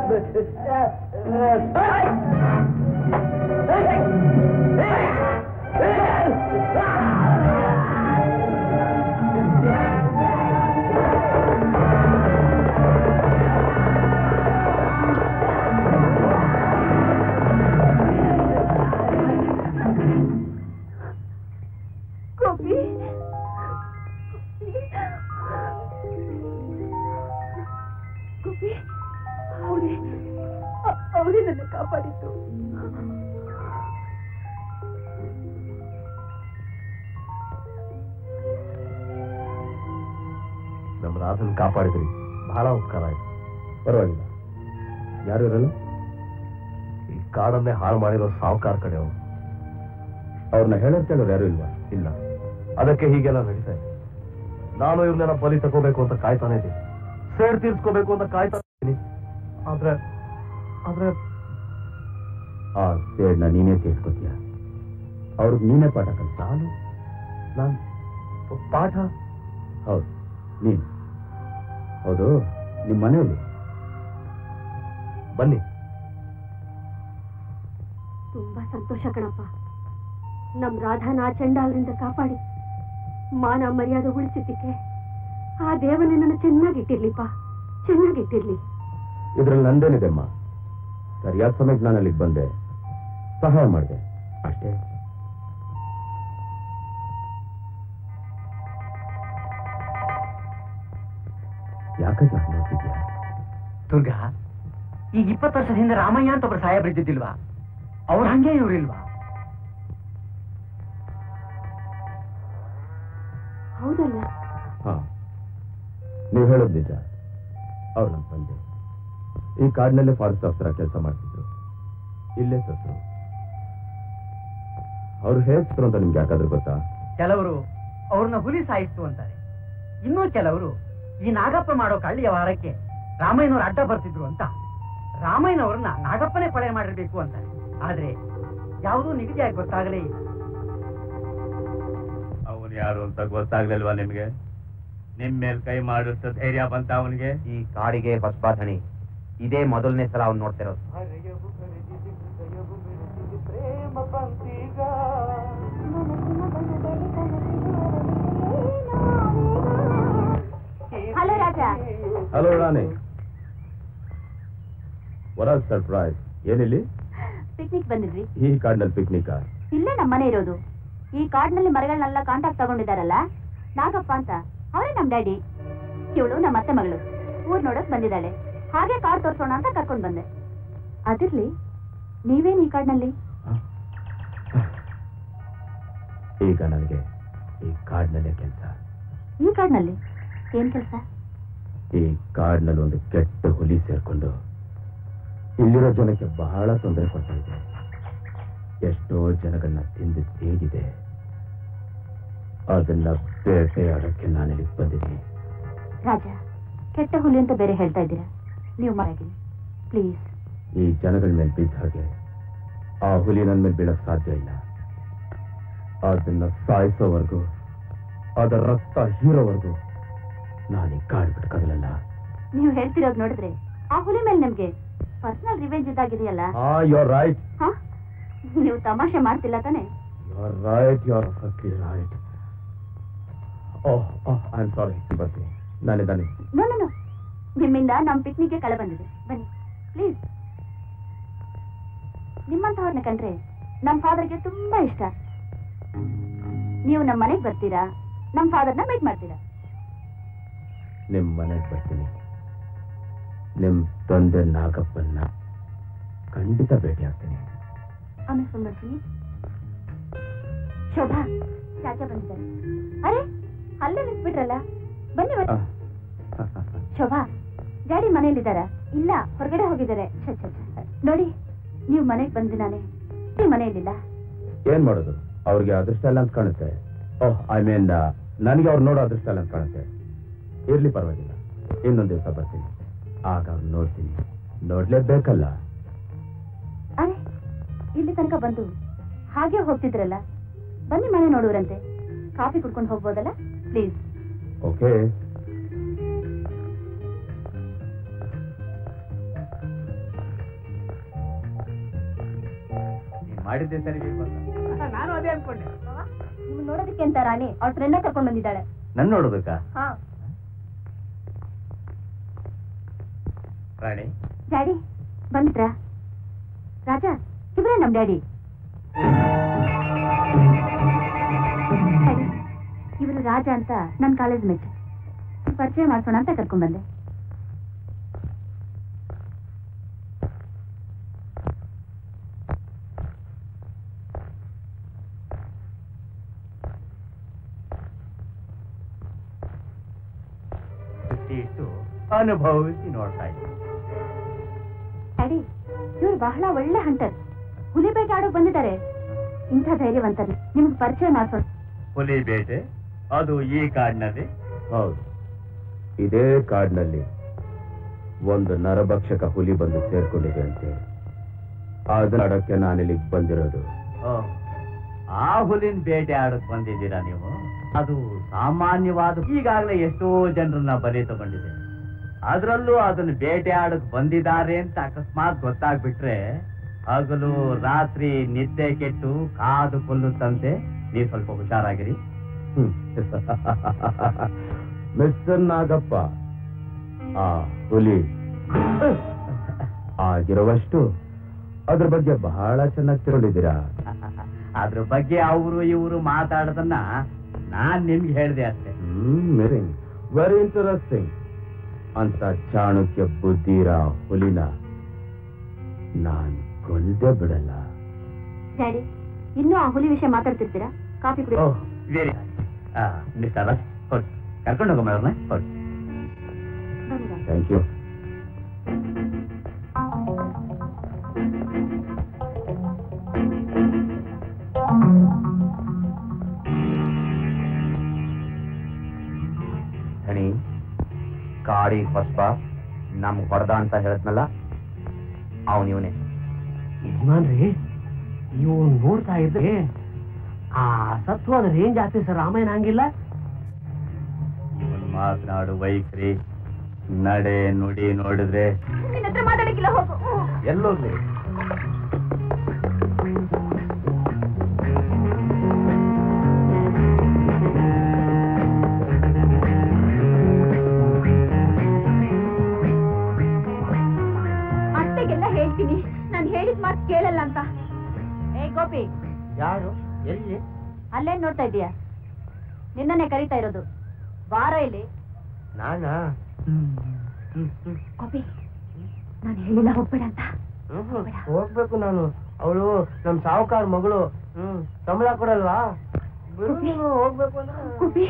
ಅವರೇ ನನ್ನ ಕಾಪಾಡಿದ್ದು. ನಮ್ಮ ರಾಧನ್ ಕಾಪಾಡಿದ್ರಿ, ಬಹಳ ಉಪಕಾರ ಆಯ್ತು. ಪರವಾಗಿಲ್ಲ. ಯಾರು ಇರಲ್ಲ? ಈ ಕಾಡನ್ನೇ ಹಾಳು ಮಾಡಿರೋ ಸಾವುಕಾರ ಕಡೆ ಅವರು. ಅವ್ರನ್ನ ಹೇಳೋದ್ ಕೇಳೋರು ಯಾರು ಇಲ್ವಾ? ಇಲ್ಲ. ಅದಕ್ಕೆ ಹೀಗೆಲ್ಲ ನಡೀತಾ ಇದೆ. ನಾನು ಇವ್ರನ್ನೆಲ್ಲ ಬಲಿ ತಗೋಬೇಕು ಅಂತ ಕಾಯ್ತಾನೆ ಇದ್ದೀನಿ, ಸೇಡ್ ತೀರ್ಸ್ಕೋಬೇಕು ಅಂತ ಕಾಯ್ತಾ ಇದ್ದೀನಿ. ಆದ್ರೆ ಆದ್ರೆ ಆ ಸೇಡ್ನ ನೀನೇ ತೀರ್ಸ್ಕೋತೀಯ. ಅವ್ರಿಗೆ ನೀನೇ ಪಾಠ ಕಲಿಸ. ನಾನು ನಾನು ಪಾಠ? ಹೌದು, ನೀನು. ಹೌದು, ನಿಮ್ಮ ಮನೆಯಲ್ಲಿ ಬನ್ನಿ. ತುಂಬಾ ಸಂತೋಷ ಕಣಪ್ಪ. ನಮ್ ರಾಧಾನ ಚಂಡಾಲರಿಂದ ಕಾಪಾಡಿ ಮಾನ ಮರ್ಯಾದೆ ಉಳಿಸಿದ್ದಕ್ಕೆ ಆ ದೇವನೇ ನನ್ನ ಚೆನ್ನಾಗಿಟ್ಟಿರ್ಲಿಪ್ಪ, ಚೆನ್ನಾಗಿಟ್ಟಿರ್ಲಿ. ಇದ್ರಲ್ಲಿ ನಂದೇನಿದೆ ಅಮ್ಮ. ಸರಿಯಾದ ಸಮಯಕ್ಕೆ ನಾನು ಅಲ್ಲಿಗೆ ಬಂದೆ, ಸಹಾಯ ಮಾಡಿದೆ ಅಷ್ಟೇ. ಯಾಕೆ ನೋಡ್ತಿದ್ಯಾ? ದುರ್ಗಾ, ಈಗ ಇಪ್ಪತ್ತು ವರ್ಷದ ಹಿಂದೆ ರಾಮಯ್ಯ ಅಂತ ಒಬ್ರು ಸಾಹೇಬ್ರು ಇದ್ದಿದ್ದಿಲ್ವಾ? ಅವ್ರು ಹಂಗೆ ಇವ್ರಿಲ್ವಾ? ಹೌದಲ್ಲ? ಹಾ, ನೀವು ಹೇಳೋದು ನಿಜ. ಅವ್ರು ನಮ್ಮ ತಂದೆ. ಈ ಕಾಡಿನಲ್ಲೇ ಫಾರೆಸ್ಟ್ ಆಫೀಸರ್ ಕೆಲಸ ಮಾಡ್ತಿದ್ರು, ಇಲ್ಲೇ ಸತ್ರು. ಅವ್ರು ಹೇಳ್ತಿದ್ರು ಅಂತ ನಿಮ್ಗೆ ಯಾಕಾದ್ರೂ ಗೊತ್ತಾ? ಕೆಲವರು ಅವ್ರನ್ನ ಹುಲಿ ಸಾಯಿಸ್ತು ಅಂತಾರೆ, ಇನ್ನೂ ಕೆಲವರು ಈ ನಾಗಪ್ಪ ಮಾಡೋ ಕಳ್ಳಿ ವ್ಯವಹಾರಕ್ಕೆ ರಾಮಯ್ಯನವ್ರು ಅಡ್ಡ ಬರ್ತಿದ್ರು ಅಂತ. ರಾಮಯ್ಯನವ್ರನ್ನ ನಾಗಪ್ಪನೇ ಕೊಲೆ ಮಾಡಿರ್ಬೇಕು ಅಂತಾರೆ. ಆದ್ರೆ ಯಾವುದೂ ನಿಗದಿಯಾಗಿ ಗೊತ್ತಾಗಲೇ ಇಲ್ಲ. ಅವನು ಯಾರು ಅಂತ ಗೊತ್ತಾಗ್ಲಿಲ್ವಾ ನಿಮ್ಗೆ? ನಿಮ್ ಮೇಲ್ ಕೈ ಮಾಡುತ್ತ ಧೈರ್ಯ ಬಂತ ಅವನಿಗೆ? ಈ ಕಾಡಿಗೆ ಹೊಸಬಾಧಣಿ, ಇದೇ ಮೊದಲನೇ ಸಲ ಅವ್ನು ನೋಡ್ತಿರೋದು. ಹಲೋ ರಾಜ. ಹಲೋ ರಾಣಿ. ವರ ಸರ್ಪ್ರೈಸ್. ಏನಿಲ್ಲಿ? ಪಿಕ್ನಿಕ್ ಬಂದಿದ್ವಿ. ಈ ಕಾಡಿನಲ್ಲಿ ಪಿಕ್ನಿಕ್? ಇಲ್ಲೇ ನಮ್ಮ ಮನೆ ಇರೋದು. ಈ ಕಾಡಿನಲ್ಲಿ ಮರಗಳನ್ನೆಲ್ಲ ಕಾಂಟ್ಯಾಕ್ಟ್ ತಗೊಂಡಿದ್ದಾರಲ್ಲ ನಾಗಪ್ಪ ಅಂತ, ಅವರೇ ನಮ್ ಡ್ಯಾಡಿ. ಇವಳು ನಮ್ಮ ಅತ್ತೆ ಮಗಳು ಊರ್ ನೋಡಕ್ ಬಂದಿದ್ದಾಳೆ. ಹಾಗೆ ಕಾರ್ ತೋರ್ಸೋಣ ಅಂತ ಕರ್ಕೊಂಡ್ ಬಂದೆ. ಅದಿರ್ಲಿ, ನೀವೇನ್ ಈ ಕಾಡಿನಲ್ಲಿ? ಈಗ ನನಗೆ ಈ ಕಾಡಿನಲ್ಲೇ ಕೆಲಸ. ಈ ಕಾಡಿನಲ್ಲಿ ಏನ್ ಕೆಲಸ? ಈ ಕಾಡಿನಲ್ಲಿ ಒಂದು ಕೆಟ್ಟ ಹುಲಿ ಸೇರ್ಕೊಂಡು ಇಲ್ಲಿರೋ ಜನಕ್ಕೆ ಬಹಳ ತೊಂದರೆ ಕೊಡ್ತಾ ಇದೆ. ಎಷ್ಟೋ ಜನಗಳನ್ನ ತಿಂದು ತೇಗಿದೆ. ಅದನ್ನ ಬೇಟೆಯಾಡಕ್ಕೆ ನಾನು ಇಲ್ಲಿಗೆ ಬಂದಿದ್ದೀನಿ. ರಾಜ, ಕೆಟ್ಟ ಹುಲಿ ಅಂತ ಬೇರೆ ಹೇಳ್ತಾ ಇದ್ದೀರಾ? ನೀವು ಮರಗಿರಿ ಪ್ಲೀಸ್. ಈ ಜನಗಳ ಮೇಲೆ ಬಿದ್ದ ಹಾಗೆ ಆ ಹುಲಿ ನನ್ನ ಮೇಲೆ ಬೀಳಕ್ ಸಾಧ್ಯ ಇಲ್ಲ. ಅದನ್ನ ಸಾಯಿಸೋವರೆಗೂ, ಅದರ ರಕ್ತ ಹೀರೋವರೆಗೂ ನಾನು ಈ ಕಾಡು ಬಿಟ್ಟು ಕದಲಲ್ಲ. ನೀವು ಹೇಳ್ತಿರೋದು ನೋಡಿದ್ರೆ ಆ ಹುಲಿ ಮೇಲೆ ನಿಮ್ಗೆ ಪರ್ಸನಲ್ ರಿವೆಂಜ್ ಇದ್ದಾಗಿದೆಯಲ್ಲ? You are right. ನೀವು ತಮಾಷೆ ಮಾಡ್ತಿಲ್ಲ ತಾನೆ? You are right, you are perfectly right. Oh oh I am sorry. ಬರ್ತೀನಿ, ನಾನಿದ್ದಾನೆ. ನೋ ನೋ ನೋ, ನಿಮ್ಮಿಂದ ನಮ್ ಪಿಕ್ನಿಕ್ಗೆ ಕಳೆ ಬಂದಿದೆ. ಬನ್ನಿ ಪ್ಲೀಸ್. ನಿಮ್ಮಂತವ್ರನ್ನ ಕಂಡ್ರೆ ನಮ್ ಫಾದರ್ಗೆ ತುಂಬಾ ಇಷ್ಟ. ನೀವು ನಮ್ಮ ಮನೆಗೆ ಬರ್ತೀರಾ, ನಮ್ ಫಾದರ್ನ ಮೀಟ್ ಮಾಡ್ತೀರಾ? ನಿಮ್ ಮನೆಗೆ ಬರ್ತೀನಿ. ನಿಮ್ ತಂದೆ ನಾಗಪ್ಪನ್ನ ಖಂಡಿತ ಭೇಟಿ ಆಗ್ತೀನಿ. ಆಮೇಲೆ ಫೋನ್ ಮಾಡ್ತೀನಿ. ಶೋಭಾ, ಚಾಚಾ ಬಂದಿದ್ದಾರೆ. ಅರೆ, ಅಲ್ಲೇ ನಿಂತ್ಬಿಟ್ರಲ್ಲ, ಬನ್ನಿ ಬನ್ನಿ. ಶೋಭಾ, ಡ್ಯಾಡಿ ಮನೇಲಿದ್ದಾರಾ? ಇಲ್ಲ, ಹೊರಗಡೆ ಹೋಗಿದ್ದಾರೆ. ನೋಡಿ, ನೀವು ಮನೆಗೆ ಬಂದು ನಾನೇ ಮನೆಯಲ್ಲಿಲ್ಲ. ಏನ್ ಮಾಡೋದು? ಅವ್ರಿಗೆ ಅದೃಷ್ಟ ಇಲ್ಲ ಅಂತ ಕಾಣುತ್ತೆ. ಓಹ್ ಐ ಮೀನ್ ನನಗೆ ಅವ್ರು ನೋಡೋ ಅದೃಷ್ಟ ಇಲ್ಲ ಅಂತ ಕಾಣುತ್ತೆ. ಇರ್ಲಿ, ಪರವಾಗಿಲ್ಲ, ಇನ್ನೊಂದ್ ದಿವಸ ಬರ್ತೀನಿ. ಆಗ ಅವ್ರು ನೋಡ್ತೀನಿ. ನೋಡ್ಲೇಬೇಕಲ್ಲ. ಅರೆ, ಇಲ್ಲಿ ತನಕ ಬಂದು ಹಾಗೆ ಹೋಗ್ತಿದ್ರಲ್ಲ, ಬನ್ನಿ ಮನೆ ನೋಡುವರಂತೆ. ಕಾಫಿ ಕುಡ್ಕೊಂಡು ಹೋಗ್ಬೋದಲ್ಲ ಪ್ಲೀಸ್? ಓಕೆ. ಮಾಡಿದ್ದೆ ಸರಿ ನಾನು ಅದೇ ಅನ್ಕೊಂಡೆ. ನಿಮ್ ನೋಡೋದಕ್ಕೆ ಅಂತ ರಾಣಿ ಅವ್ರ ಫ್ರೆಂಡ್ ಕರ್ಕೊಂಡ್ ಬಂದಿದ್ದಾಳೆ. ನನ್ ನೋಡೋದಕ್ಕ ಹಾ ರಾಣಿ ಡ್ಯಾಡಿ ಬಂದಿದ್ರಾ? ರಾಜ ಇವ್ರೇ ನಮ್ ಡ್ಯಾಡಿ. ಇವರು ರಾಜ ಅಂತ ನನ್ ಕಾಲೇಜ್ ಮೇಟ್. ಪರಿಚಯ ಮಾಡ್ಸೋಣ ಅಂತ ಕರ್ಕೊಂಡ್ ಬಂದೆ. ಇಟ್ಟು ಅನುಭವಿಸಿ ನೋಡ್ತಾ ಇದ್ದೆ. ಡ್ಯಾಡಿ ಇವ್ರು ಬಹಳ ಒಳ್ಳೆ ಹಂಟರ್. ಹುಲಿ ಬೇಟೆ ಆಡೋಕ್ ಬಂದಿದ್ದಾರೆ. ಇಂಥ ಧೈರ್ಯವಂತರು ನಿಮ್ಗೆ ಪರಿಚಯ ಮಾಡ್ಸೋಣ. ಹುಲಿ ಬೇಟೆ ಅದು ಈ ಕಾಡಿನಲ್ಲಿ? ಹೌದು, ಇದೇ ಕಾಡಿನಲ್ಲಿ ಒಂದು ನರಭಕ್ಷಕ ಹುಲಿ ಬಂದು ಸೇರ್ಕೊಂಡಿದೆ ಅಂತೆ. ಅದಕ್ಕೆ ನಾನಿಲ್ಲಿಗೆ ಬಂದಿರೋದು. ಆ ಹುಲಿನ ಬೇಟೆ ಆಡಕ್ ಬಂದಿದ್ದೀರಾ ನೀವು? ಅದು ಸಾಮಾನ್ಯವಾದ, ಈಗಾಗಲೇ ಎಷ್ಟೋ ಜನರನ್ನ ಬಲಿ ತಗೊಂಡಿದೆ. ಅದರಲ್ಲೂ ಅದನ್ನು ಬೇಟೆ ಆಡಕ್ ಬಂದಿದ್ದಾರೆ ಅಂತ ಅಕಸ್ಮಾತ್ ಗೊತ್ತಾಗ್ಬಿಟ್ರೆ ಹಗಲು ರಾತ್ರಿ ನಿದ್ದೆ ಕೆಟ್ಟು ಕಾದು ಕೊಲ್ಲುತ್ತಂತೆ. ನೀವು ಸ್ವಲ್ಪ ಹುಷಾರಾಗಿರಿ. ಮಿಸ್ಟರ್ ನಾಗಪ್ಪ, ಆ ಹುಲಿ ಆಗಿರುವಷ್ಟು ಅದ್ರ ಬಗ್ಗೆ ಬಹಳ ಚೆನ್ನಾಗಿ ತಿಳ್ಕೊಂಡಿದ್ದೀರಾ. ಅದ್ರ ಬಗ್ಗೆ ಅವರು ಇವರು ಮಾತಾಡೋದನ್ನ ನಾನ್ ನಿಮ್ಗೆ ಹೇಳಿದೆ ಅಷ್ಟೇ. Hmm very interesting. ಅಂತ ಚಾಣಕ್ಯ ಬುದ್ಧಿರ ಹುಲಿನ ನಾನ್ ಕೊಲ್ದೆ ಬಿಡಲ್ಲ. ಡ್ಯಾಡಿ ಇನ್ನೂ ಆ ಹುಲಿ ವಿಷಯ ಮಾತಾಡ್ತಿರ್ತೀರಾ? ಕಾಫಿ ಕುಡಿ. ವೆರಿ ಮಿಸ್ಟರ್ ಹೊರಟು ಕರ್ಕೊಂಡು ಹೋಗಮ್ಮ ಅವ್ರನ್ನ. ಹೊರಟು. Thank you. ಧಣಿ, ಕಾಡಿ ಪಸ್ಪ ನಮ್ಗೆ ಹೊಡೆದ ಅಂತ ಹೇಳದ್ನಲ್ಲ, ಅವನಿವನೇ. ಯಜಮಾನ್ರಿ, ನೀವು ನೋಡ್ತಾ ಇದ್ರೆ ಆ ಸತ್ವದ ರೇಂಜ್ ಆಫೀಸರ್ ರಾಮಾಯಣ ಹಂಗಿಲ್ಲ. ಇವನ್ ಮಾತನಾಡು ವೈಖರಿ, ನಡೆ ನುಡಿ ನೋಡಿದ್ರೆ ನಿನ್ನ ಹತ್ರ ಮಾತಾಡಕ್ಕಿಲ್ಲ, ಹೋಗು. ಎಲ್ಲೋಗ್ಲಿ? ಅತ್ತೆಗೆಲ್ಲ ಹೇಳ್ತೀನಿ ನಾನು ಹೇಳಿದ ಮಾತು ಕೇಳಲ್ಲ ಅಂತ. ಏ ಗೋಪಿ, ಯಾರು? ಎಲ್ಲಿ? ಅಲ್ಲೇನ್ ನೋಡ್ತಾ ಇದೀಯಾ? ನಿನ್ನನ್ನೇ ಕರೀತಾ ಇರೋದು. ಬಾರ ಇಲ್ಲಿ. ನಾನಾ? ಗೋಪಿ, ನಾನು ಹೇಳಿಲ್ಲ ಹೋಗ್ಬೇಡ ಅಂತ. ಹೋಗ್ಬೇಕು ನಾನು. ಅವಳು ನಮ್ ಸಾವುಕಾರ ಮಗಳು. ಹ್ಮ್ ಸಂಬಳ ಕೊಡಲ್ವಾ? ಹೋಗ್ಬೇಕು ಅಂದ್ರೆ ಗೋಪಿ,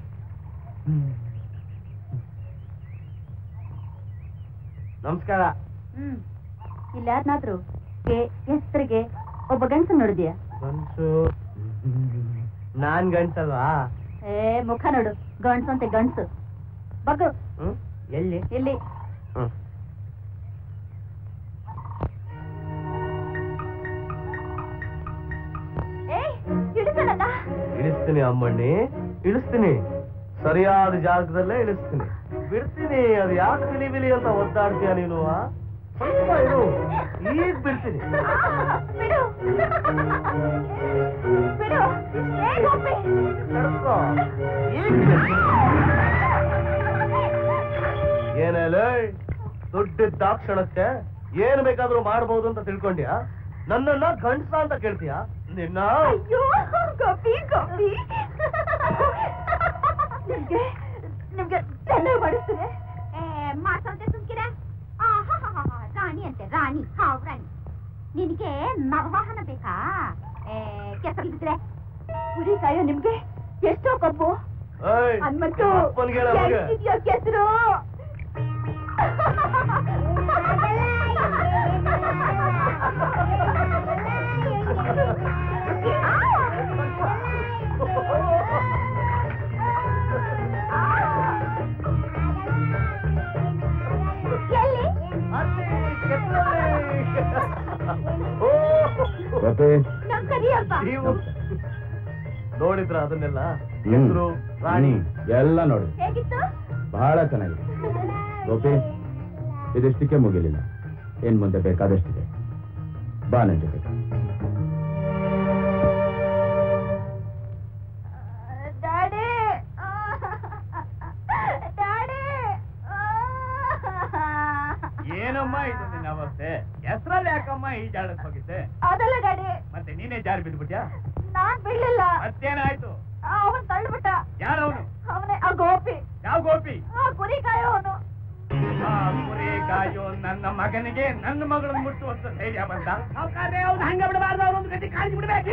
ನಮಸ್ಕಾರ. ಹ್ಮ್ ಇಲ್ಲ ಯಾರನ್ನಾದ್ರು ಹೆಸರಿಗೆ ಒಬ್ಬ ಗಂಡಸನ್ ನೋಡಿದ್ಯಾ? ಗಂಡ್ಸು? ನಾನ್ ಗಂಡ್ಸಲ್ವಾ? ಏ ಮುಖ ನೋಡು, ಗಂಡ್ಸು ಅಂತೆ ಗಂಡ್ಸು. ಬಗ್ಗು. ಹ್ಮ್ ಎಲ್ಲಿ? ಇಲ್ಲಿ. ಹ್ಮ್ ಇಳಿಸ್ತೀನಿ ಅಮ್ಮಣ್ಣಿ, ಇಳಿಸ್ತೀನಿ. ಸರಿಯಾದ ಜಾಗದಲ್ಲೇ ಇಳಿಸ್ತೀನಿ. ಬಿಡ್ತೀನಿ. ಅದು ಯಾಕೆ ಬಿಲಿ ಬಿಲಿ ಅಂತ ಒದ್ದಾಡ್ತೀಯ ನೀನು? ಸ್ವಲ್ಪ ಇರು, ಈಗ ಬಿಡ್ತೀನಿ. ಏನೇಳ ದುಡ್ಡಿದ್ದಾಕ್ಷಣಕ್ಕೆ ಏನ್ ಬೇಕಾದ್ರೂ ಮಾಡ್ಬೋದು ಅಂತ ತಿಳ್ಕೊಂಡ್ಯಾ? ನನ್ನನ್ನ ಗಂಡಸ ಅಂತ ಕೇಳ್ತೀಯಾ? ನಿನ್ನ ನಿಮ್ಗೆ ನಿಮ್ಗೆ ಚೆನ್ನಾಗಿ ಮಾಡಿಸ್ತೀನಿ. ಮಾತಾಡ್ತೆ ಸುಮ್ಕಿರ. ರಾಣಿ ಅಂತೆ ರಾಣಿ. ಹಾವ್ ರಾಣಿ. ನಿನಗೆ ನರವಾಹನ ಬೇಕಾ? ಕೆಸರಿದ್ರೆ ಕುರಿ ಕಾಯೋ ನಿಮ್ಗೆ ಎಷ್ಟೋ ಕಬ್ಬು ಅನ್ಮಟ್ಟು ಕೆಸರು. ನೋಡಿದ್ರ ಅದನ್ನೆಲ್ಲ? ಹೆಸರು ರಾಣಿ ಎಲ್ಲ ನೋಡಿ. ಬಹಳ ಚೆನ್ನಾಗಿದೆ ಗೋಪಿ. ಇದೆಷ್ಟಕ್ಕೆ ಮುಗಿಲಿಲ್ಲ, ಏನ್ ಮುಂದೆ ಬೇಕಾದಷ್ಟಿದೆ. ಬಾ ನನ್ ಜೊತೆ. ಏನಮ್ಮ ಇದು ನಿನ್ನ ಅವಸ್ಥೆ? ಹೆಸರಲ್ಲಿ ಯಾಕಮ್ಮ ಈ ಜಾಡಕ್ ಹೋಗಿದ್ದೆ? ಅದಲ್ಲ ಡ್ಯಾಡಿ, ಮತ್ತೆ ನೀನೇ ಜಾರಿ ಬಿದ್ಬಿಟ್ಯಾ? ನಾನ್ ಬೀಳಿಲ್ಲ. ಮತ್ತೇನಾಯ್ತು? ಅವನ್ ತಳ್ಳಿಬಿಟ್ಟ. ಯಾರವನು? ಅವನೇ ಆ ಗೋಪಿ. ಯಾವ ಗೋಪಿ? ಆ ಕುರಿ ಕಾಯೋನು. ಆ ಕುರಿ ಕಾಯೋ ನನ್ನ ಮಗನಿಗೆ ನನ್ನ ಮಗಳನ್ನು ಮುಟ್ಟುವಂತ ಧೈರ್ಯ ಬಂದ? ಅವ್ನು ಹಂಗ ಬಿಡಬಾರ್ದು, ಅವ್ರೊಂದು ಗತಿ ಕಾಳಜಿ ಬಿಡ್ಬೇಕು.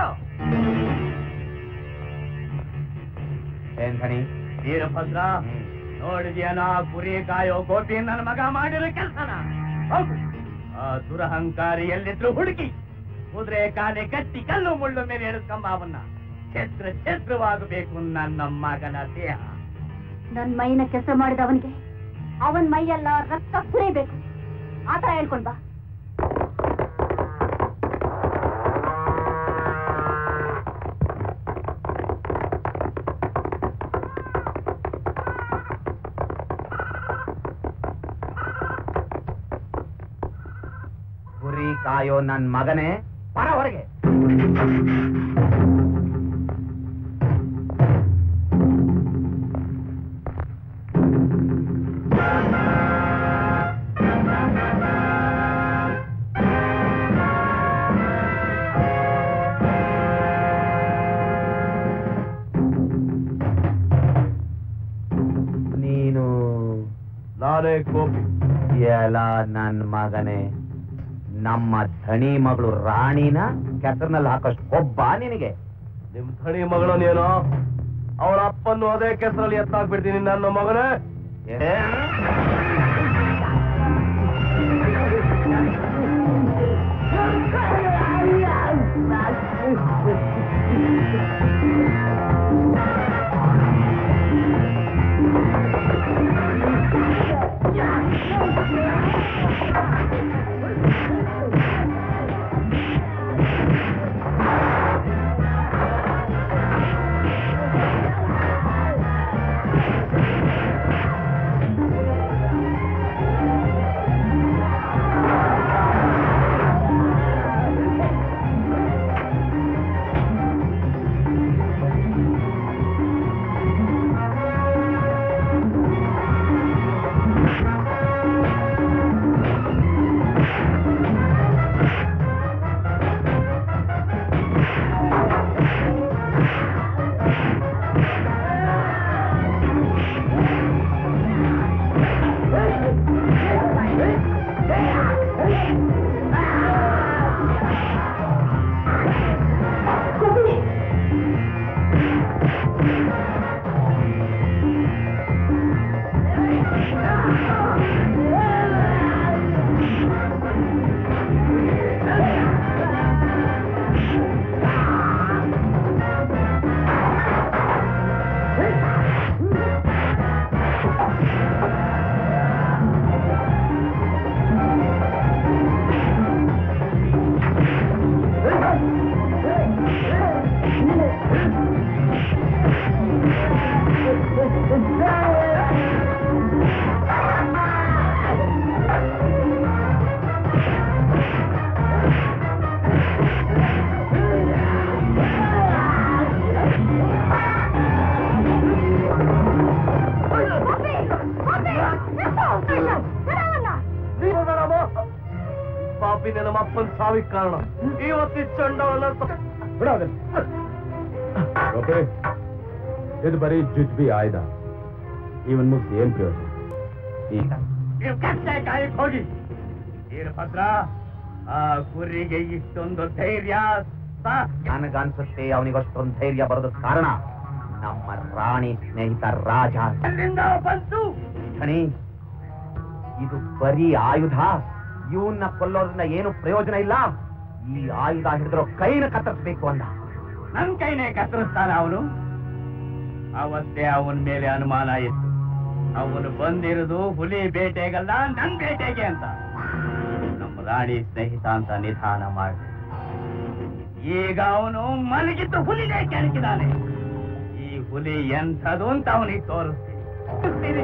ಏನ್ ಧಣಿ? ವೀರಭದ್ರ, ನೋಡಿದ್ಯಾನ ಕುರಿ ಕಾಯೋ ಗೋಪಿ ನನ್ನ ಮಗ ಮಾಡಿರೋ ಕೆಲ್ಸನ? ಹೌದು. ಆ ದುರಹಂಕಾರಿ ಎಲ್ಲಿದ್ರು ಹುಡುಕಿ ಕುದುರೆ ಕಾಲೆ ಕಟ್ಟಿ ಕಲ್ಲು ಮುಳ್ಳು ಮೇಲೆ ಎಳೆಸ್ಕೊಂಬ ಅವನ್ನ. ಛತ್ರ ಛತ್ರವಾಗಬೇಕು ನನ್ನ ಮಗನ ದೇಹ. ನನ್ ಮೈನ ಕೆಲಸ ಮಾಡಿದ ಅವನಿಗೆ ಅವನ್ ಮೈಯೆಲ್ಲ ರಕ್ತ ಸುರಿಬೇಕು. ಆತರ ಹೇಳ್ಕೊಂಡ್ ಬಾ. ಕುರಿ ಕಾಯೋ ನನ್ ಮಗನೇ, ಬರ ಹೊರಗೆ. ನೀನು? ನಾನೇ ಗೋಪಿ. ಎಲ್ಲ ನನ್ ಮಗನೇ, ನಮ್ಮ ಧಣಿ ಮಗಳು ರಾಣಿನ ಕೆಸರಿನಲ್ಲಿ ಹಾಕಷ್ಟು ಕೊಬ್ಬ ನಿನಗೆ? ನಿಮ್ ಧಣಿ ಮಗಳನ್ನೇನೋ ಅವಳ ಅಪ್ಪನ್ನು ಅದೇ ಕೆಸರಲ್ಲಿ ಎತ್ತಾಕ್ಬಿಡ್ತೀನಿ ನನ್ನ ಮಗನೇ. ಪಾಪಿ ನಮ್ಮ ಅಪ್ಪನ ಸಾವಿಗೆ ಕಾರಣ ಇವತ್ತಿ ಚಂಡವನ್ನ ಬಿಡೋದೆ. ಇದು ಬರೀ ಜುಜ್ಬಿ ಆಯ್ದ, ಇವನ್ ಮುಗಿಸಿ ಏನ್ ಪ್ರಯೋಜನ? ಈಗ ನೀವು ಕಷ್ಟೇ ಕಾಯಕ್ ಹೋಗಿ. ವೀರಭದ್ರ, ಆ ಕುರಿಗೆ ಇಷ್ಟೊಂದು ಧೈರ್ಯ ನನಗನ್ಸುತ್ತೆ ಅವನಿಗಷ್ಟೊಂದು ಧೈರ್ಯ ಬರೋದಕ್ಕೆ ಕಾರಣ ನಮ್ಮ ರಾಣಿ ಸ್ನೇಹಿತ ರಾಜ. ಎಲ್ಲಿಂದ ಬಂತು? ಧಣಿ, ಇದು ಬರೀ ಆಯುಧ. ಇವನ್ನ ಕೊಲ್ಲೋದ್ರಿಂದ ಏನು ಪ್ರಯೋಜನ ಇಲ್ಲ. ಈ ಆಯುಧ ಹಿಡಿದಿರೋ ಕೈನ ಕತ್ತರಿಸ್ಬೇಕು ಅಂದ. ನನ್ ಕೈನೇ ಕತ್ತರಿಸ್ತಾನ ಅವನು? ಅವತ್ತೇ ಅವನ ಮೇಲೆ ಅನುಮಾನ ಇತ್ತು. ಅವನು ಬಂದಿರೋದು ಹುಲಿ ಬೇಟೆಗಲ್ಲ, ನನ್ ಬೇಟೆಗೆ ಅಂತ. ನಮ್ಮ ರಾಣಿ ಸ್ನೇಹಿತ ಅಂತ ನಿಧಾನ ಮಾಡಿದೆ. ಈಗ ಅವನು ಮಲಗಿದ್ದು ಹುಲಿನೇ ಕೆಣಕಿದಾನೆ. ಈ ಹುಲಿ ಎಂಥದು ಅಂತ ಅವನಿಗೆ ತೋರಿಸ್ತೀನಿ.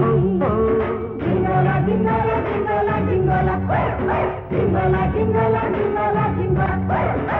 ಜಿಂಗೋಲ ಜಿಂಗೋಲ ಜಿಂಗೋಲ ಜಿಂಗೋಲ ಜಿಂಗೋಲ ಜಿಂಗೋಲ ಜಿಂಗೋಲ ಜಿಂಗೋಲ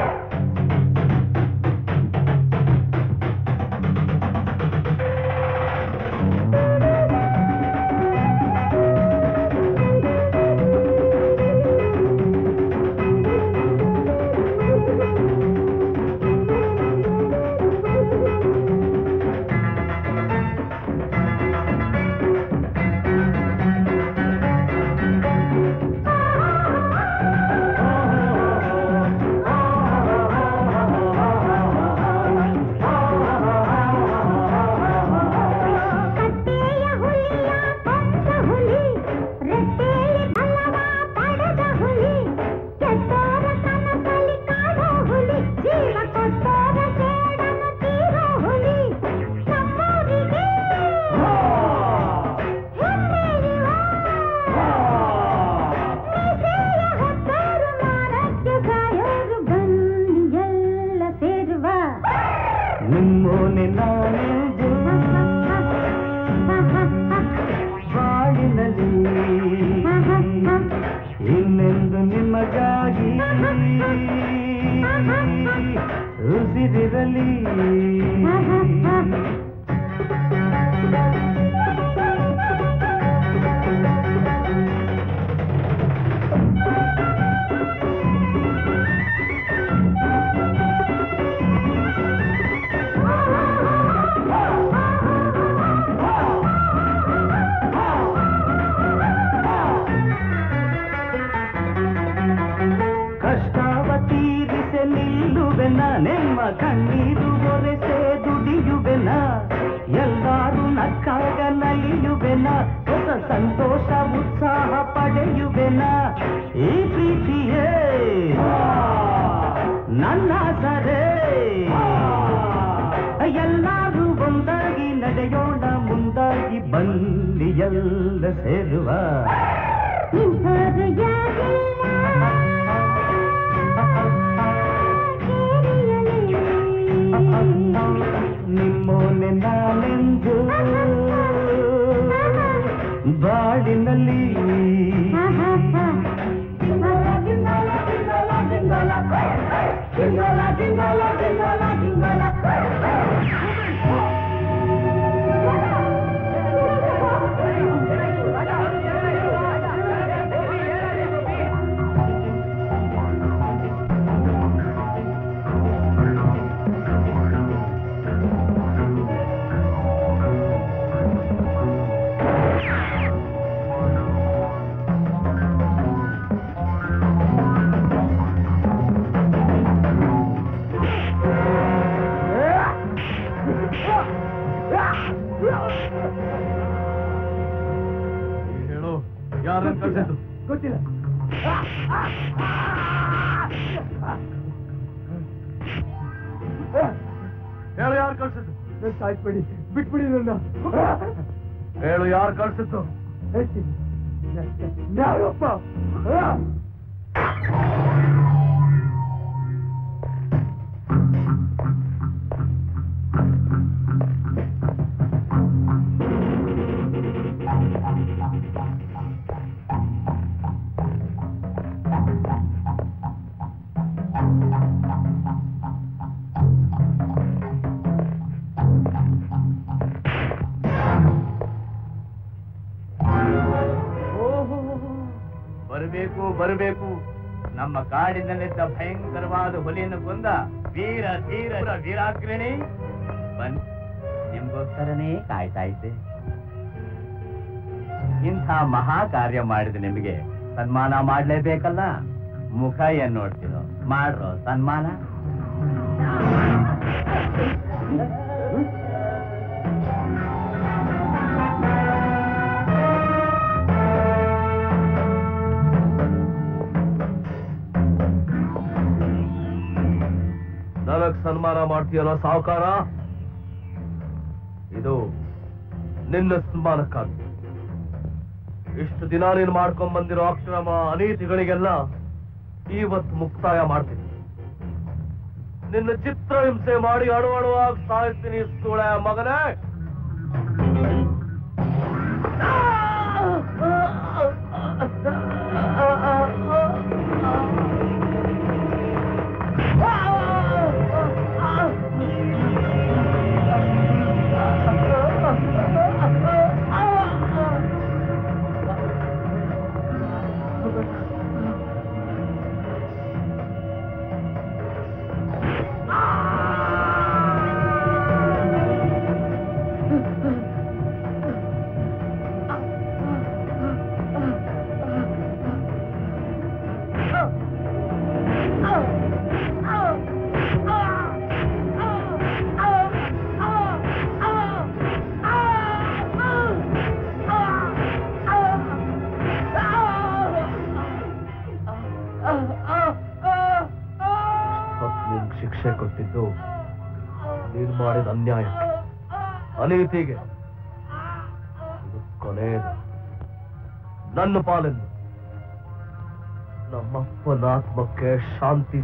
ಸಾಯ್ಬಿಡಿ, ಬಿಟ್ಬಿಡಿ ನನ್ನ. ಹೇಳು, ಯಾರು ಕಳ್ಸಿದ್ದು? ಯಾರಪ್ಪ? ಬರಬೇಕು ಬರಬೇಕು ನಮ್ಮ ಕಾಡಿನಲ್ಲಿದ್ದ ಭಯಂಕರವಾದ ಹುಲಿಯನ್ನು ಕೊಂದ ವೀರ ಧೀರ ವೀರಾಗ್ರಣಿ ಬಂದ್ ನಿಮ್ಗೋಸ್ಕರನೇ ಕಾಯ್ತಾ ಇದ್ದೆ. ಇಂಥ ಮಹಾ ಕಾರ್ಯ ಮಾಡಿದ ನಿಮಗೆ ಸನ್ಮಾನ ಮಾಡ್ಲೇಬೇಕಲ್ಲ. ಮುಖ ಏನ್ ನೋಡ್ತೀರೋ, ಮಾಡ್ರೋ ಸನ್ಮಾನ. ನನಗ್ ಸನ್ಮಾನ ಮಾಡ್ತೀಯಲ್ಲ ಸಾವುಕಾರ, ಇದು ನಿನ್ನ ಸನ್ಮಾನಕ್ಕಾಗಿ. ಇಷ್ಟು ದಿನ ನೀನು ಮಾಡ್ಕೊಂಡ್ ಬಂದಿರೋ ಅಕ್ರಮ ಅನೀತಿಗಳಿಗೆಲ್ಲ ಇವತ್ತು ಮುಕ್ತಾಯ ಮಾಡ್ತೀನಿ. ನಿನ್ನ ಚಿತ್ರ ಹಿಂಸೆ ಮಾಡಿ ಅಣುವಣುವಾಗಿ ಸಾಯ್ತೀನಿ ಸೂಳೆ ಮಗನೇ. ಶಿಕ್ಷೆ ಕೊಟ್ಟಿದ್ದು ನೀನು ಮಾಡಿದ ಅನ್ಯಾಯ ಅನೀತಿಗೆ. ಇದು ಕೊನೆಯದು. ನನ್ನ ಪಾಲನ್ನು ನಮ್ಮಪ್ಪನ ಆತ್ಮಕ್ಕೆ ಶಾಂತಿ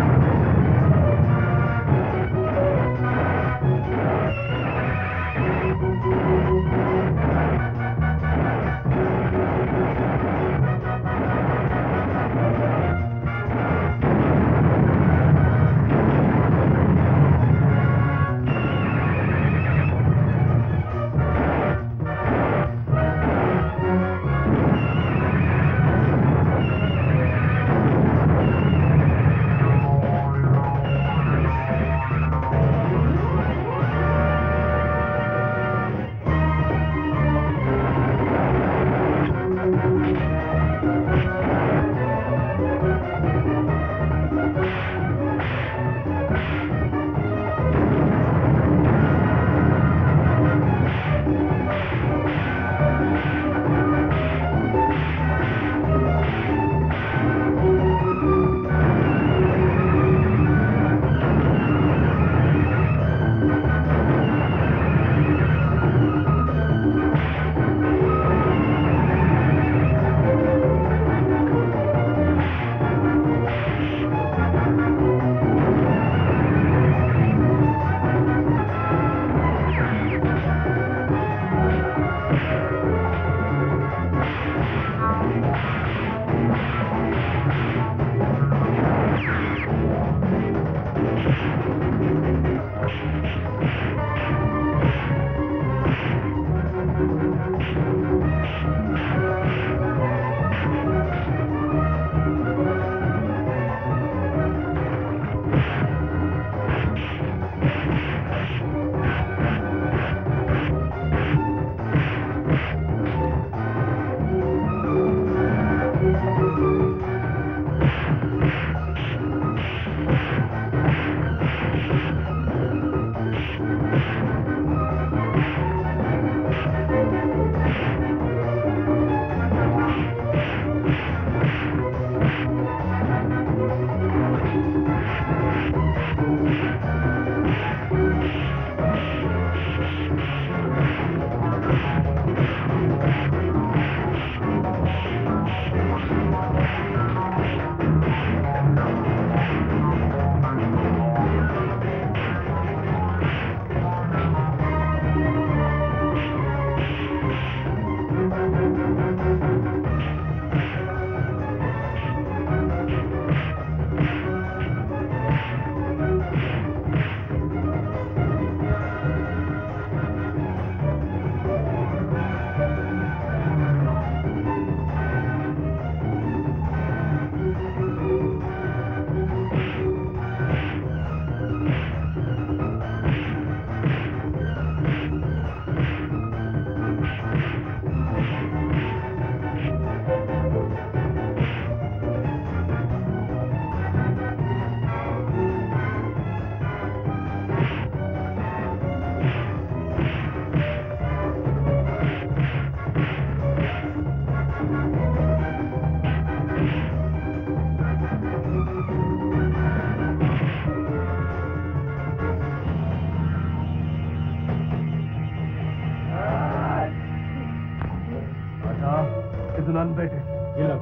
ಇದು ನನ್ ಬೇಟೆ. ಇಲ್ಲ,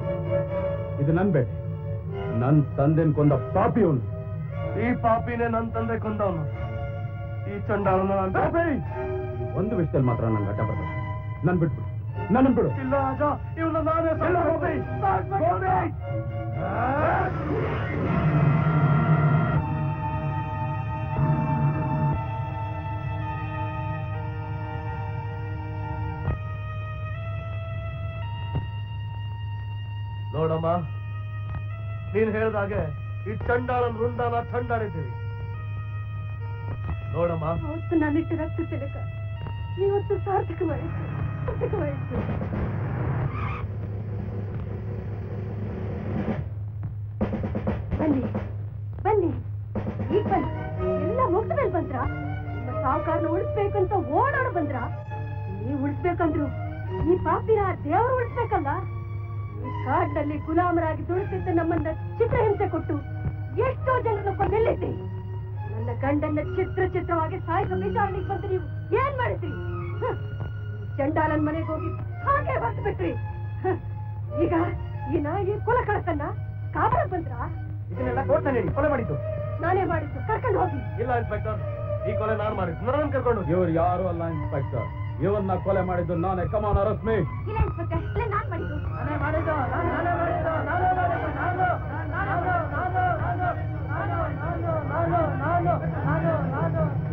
ಇದು ನನ್ ಬೇಟೆ. ನನ್ ತಂದೆನ್ ಕೊಂದ ಪಾಪಿ ಅವನು. ಈ ಪಾಪಿನೇ ನನ್ ತಂದೆ ಕೊಂದವನು. ಈ ಚಂಡಾಲನ ಒಂದು ವಿಷಯದಲ್ಲಿ ಮಾತ್ರ ನಂಗೆ ಅಡ್ಡ ಬರ್ತದೆ. ನನ್ ಬಿಟ್ಬಿಡು, ನನ್ನ ಬಿಡು. ಇಲ್ಲ ರಾಜ, ಇವನು ನಾನೇ ನೋಡಮ್ಮ, ನೀನ್ ಹೇಳ್ದಾಗೆ ಈ ಚಂಡಾಳನ್ ವೃಂದಾನ ಚಂಡಾಡಿದ್ದೀರಿ. ನೋಡಮ್ಮ, ಅವತ್ತು ನಾನಿಟ್ಟು ರಕ್ತ ತಿಲಕ ಇವತ್ತು ಸಾರ್ಥಕವಾಯಿತು, ಸಾರ್ಥಕವಾಯಿತು. ಬನ್ನಿ ಬನ್ನಿ, ಈಗ ಬನ್ನಿ. ಎಲ್ಲ ಮುಗ್ದ ಮೇಲೆ ಬಂದ್ರ? ನಿಮ್ಮ ಸಾವುಕಾರನ ಉಳಿಸ್ಬೇಕಂತ ಓಡಾಡ ಬಂದ್ರ? ನೀವ್ ಉಳಿಸ್ಬೇಕಂದ್ರು ಈ ಪಾಪಿನ ದೇವರು ಉಳಿಸ್ಬೇಕಲ್ಲ. ಈ ಕಾಡಿನಲ್ಲಿ ಗುಲಾಮರಾಗಿ ದುಡಿತಿದ್ದ ನಮ್ಮನ್ನ ಚಿತ್ರಹಿಂಸೆ ಕೊಟ್ಟು ಎಷ್ಟೋ ಜನರನ್ನ ಕೊಂದೆಲ್ಲಿದ್ದೆ. ನನ್ನ ಗಂಡನ್ನ ಚಿತ್ರ ಚಿತ್ರವಾಗಿ ಸಾಯಿಸೋ ವಿಚಾರಣೆಗೆ ಬಂದು ನೀವು ಏನ್ ಮಾಡಿದ್ರಿ? ಚಂಡಾಲನ್ ಮನೆಗೆ ಹೋಗಿ ಹಾಗೆ ಬರ್ತು ಬಿಟ್ರಿ. ಈಗ ಈ ನಾಯಿ ಕೊಲೆ ಕಳಕನ್ನ ಕಾವಲ ಬಂದ್ರ? ಇದನ್ನೆಲ್ಲ ಕೋರ್ಟ್ನ ಹೇಳಿ ಕೊಲೆ ಮಾಡಿದ್ದು ನಾನೇ ಮಾಡಿದ್ದು, ಕರ್ಕೊಂಡು ಹೋಗಿ. ಇಲ್ಲ ಇನ್ಸ್ಪೆಕ್ಟರ್, ಈ ಕೊಲೆ ನಾನು ಮಾಡಿದ್ದು, ನಾನು ಕರ್ಕೊಂಡು. ಇವ್ರು ಯಾರು ಅಲ್ಲ ಇನ್ಸ್ಪೆಕ್ಟರ್, ಇವನ್ನ ಕೊಲೆ ಮಾಡಿದ್ದು ನಾನೇ. Come on arrest me. ಇಲ್ಲ ಇನ್ಸ್ಪೆಕ್ಟರ್, ಇಲ್ಲ ನಾನ್ ಮಾಡಿದ್ದು. ನಾನೇ ಮಾಡಿದ್ದು, ನಾನು ನಾನೇ ಮಾಡಿದ್ದು, ನಾನೇ ಮಾಡಿದ್ದು, ನಾನು ನಾನು ನಾನು ನಾನು ನಾನು ನಾನು ನಾನು ನಾನು ನಾನು ನಾನು